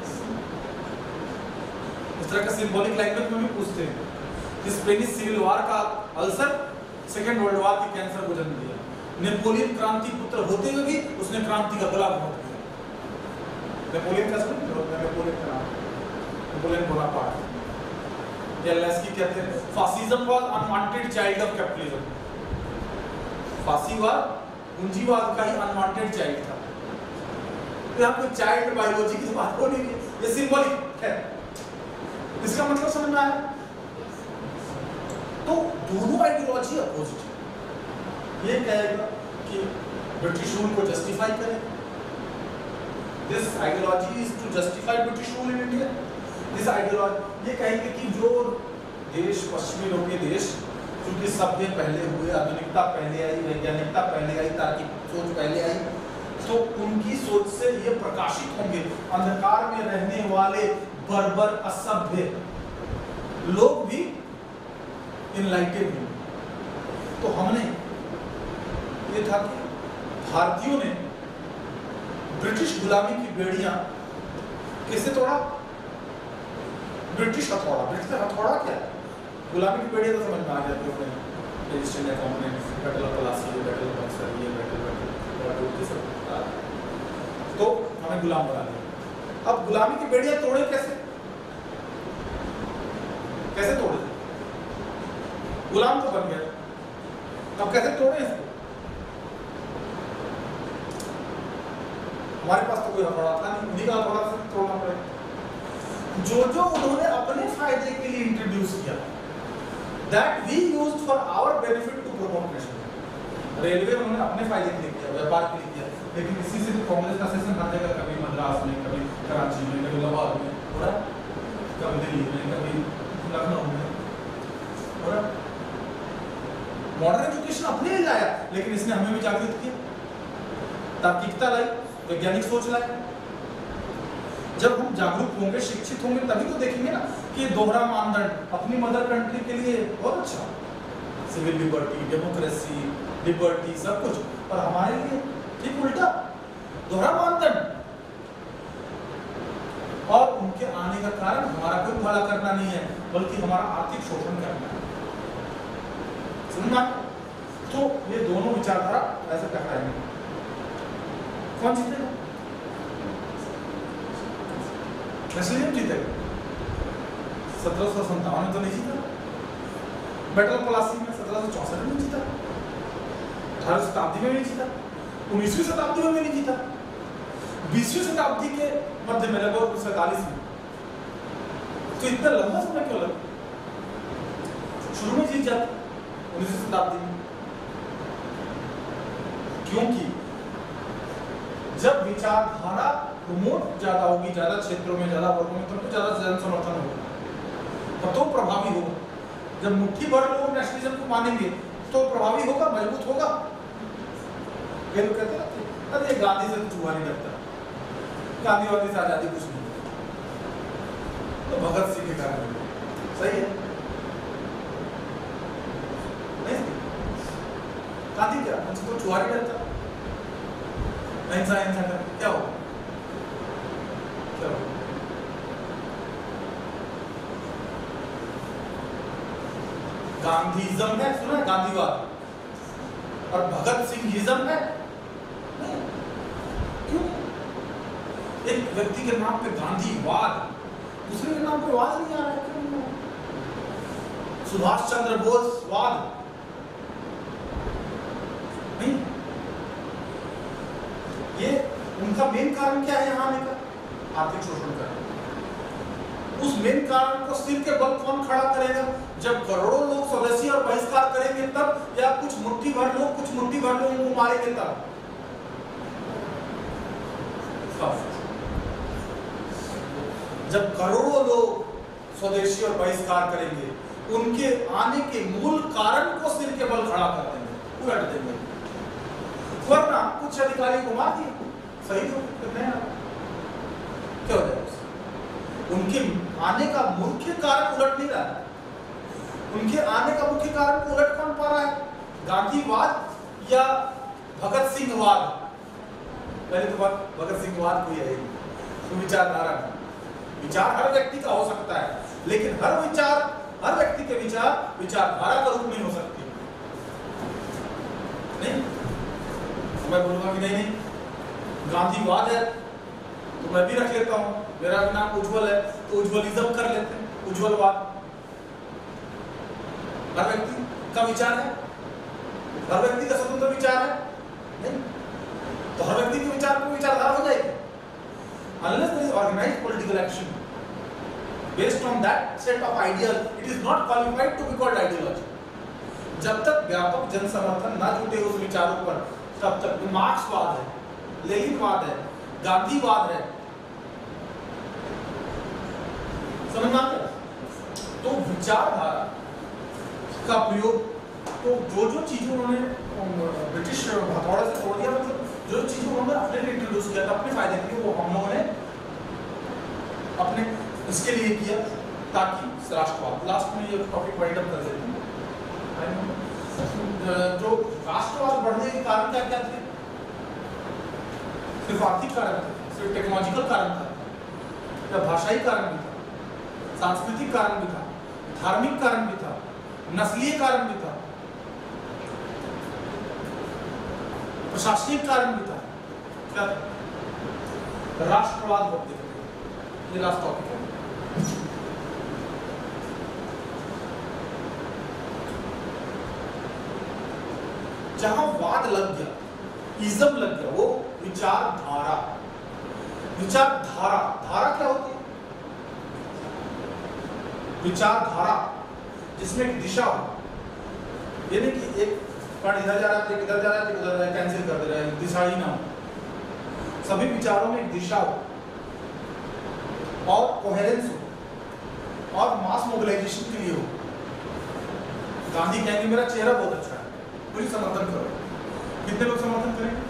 इस तरह का सिंबॉलिक लैंग्वेज में भी पूछते हैं। स्पेनिश सिविल वॉर का अल्सर सेकेंड वर्ल्ड वॉर के कैंसर को जन्म दिया। नेपोलियन क्रांति पुत्र होते हुए भी उसने क्रांति का गला घोंट दिया। नेपोलियन का सुन नेपोलियन का नाम नेपोलियन बोनापार्ट। या लेस्की कहते हैं fascism was unwanted child of capitalism. फासीवाद पूंजीवाद का ही अनवांटेड चाइल्ड था। तो यहाँ कोई चाइल्ड बायोलॉजी की बात हो नहीं है, ये सिंबॉलिक है। इसका मतलब समझ में आया? तो दोनों आइडियोलॉजी अपोजिट है। ये कहेगा कि ब्रिटिश रूल को जस्टिफाई करें, this ideology is to justify British rule in India. This ideology ये कहेंगे कि जो देश पश्चिमी लोग के देश क्योंकि सभ्य पहले हुए, आधुनिकता पहले आई, वैज्ञानिकता पहले आई, तार्किक सोच पहले आई, तो उनकी सोच से ये प्रकाशित होंगे। अंधकार में रहने वाले बर्बर असभ्य लोग भी इनलाइटेड हुए। तो हमने ये था कि भारतीयों ने ब्रिटिश गुलामी की बेड़ियां किससे तोड़ा? ब्रिटिश हथौड़ा। ब्रिटिश हथौड़ा क्या है? गुलामी की बेड़ियां तो समझ में आ जाती है। Registration component, battle of Plassey, battle of Buxar, ये बैटल बैटल सब। तो हमें गुलाम बना दिया। अब गुलामी की बेड़ियां तोड़े कैसे? कैसे तोड़े? गुलाम तो बन गया, अब कैसे तोड़े इसको? हमारे पास तो कोई हथौड़ा था नहीं, उन्हीं का हथौड़ा से तोड़ना पड़ेगा। जो जो उन्होंने अपने फायदे के लिए इंट्रोड्यूस किया, that we used for our benefit to promote nation. Railway उन्होंने अपने फायदे के लिए किया, व्यापार के लिए किया, लेकिन इसी से तो कांग्रेस का सेशन हर जगह, कभी मद्रास में, कभी कराची में, कभी लाहौर में हो रहा, कभी दिल्ली में, कभी लखनऊ में हो रहा। मॉडर्न एजुकेशन अपने लिए लाया, लेकिन इसने हमें भी जागृत किया, तार्किकता लाई, वैज्ञानिक सोच लाई। जब हम जागरूक होंगे, शिक्षित होंगे, तभी तो देखेंगे ना कि दोहरा मानदंड अपनी मदर कंट्री के लिए बहुत अच्छा, सिविल लिबर्टी, डेमोक्रेसी, लिबर्टी, सब कुछ, और हमारे लिए ठीक उल्टा, दोहरा मानदंड। और उनके आने का कारण हमारा कोई भला करना नहीं है, बल्कि हमारा आर्थिक शोषण करना है। समझना? तो ये दोनों विचारधारा ऐसे टकराएंगे। कौन जीतेगा? नेशनलिज्म जीतेगा। सत्रह सौ संतावन में तो नहीं जीता, बैटल ऑफ प्लासी में सत्रह सौ चौसठ में जीता, अठारह शताब्दी में नहीं जीता, उन्नीसवीं शताब्दी में भी नहीं जीता, बीसवीं शताब्दी के मध्य में लगभग सैतालीस में। तो इतना लंबा समय क्यों लगा? शुरू में जीत जाता उन्नीसवीं शताब्दी में। क्योंकि जब विचारधारा प्रमोट ज्यादा होगी, ज्यादा क्षेत्रों में, ज्यादा वर्गों में, तो ज्यादा जन समर्थन होगा, तो प्रभावी होगा। जब मुट्ठी भर लोग नेशनलिज्म को मानेंगे तो प्रभावी होगा, मजबूत होगा। ये लोग कहते हैं अरे ये गांधी से चूहा नहीं लगता, गांधीवादी से आजादी कुछ नहीं, तो भगत सिंह के कारण सही है नहीं? गांधी क्या मुझे तो चुहारी रहता, अहिंसा अहिंसा कर क्या हो क्या हो? गांधीइज्म है, सुना है गांधीवाद, और भगत सिंहिज्म है नहीं? क्यों? एक व्यक्ति के नाम पे गांधीवाद, दूसरे के नाम पे वाद नहीं आ रहा है, क्यों? सुभाष चंद्र बोस वाद नहीं? ये उनका मेन कारण क्या है यहाँ आने का? आर्थिक शोषण का। उस मेन कारण को सिर के बल कौन खड़ा करेगा? जब करोड़ों लोग स्वदेशी और बहिष्कार करेंगे तब, या कुछ मुट्ठी भर लोग कुछ मुट्ठी भर लोगों को मारेंगे तब? जब करोड़ों लोग स्वदेशी और बहिष्कार करेंगे, उनके आने के मूल कारण को सिर के बल खड़ा कर देंगे, उलट देंगे, वरना कुछ अधिकारी को मार दिए, सही हो नहीं? क्या हो जाएगा? उनके आने का मुख्य कारण उलट नहीं रहा है। उनके आने का मुख्य कारण को उलट कौन पा रहा है? गांधीवाद या भगत सिंहवाद? पहले तो बात भगत सिंहवाद कोई है तो विचारधारा है। विचार हर व्यक्ति का हो सकता है, लेकिन हर विचार हर व्यक्ति के विचार विचारधारा का रूप नहीं हो सकती नहीं? मैं बोलूंगा कि नहीं नहीं गांधीवाद है तो मैं भी रख लेता हूं, मेरा नाम उज्जवल है तो उज्जवलिज्म कर लेते हैं, उज्जवलवाद। हर व्यक्ति का विचार है, हर व्यक्ति का स्वतंत्र विचार है नहीं? तो हर व्यक्ति के विचार को विचारधारा हो जाएगी unless there is organized political action based on that set of ideas, it is not qualified to be called ideology. जब तक व्यापक जन समर्थन न जुटे उस विचारों पर, तब तक मार्क्सवाद है, लेनिनवाद है, गांधीवाद है, समझ में आता है? तो विचारधारा का प्रयोग, तो जो जो चीजें उन्होंने ब्रिटिश हथौड़े से तोड़ दिया, मतलब जो चीजें उन्होंने अपने लिए इंट्रोड्यूस किया था अपने फायदे के लिए, वो हम लोगों ने अपने इसके लिए किया ताकि राष्ट्रवाद। लास्ट में ये टॉपिक वाइंड अप कर देते हैं। जो राष्ट्रवाद बढ़ने के कारण क्या क्या थे? सिर्फ आर्थिक कारण थे, सिर्फ टेक्नोलॉजिकल कारण था, या भाषाई कारण भी था, सांस्कृतिक कारण भी था, धार्मिक कारण भी था, नस्लीय कारण भी था, प्रशासनिक कारण भी था। क्या राष्ट्रवाद बढ़ते थे। ये लास्ट टॉपिक है। जहां वाद लग गया, इज्म लग गया, वो विचारधारा। विचारधारा, धारा क्या होती है? विचारधारा जिसमें एक दिशा हो, ये नहीं कि एक कण इधर जा रहा है, इधर जा रहा है, उधर जा रहा है, कैंसिल कर दे रहा है, दिशा ही ना हो। सभी विचारों में एक दिशा हो और कोहेरेंस हो और मास मोबिलाइजेशन के लिए हो। गांधी कहेंगे मेरा चेहरा बहुत अच्छा है, पूरी समर्थन करो। कितने लोग समर्थन करेंगे?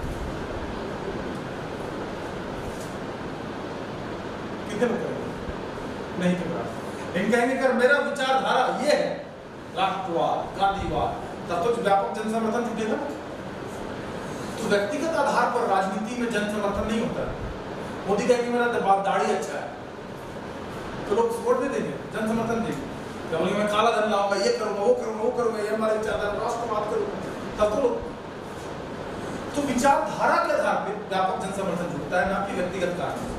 कितने लोग करेंगे? नहीं कर रहा। इन कहेंगे कि मेरा विचारधारा ये है, राष्ट्रवाद, गांधीवाद, तब तो व्यापक जन समर्थन जुटेगा। तो व्यक्तिगत आधार पर राजनीति में जन समर्थन नहीं होता है। मोदी कहेंगे मेरा दाढ़ी अच्छा है तो लोग सपोर्ट नहीं देंगे, जन समर्थन देंगे। बोलेंगे मैं काला धन लाऊंगा, ये करूंगा, वो करूंगा, वो करूंगा, ये हमारा विचारधारा, राष्ट्रवाद करूंगा, तब तो लोग। तो विचारधारा के आधार पर व्यापक जन समर्थन जुटता है, ना कि व्यक्तिगत कारण।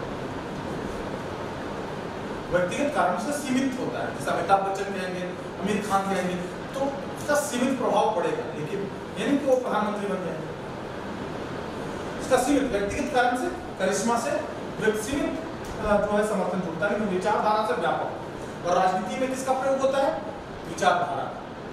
व्यक्तिगत कारण से सीमित होता है, जैसे अमिताभ बच्चन कहेंगे, आमिर खान कहेंगे, तो उसका सीमित प्रभाव पड़ेगा, लेकिन ये नहीं कि वो प्रधानमंत्री बन जाएंगे। इसका सीमित व्यक्तिगत कारण से, करिश्मा से सीमित जो है समर्थन जुड़ता है, लेकिन विचारधारा से व्यापक। और राजनीति में किसका प्रयोग होता है? विचारधारा।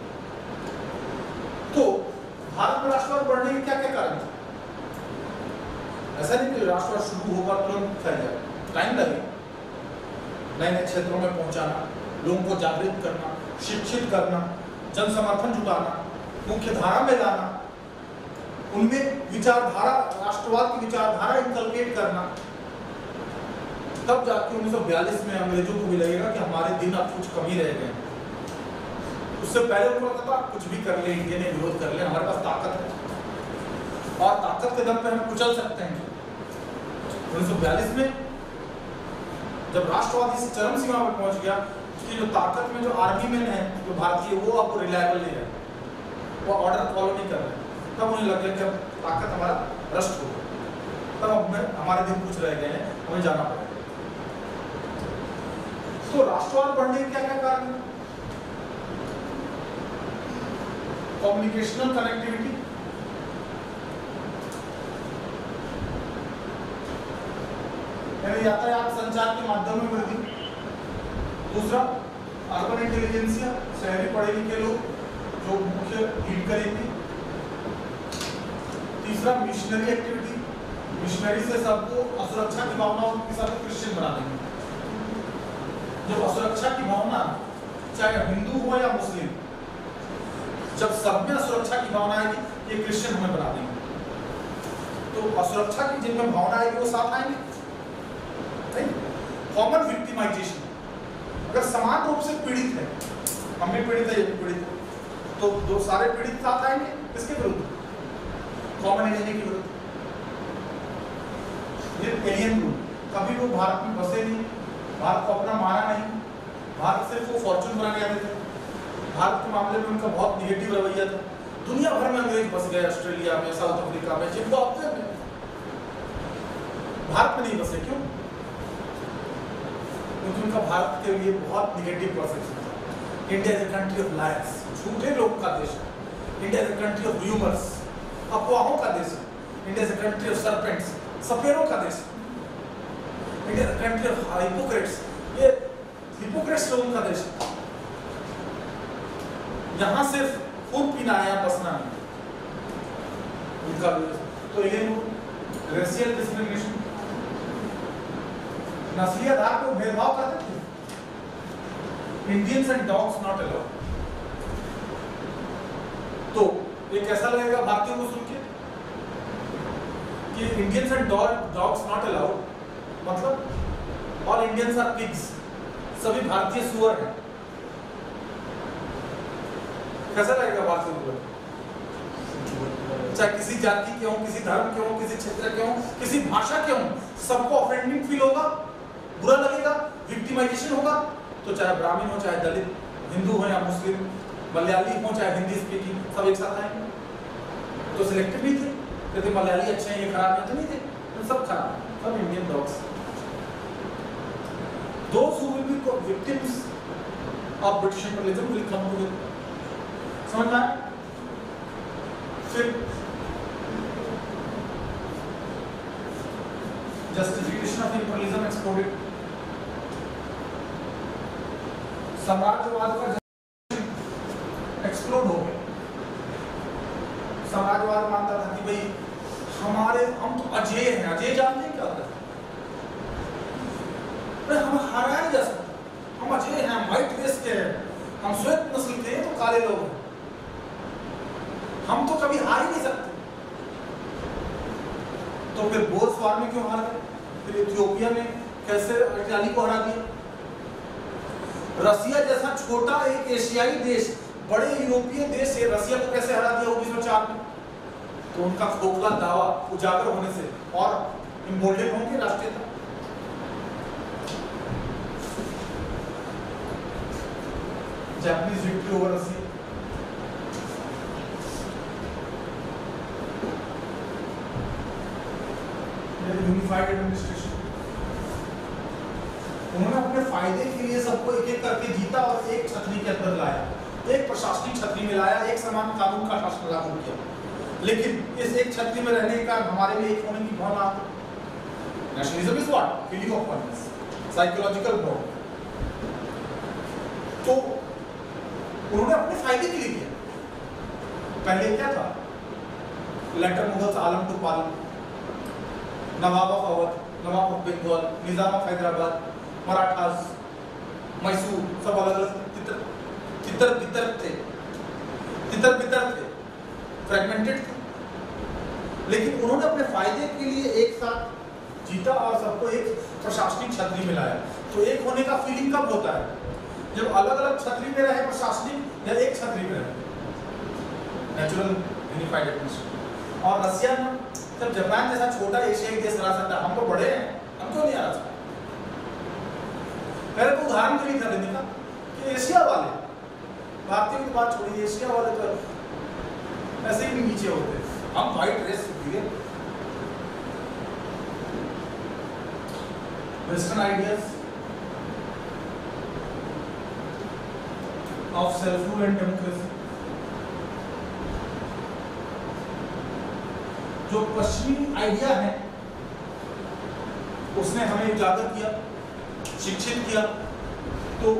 तो भारत में राष्ट्रवाद बढ़ने के क्या क्या कारण थे? ऐसा नहीं कि राष्ट्रवाद शुरू होगा तुरंत फैल जाए, टाइम लगेगा। नए नए क्षेत्रों में पहुंचाना, लोगों को जागृत करना, शिक्षित करना, जन समर्थन जुटाना, मुख्य धारा में लाना, उनमें विचारधारा, राष्ट्रवाद की विचारधारा इनकलकेट करना, तब जाके उन्नीस सौ बयालीस में अंग्रेजों को भी लगेगा कि हमारे दिन अब कुछ कम ही रह गए। उससे पहले उनको लगता था कुछ भी कर ले, इंडिया ने विरोध कर ले, हमारे पास ताकत है और ताकत के दम पे हम कुचल सकते हैं। उन्नीस सौ बयालीस में जब राष्ट्रवाद इस चरम सीमा पर पहुंच गया कि जो ताकत में जो आर्मी मैन है जो भारतीय, वो अब रिलायबल नहीं है, वो ऑर्डर फॉलो नहीं कर रहे, तब उन्हें लग गया कि अब ताकत हमारा रस्ट हो गया, तब अब हमारे दिन कुछ रह गए हैं, हमें जाना पड़ेगा। तो राष्ट्रवाद बढ़ने के क्या क्या कारण है? कम्युनिकेशनल कनेक्टिविटी, यानी यातायात संचार के माध्यम में वृद्धि। दूसरा, अर्बन इंटेलिजेंसिया, शहरी पढ़े लिखे लोग जो मुख्य लीड करेंगे। तीसरा, मिशनरी एक्टिविटी, मिशनरी से सबको असुरक्षा की भावना के साथ क्रिश्चियन बना देंगे। जब असुरक्षा की भावना, चाहे हिंदू हो या मुस्लिम, जब सब में असुरक्षा की भावना आएगी, ये क्रिश्चियन हमें बना देंगे। तो असुरक्षा की जिनमें भावना आएगी वो साथ आएंगे। कॉमन विक्टिमाइजेशन, अगर समान रूप से पीड़ित है, हम भी पीड़ित है, ये भी पीड़ित है, तो दो सारे पीड़ित साथ आएंगे किसके विरुद्ध? कॉमन एनिमी के विरुद्ध। ये एलियन रूल, कभी वो भारत में बसे नहीं, भारत को अपना माना नहीं, भारत सिर्फ वो फॉर्चून बनाने आते थे, भारत के मामले में उनका बहुत निगेटिव रवैया था। दुनिया भर में अंग्रेज बस गए, ऑस्ट्रेलिया में, साउथ अफ्रीका में, जिम्बाब्वे में, भारत में नहीं बसे। क्यों? क्योंकि उनका भारत के लिए बहुत निगेटिव परसेप्शन था। India is a country of liars, झूठे लोग का देश है। India is a country of rumours, अफवाहों का देश है। India is a country of serpents, सपेरों का देश है। India is a country of hypocrites, ये हिपोक्रेट्स लोगों का देश है। यहाँ सिर्फ खून पीना है या बसना नहीं उनका। तो ये रेशियल डिस्क्रिमिनेशन, नस्ली आधार पर भेदभाव करते थे। Indians and dogs not allowed. तो ये कैसा लगेगा भारतीयों को सुन के कि Indians and dogs not allowed, मतलब ऑल इंडियंस आर पिग्स, सभी भारतीय सुअर हैं। कैसा लगेगा भारतीयों को? चाहे किसी जाति के हों, किसी धर्म के हों, किसी क्षेत्र के हों, किसी भाषा के हों, सबको ऑफेंडिंग फील होगा, बुरा लगेगा, विक्टिमाइजेशन होगा। तो चाहे ब्राह्मण हो, चाहे दलित, हिंदू हो या मुस्लिम, मलयाली हो चाहे हिंदी स्पीकिंग, सब एक साथ आएंगे। तो सिलेक्टिव नहीं थे, कहते मलयाली अच्छे हैं, ये खराब है, तो नहीं थे, तो सब खराब, सब Indian dogs. Those who will be victims of British imperialism will come to it. समझ में आया? फिर justification of imperialism exploded. साम्राज्यवाद का एक्सप्लोड हो गया। साम्राज्यवाद मानता था कि भाई हमारे हम तो अजय हैं। अजय जानते हैं क्या होता है? हम हराया नहीं जा सकता, हम अजय हैं, व्हाइट रेस के हैं, हम श्वेत नस्ल के हैं, तो काले लोग हैं, हम तो कभी हार ही नहीं सकते। तो फिर बोर्स वार में क्यों हार गए? फिर इथियोपिया में कैसे इटली को हरा दिया? रसिया जैसा छोटा एक एशियाई देश बड़े यूरोपीय देश से रसिया को कैसे हरा दिया उन्नीस सौ चार में? तो उनका खोखला दावा उजागर होने से और इम्बोल्डेड होंगे राष्ट्रीयता। Japanese victory over Russia, unified administration, उन्होंने अपने फायदे के लिए सबको एक एक करके जीता और एक छतरी के अंदर लाया, एक प्रशासनिक छतरी में लाया, एक समान कानून का शासन लागू किया। लेकिन इस एक छतरी में रहने का हमारे लिए एक होने की भावना, nationalism is what? Feeling of oneness, psychological bond. तो उन्होंने अपने फायदे के लिए किया। पहले क्या था? Later Mughals Alam to Palam, nawab of Awadh, nawab of Bengal, Nizam of Hyderabad, Marathas, Mysore, सब अलग अलग तितर तितर बितर थे, तितर बितर थे, फ्रेगमेंटेड थे। लेकिन उन्होंने अपने फायदे के लिए एक साथ जीता और सबको एक प्रशासनिक छतरी में लाया। तो एक होने का फीलिंग कब होता है? जब अलग अलग छतरी में रहे प्रशासनिक या एक छतरी में रहे, नेचुरल यूनिफाइड एडमिनिस्ट्रेशन। और रसिया में जब जापान जैसा छोटा एशियाई देश रहा सकता, हम तो बड़े हैं, हम क्यों नहीं आ रहा? पहले तो उदाहरण के लिए था लेने का कि एशिया वाले, भारतीयों की बात छोड़िए, एशिया वाले तो ऐसे ही नीचे होते हैं, हम व्हाइट रेस है। Western ideas of self rule and democracy, जो पश्चिमी आइडिया है उसने हमें उजागर किया, शिक्षित किया। तो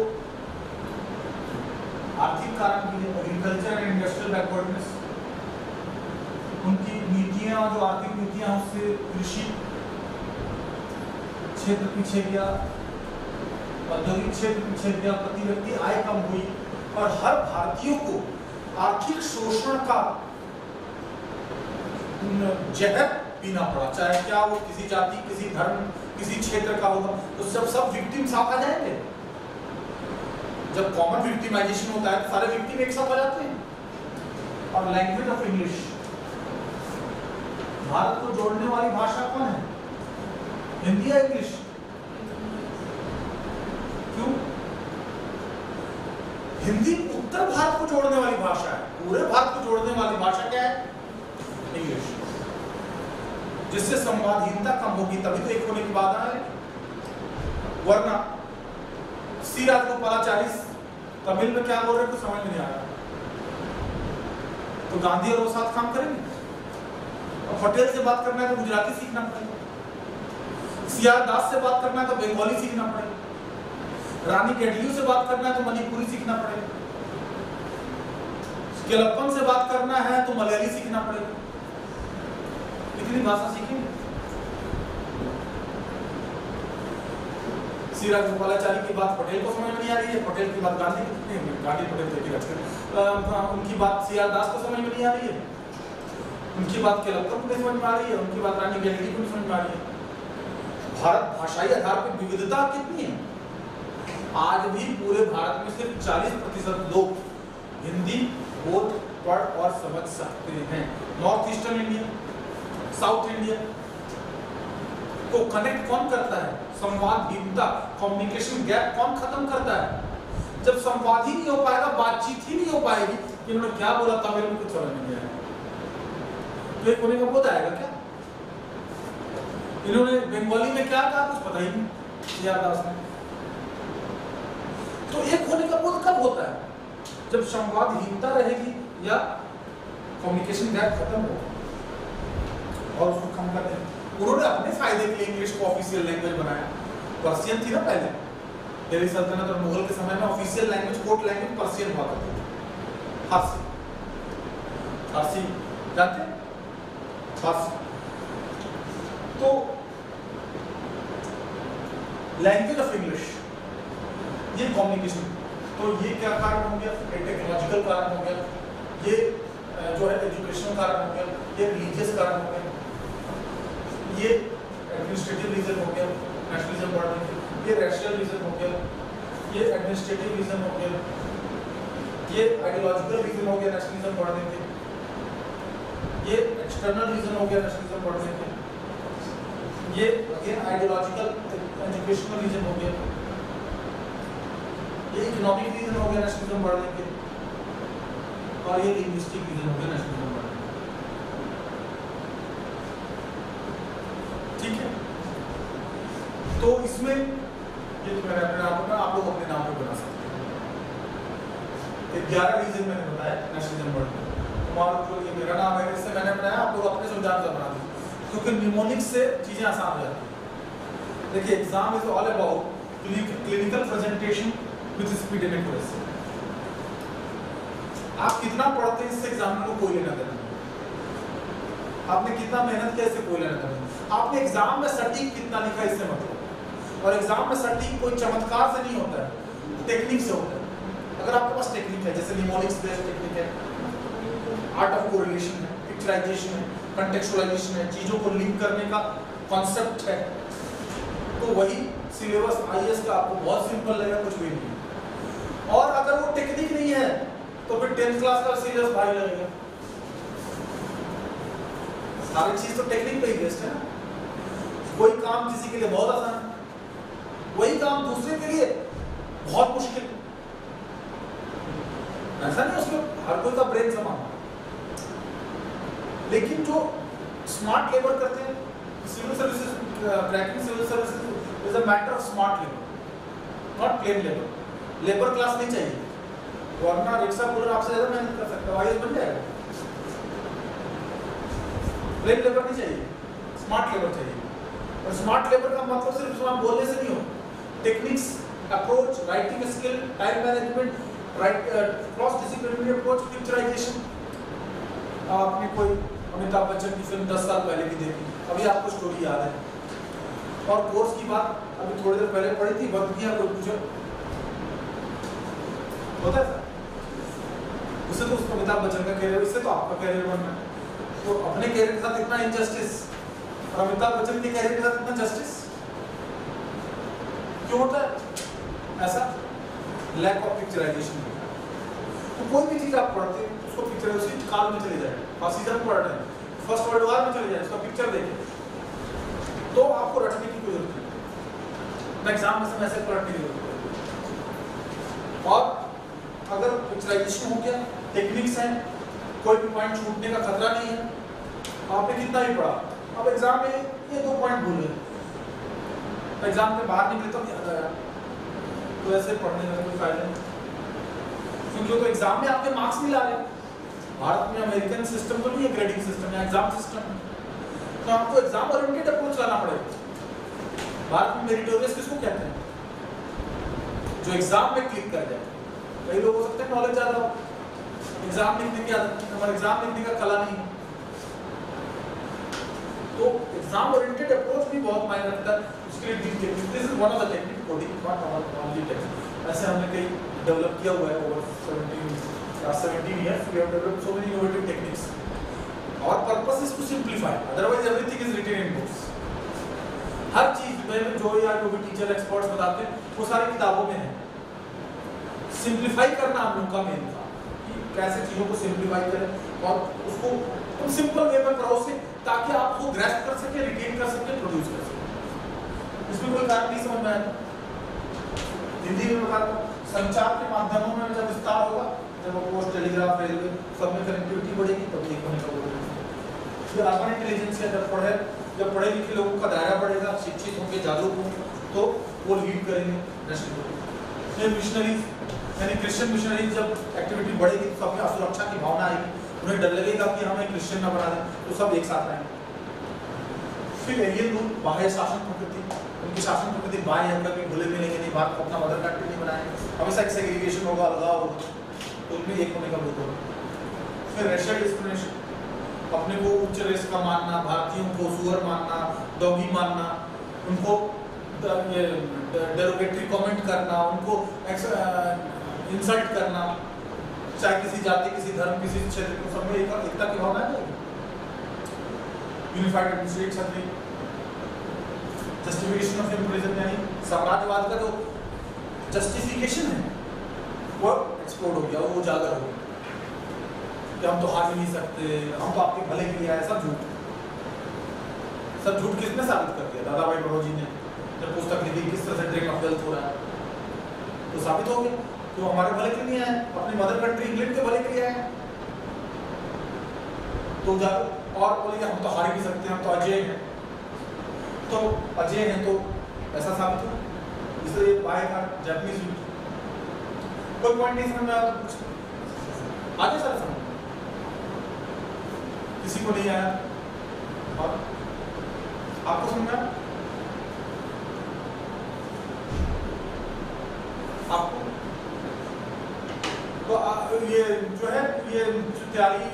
आर्थिक कारण के लिए एग्रीकल्चर एंड इंडस्ट्रियल बैकवर्डनेस, उनकी नीतियां, जो आर्थिक नीतियां, उससे कृषि क्षेत्र पीछे गया, औद्योगिक क्षेत्र पीछे गया, प्रति व्यक्ति आय कम हुई और हर भारतीय को आर्थिक शोषण का जहर पीना पड़ा, चाहे क्या वो किसी जाति, किसी धर्म, किसी क्षेत्र का होगा। तो जब सब विक्टिम साथ आ जाएंगे, जब कॉमन विक्टिमाइजेशन होता है तो सारे विक्टिम एक साथ आ जाते हैं। और लैंग्वेज ऑफ इंग्लिश, भारत को जोड़ने वाली भाषा कौन है? हिंदी या इंग्लिश? क्यों? हिंदी उत्तर भारत को जोड़ने वाली भाषा है, पूरे भारत को जोड़ने वाली भाषा क्या है? इंग्लिश। जिससे संवादहीनता कम होगी, तभी तो एक होने की बात है। वरना सी राजगोपालाचारी तमिल में क्या बोल रहे हैं कुछ समझ में नहीं आ रहा, तो गांधी और वो साथ काम करेंगे। और पटेल से बात करना है तो गुजराती सीखना पड़ेगा, सीआर दास से बात करना है तो बंगाली सीखना पड़ेगा, रानी केडलियू से बात करना है तो मणिपुरी सीखना पड़ेगा, केलप्पन से बात करना है तो मलयाली सीखना पड़ेगा। कितनी भाषा सीखेंगे? सी राजगोपालाचारी की बात पटेल को समझ में नहीं आ रही है, पटेल की बात गांधी गांधी पटेल देखिए, उनकी बात सी आर दास को समझ में नहीं आ रही है, उनकी बात केलप्पन को नहीं समझ में आ रही है, उनकी बात रानी केडली को नहीं समझ में आ रही है। भारत भाषाई आधार पर विविधता कितनी है? आज भी पूरे भारत में सिर्फ चालीस प्रतिशत लोग हिंदी बोल, पढ़ और समझ सकते हैं। North eastern India, south India को कनेक्ट कौन करता है? संवादहीनता, कम्युनिकेशन गैप कौन खत्म करता है? जब संवाद ही नहीं हो पाएगा, बातचीत ही नहीं हो पाएगी कि इन्होंने क्या बोला तमिल में कुछ समझ नहीं आया, तो एक होने का बोध आएगा क्या? इन्होंने बंगाली में क्या कहा कुछ पता ही नहीं सीआर दास ने। तो एक होने का बोध कब होता है? जब संवादहीनता रहेगी या कम्युनिकेशन गैप खत्म होगा, और उसको कम कर दें। उन्होंने अपने फायदे के लिए इंग्लिश को ऑफिशियल लैंग्वेज बनाया। पर्शियन थी ना पहले, दिल्ली सल्तनत और मुगल के समय में official language, court language Persian हुआ करती थी, फारसी। फारसी जानते हैं? फारसी। तो लैंग्वेज ऑफ इंग्लिश, ये कम्युनिकेशन, तो ये क्या कारण हो गया? एक टेक्नोलॉजिकल कारण हो गया, ये जो है एजुकेशनल कारण हो गया, ये रिलीजियस कारण हो गया, ये एडमिनिस्ट्रेटिव रीजन हो गया नेशनलिज्म बढ़ने के, ये रेशियल रीजन हो गया, ये एडमिनिस्ट्रेटिव रीजन हो गया, ये आइडियोलॉजिकल रीजन हो गया नेशनलिज्म बढ़ने के, ये एक्सटर्नल रीजन हो गया नेशनलिज्म बढ़ने के, ये अगेन आइडियोलॉजिकल एजुकेशनल रीजन हो गया, ये इकोनॉमिक रीजन हो गया नेशनलिज्म बढ़ने के, और ये लिंग्विस्टिक रीजन हो गया नेशनलिज्म बढ़ने के। ठीक है, तो इसमें ये तो मैंने अपने नाम पर, आप लोग अपने नाम पे बना सकते हैं। ग्यारह रीजन मैंने बताया नेशनलिज्म बढ़ने, हमारा जो ये मेरा नाम है इससे मैंने बनाया, आप लोग अपने संविधान का बना दीजिए, क्योंकि निमोनिक से चीजें आसान हो जाती हैं। देखिए, exam is all about clinical presentation with speed and accuracy. आप कितना पढ़ते हैं इससे एग्जाम को कोई लेना देना, आपने कितना मेहनत किया इससे कोई लेना देना, आपने एग्जाम में सटीक कितना लिखा इससे मतलब। और एग्जाम में सटीक कोई चमत्कार से नहीं होता है, टेक्निक से होता है। अगर आपके पास टेक्निक है, जैसे निमोनिक्स बेस्ड टेक्निक है, आर्ट ऑफ कोरिलेशन है, पिक्चराइजेशन है, कंटेक्चुअलाइजेशन है, चीजों को लिंक करने का कॉन्सेप्ट है, तो वही सिलेबस आईएएस का आपको बहुत सिंपल लगेगा, कुछ भी नहीं। और अगर वो टेक्निक नहीं है तो फिर टेंथ क्लास का सिलेबस भारी लगेगा। सारी चीज तो टेक्निक पे ही बेस्ड है ना। कोई काम किसी के लिए बहुत आसान है, वही काम दूसरे के लिए बहुत मुश्किल। ऐसा नहीं उसमें हर कोई का ब्रेन समान, लेकिन जो स्मार्ट लेबर करते हैं, civil services, cracking civil services is a matter of smart labour, not plain labour. Labour class नहीं चाहिए, वरना रिक्शा पुलर आपसे ज्यादा मेहनत कर सकता है, आईएएस बन जाएगा। प्लेन लेबर नहीं चाहिए, स्मार्ट लेबर चाहिए। और स्मार्ट लेबर का मतलब सिर्फ हम बोलने से नहीं हो, techniques, approach, writing skill, time management, right, cross disciplinary approach, picturisation. आपने कोई अमिताभ बच्चन की फिल्म दस साल पहले की देखी, अभी आपको स्टोरी याद है। और कोर्स की बात अभी थोड़ी देर पहले पढ़ी थी, वक्त किया कोई पूछो होता है सर, उससे तो उसको अमिताभ बच्चन का कैरियर, इससे तो आपका कैरियर बनना है। तो अपने कैरियर के साथ इतना इनजस्टिस और अमिताभ बच्चन के कैरियर के साथ इतना जस्टिस क्यों होता है? ऐसा लैक ऑफ पिक्चराइजेशन। तो कोई भी चीज आप पढ़ते हैं उसको पिक्चर उसी काल में चले जाए, सीजन पढ़ रहे हैं, फर्स्ट वर्ल्ड वॉर में चले जाए, उसका पिक्चर देखें तो आपको रटने की कोई जरूरत नहीं, एग्जाम में ऐसे रटने की जरूरत है। और अगर पिक्चराइजेशन हो गया, टेक्निक्स हैं, कोई भी पॉइंट छूटने का खतरा नहीं है, आपने कितना भी पढ़ा, अब एग्जाम में ये दो पॉइंट भूल गए, एग्जाम के बाहर निकले तो याद आया, तो ऐसे पढ़ने का कोई फायदा नहीं, क्योंकि तो एग्जाम में आपके मार्क्स नहीं ला रहे। भारत में अमेरिकन सिस्टम तो नहीं है, ग्रेडिंग सिस्टम है, एग्जाम सिस्टम है, तो आपको एग्जाम ओरिएंटेड अप्रोच लाना पड़ेगा। भारत में मेरिटोरियस किसको कहते हैं? जो एग्जाम में क्लिक कर जाए। कई लोग हो सकते हैं नॉलेज ज्यादा हो, एग्जाम लिखने की आदत, हमारा एग्जाम लिखने का कला नहीं है, तो एग्जाम ओरिएंटेड अप्रोच भी बहुत मायने रखता है। उसके लिए this is one of the technique, coding not only technique. ऐसे हमने कई डेवलप किया हुआ है over seventeen years, we have developed so many innovative techniques. और purpose is to simplify, otherwise everything is written in books. हर चीज में जो या जो भी टीचर एक्सपर्ट्स बताते हैं वो सारी किताबों में है। सिंप्लीफाई करना हम लोग का मेन था कि कैसे चीजों को सिंप्लीफाई करें और उसको तुम सिंपल वे में करो से, ताकि आप उसको ग्रैस्प कर सके, रिटेन कर सके, प्रोड्यूस कर सके। इसमें कोई कारण नहीं समझ में आया। हिंदी में बता दो, संचार के माध्यमों में जब विस्तार होगा, जब पोस्ट, टेलीग्राफ, रेलवे सब में कनेक्टिविटी बढ़ेगी, तब एक होने का बोलेंगे। फिर अर्बन इंटेलिजेंस है, जब पढ़े जब पढ़े लिखे लोगों का दायरा बढ़ेगा, शिक्षित होंगे, जागरूक होंगे, तो वो लीड करेंगे नेशनल को। फिर मिशनरीज यानी क्रिश्चियन मिशनरीज जब एक्टिविटी बढ़ेगी तो सब में असुरक्षा की भावना आएगी, उन्हें डर लगेगा कि हमें क्रिश्चियन न बना दें, तो सब एक साथ आएंगे। फिर एलियन रूल, बाह्य शासन प्रकृति, उनकी शासन प्रकृति बाह्य अंदर में घुले मिलेंगे नहीं, भारत को अपना मदर कंट्री नहीं बनाएंगे, हमेशा एक सेग्रीगेशन होगा, अलगाव होगा, तो उनमें एक होने का बोध होगा। फिर रेशियल डिस्क्रिमिनेशन, अपने को उच्च रेस का मानना, भारतीयों को सुअर मानना, डॉगी मानना, उनको डेरोगेटरी कमेंट करना, उनको इंसल्ट करना, चाहे किसी जाति, किसी धर्म, किसी क्षेत्र को, सब में एकता की भावना है। यूनिफाइड एडमिनिस्ट्रेटिव छत्री, जस्टिफिकेशन ऑफ इम्प्रिजन यानी साम्राज्यवाद का जो जस्टिफिकेशन है वो एक्सप्लोड हो गया, वो उजागर हो गया कि हम तो हार नहीं सकते, हम तो आपके भले के लिए आए। सब झूठ, सब झूठ किसने साबित कर दिया? दादा भाई बड़ोजी ने जब पुस्तक लिखी, किस तरह से ड्रेन ऑफ वेल्थ हो रहा है, तो साबित हो गया कि वो हमारे भले के लिए आए, अपनी मदर कंट्री इंग्लैंड के भले के लिए आए। तो उजागर और बोले हम तो हार ही नहीं सकते, हम तो अजय हैं, तो अजय हैं तो ऐसा साबित हो। इसलिए बाय हार्ट जापानीज कोई पॉइंट नहीं समझ में आया तो कुछ आगे चल समझ, किसी को नहीं आया और आपको समझ में आया? आपको तो आ, ये जो है ये तैयारी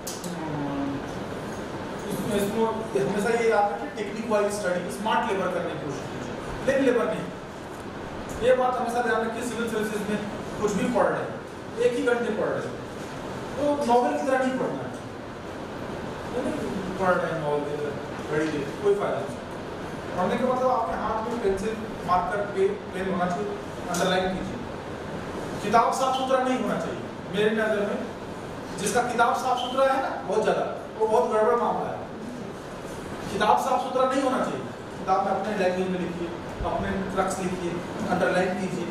इसमें इसमें हमेशा ये याद रखिए, टेक्निक वाली स्टडी, स्मार्ट लेबर करने की कोशिश कीजिए, प्लेन लेबर नहीं। ये बात हमेशा ध्यान रखिए, सिविल सर्विसेज में कुछ भी पढ़ रहे हैं, एक ही घंटे पढ़ रहे हैं, तो नॉवेल की तरह नहीं पढ़ना है, पढ़ रहे हैं नॉवेल की तरह बड़ी देर, कोई फायदा नहीं। पढ़ने का मतलब आपके हाथ में पेंसिल मार्कर पे पेन होना चाहिए, अंडरलाइन कीजिए। किताब साफ सुथरा नहीं होना चाहिए। मेरे नजर में जिसका किताब साफ सुथरा है ना बहुत ज्यादा, वो बहुत गड़बड़ मामला है। किताब साफ सुथरा नहीं होना चाहिए। किताब में अपने लैंग्वेज में लिखिए, अपने ट्रक्स लिखिए, अंडरलाइन कीजिए।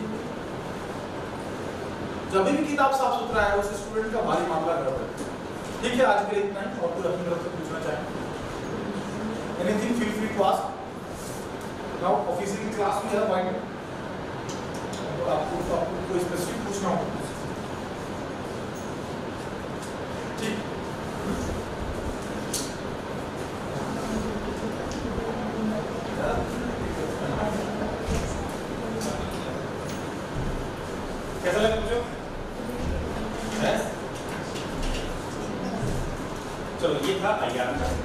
जब भी किताब साफ सुथरा है उस स्टूडेंट का भारी मामला गड़बड़ है। ठीक है, आज के लिए इतना ही। और कोई अपनी तरफ से पूछना चाहें anything feel free to ask. Now official class भी है पॉइंट, तो आपको तो आपको कोई स्पेसिफिक पूछना हो ठीक। कैसा लगा मुझे? चलो ये था आइए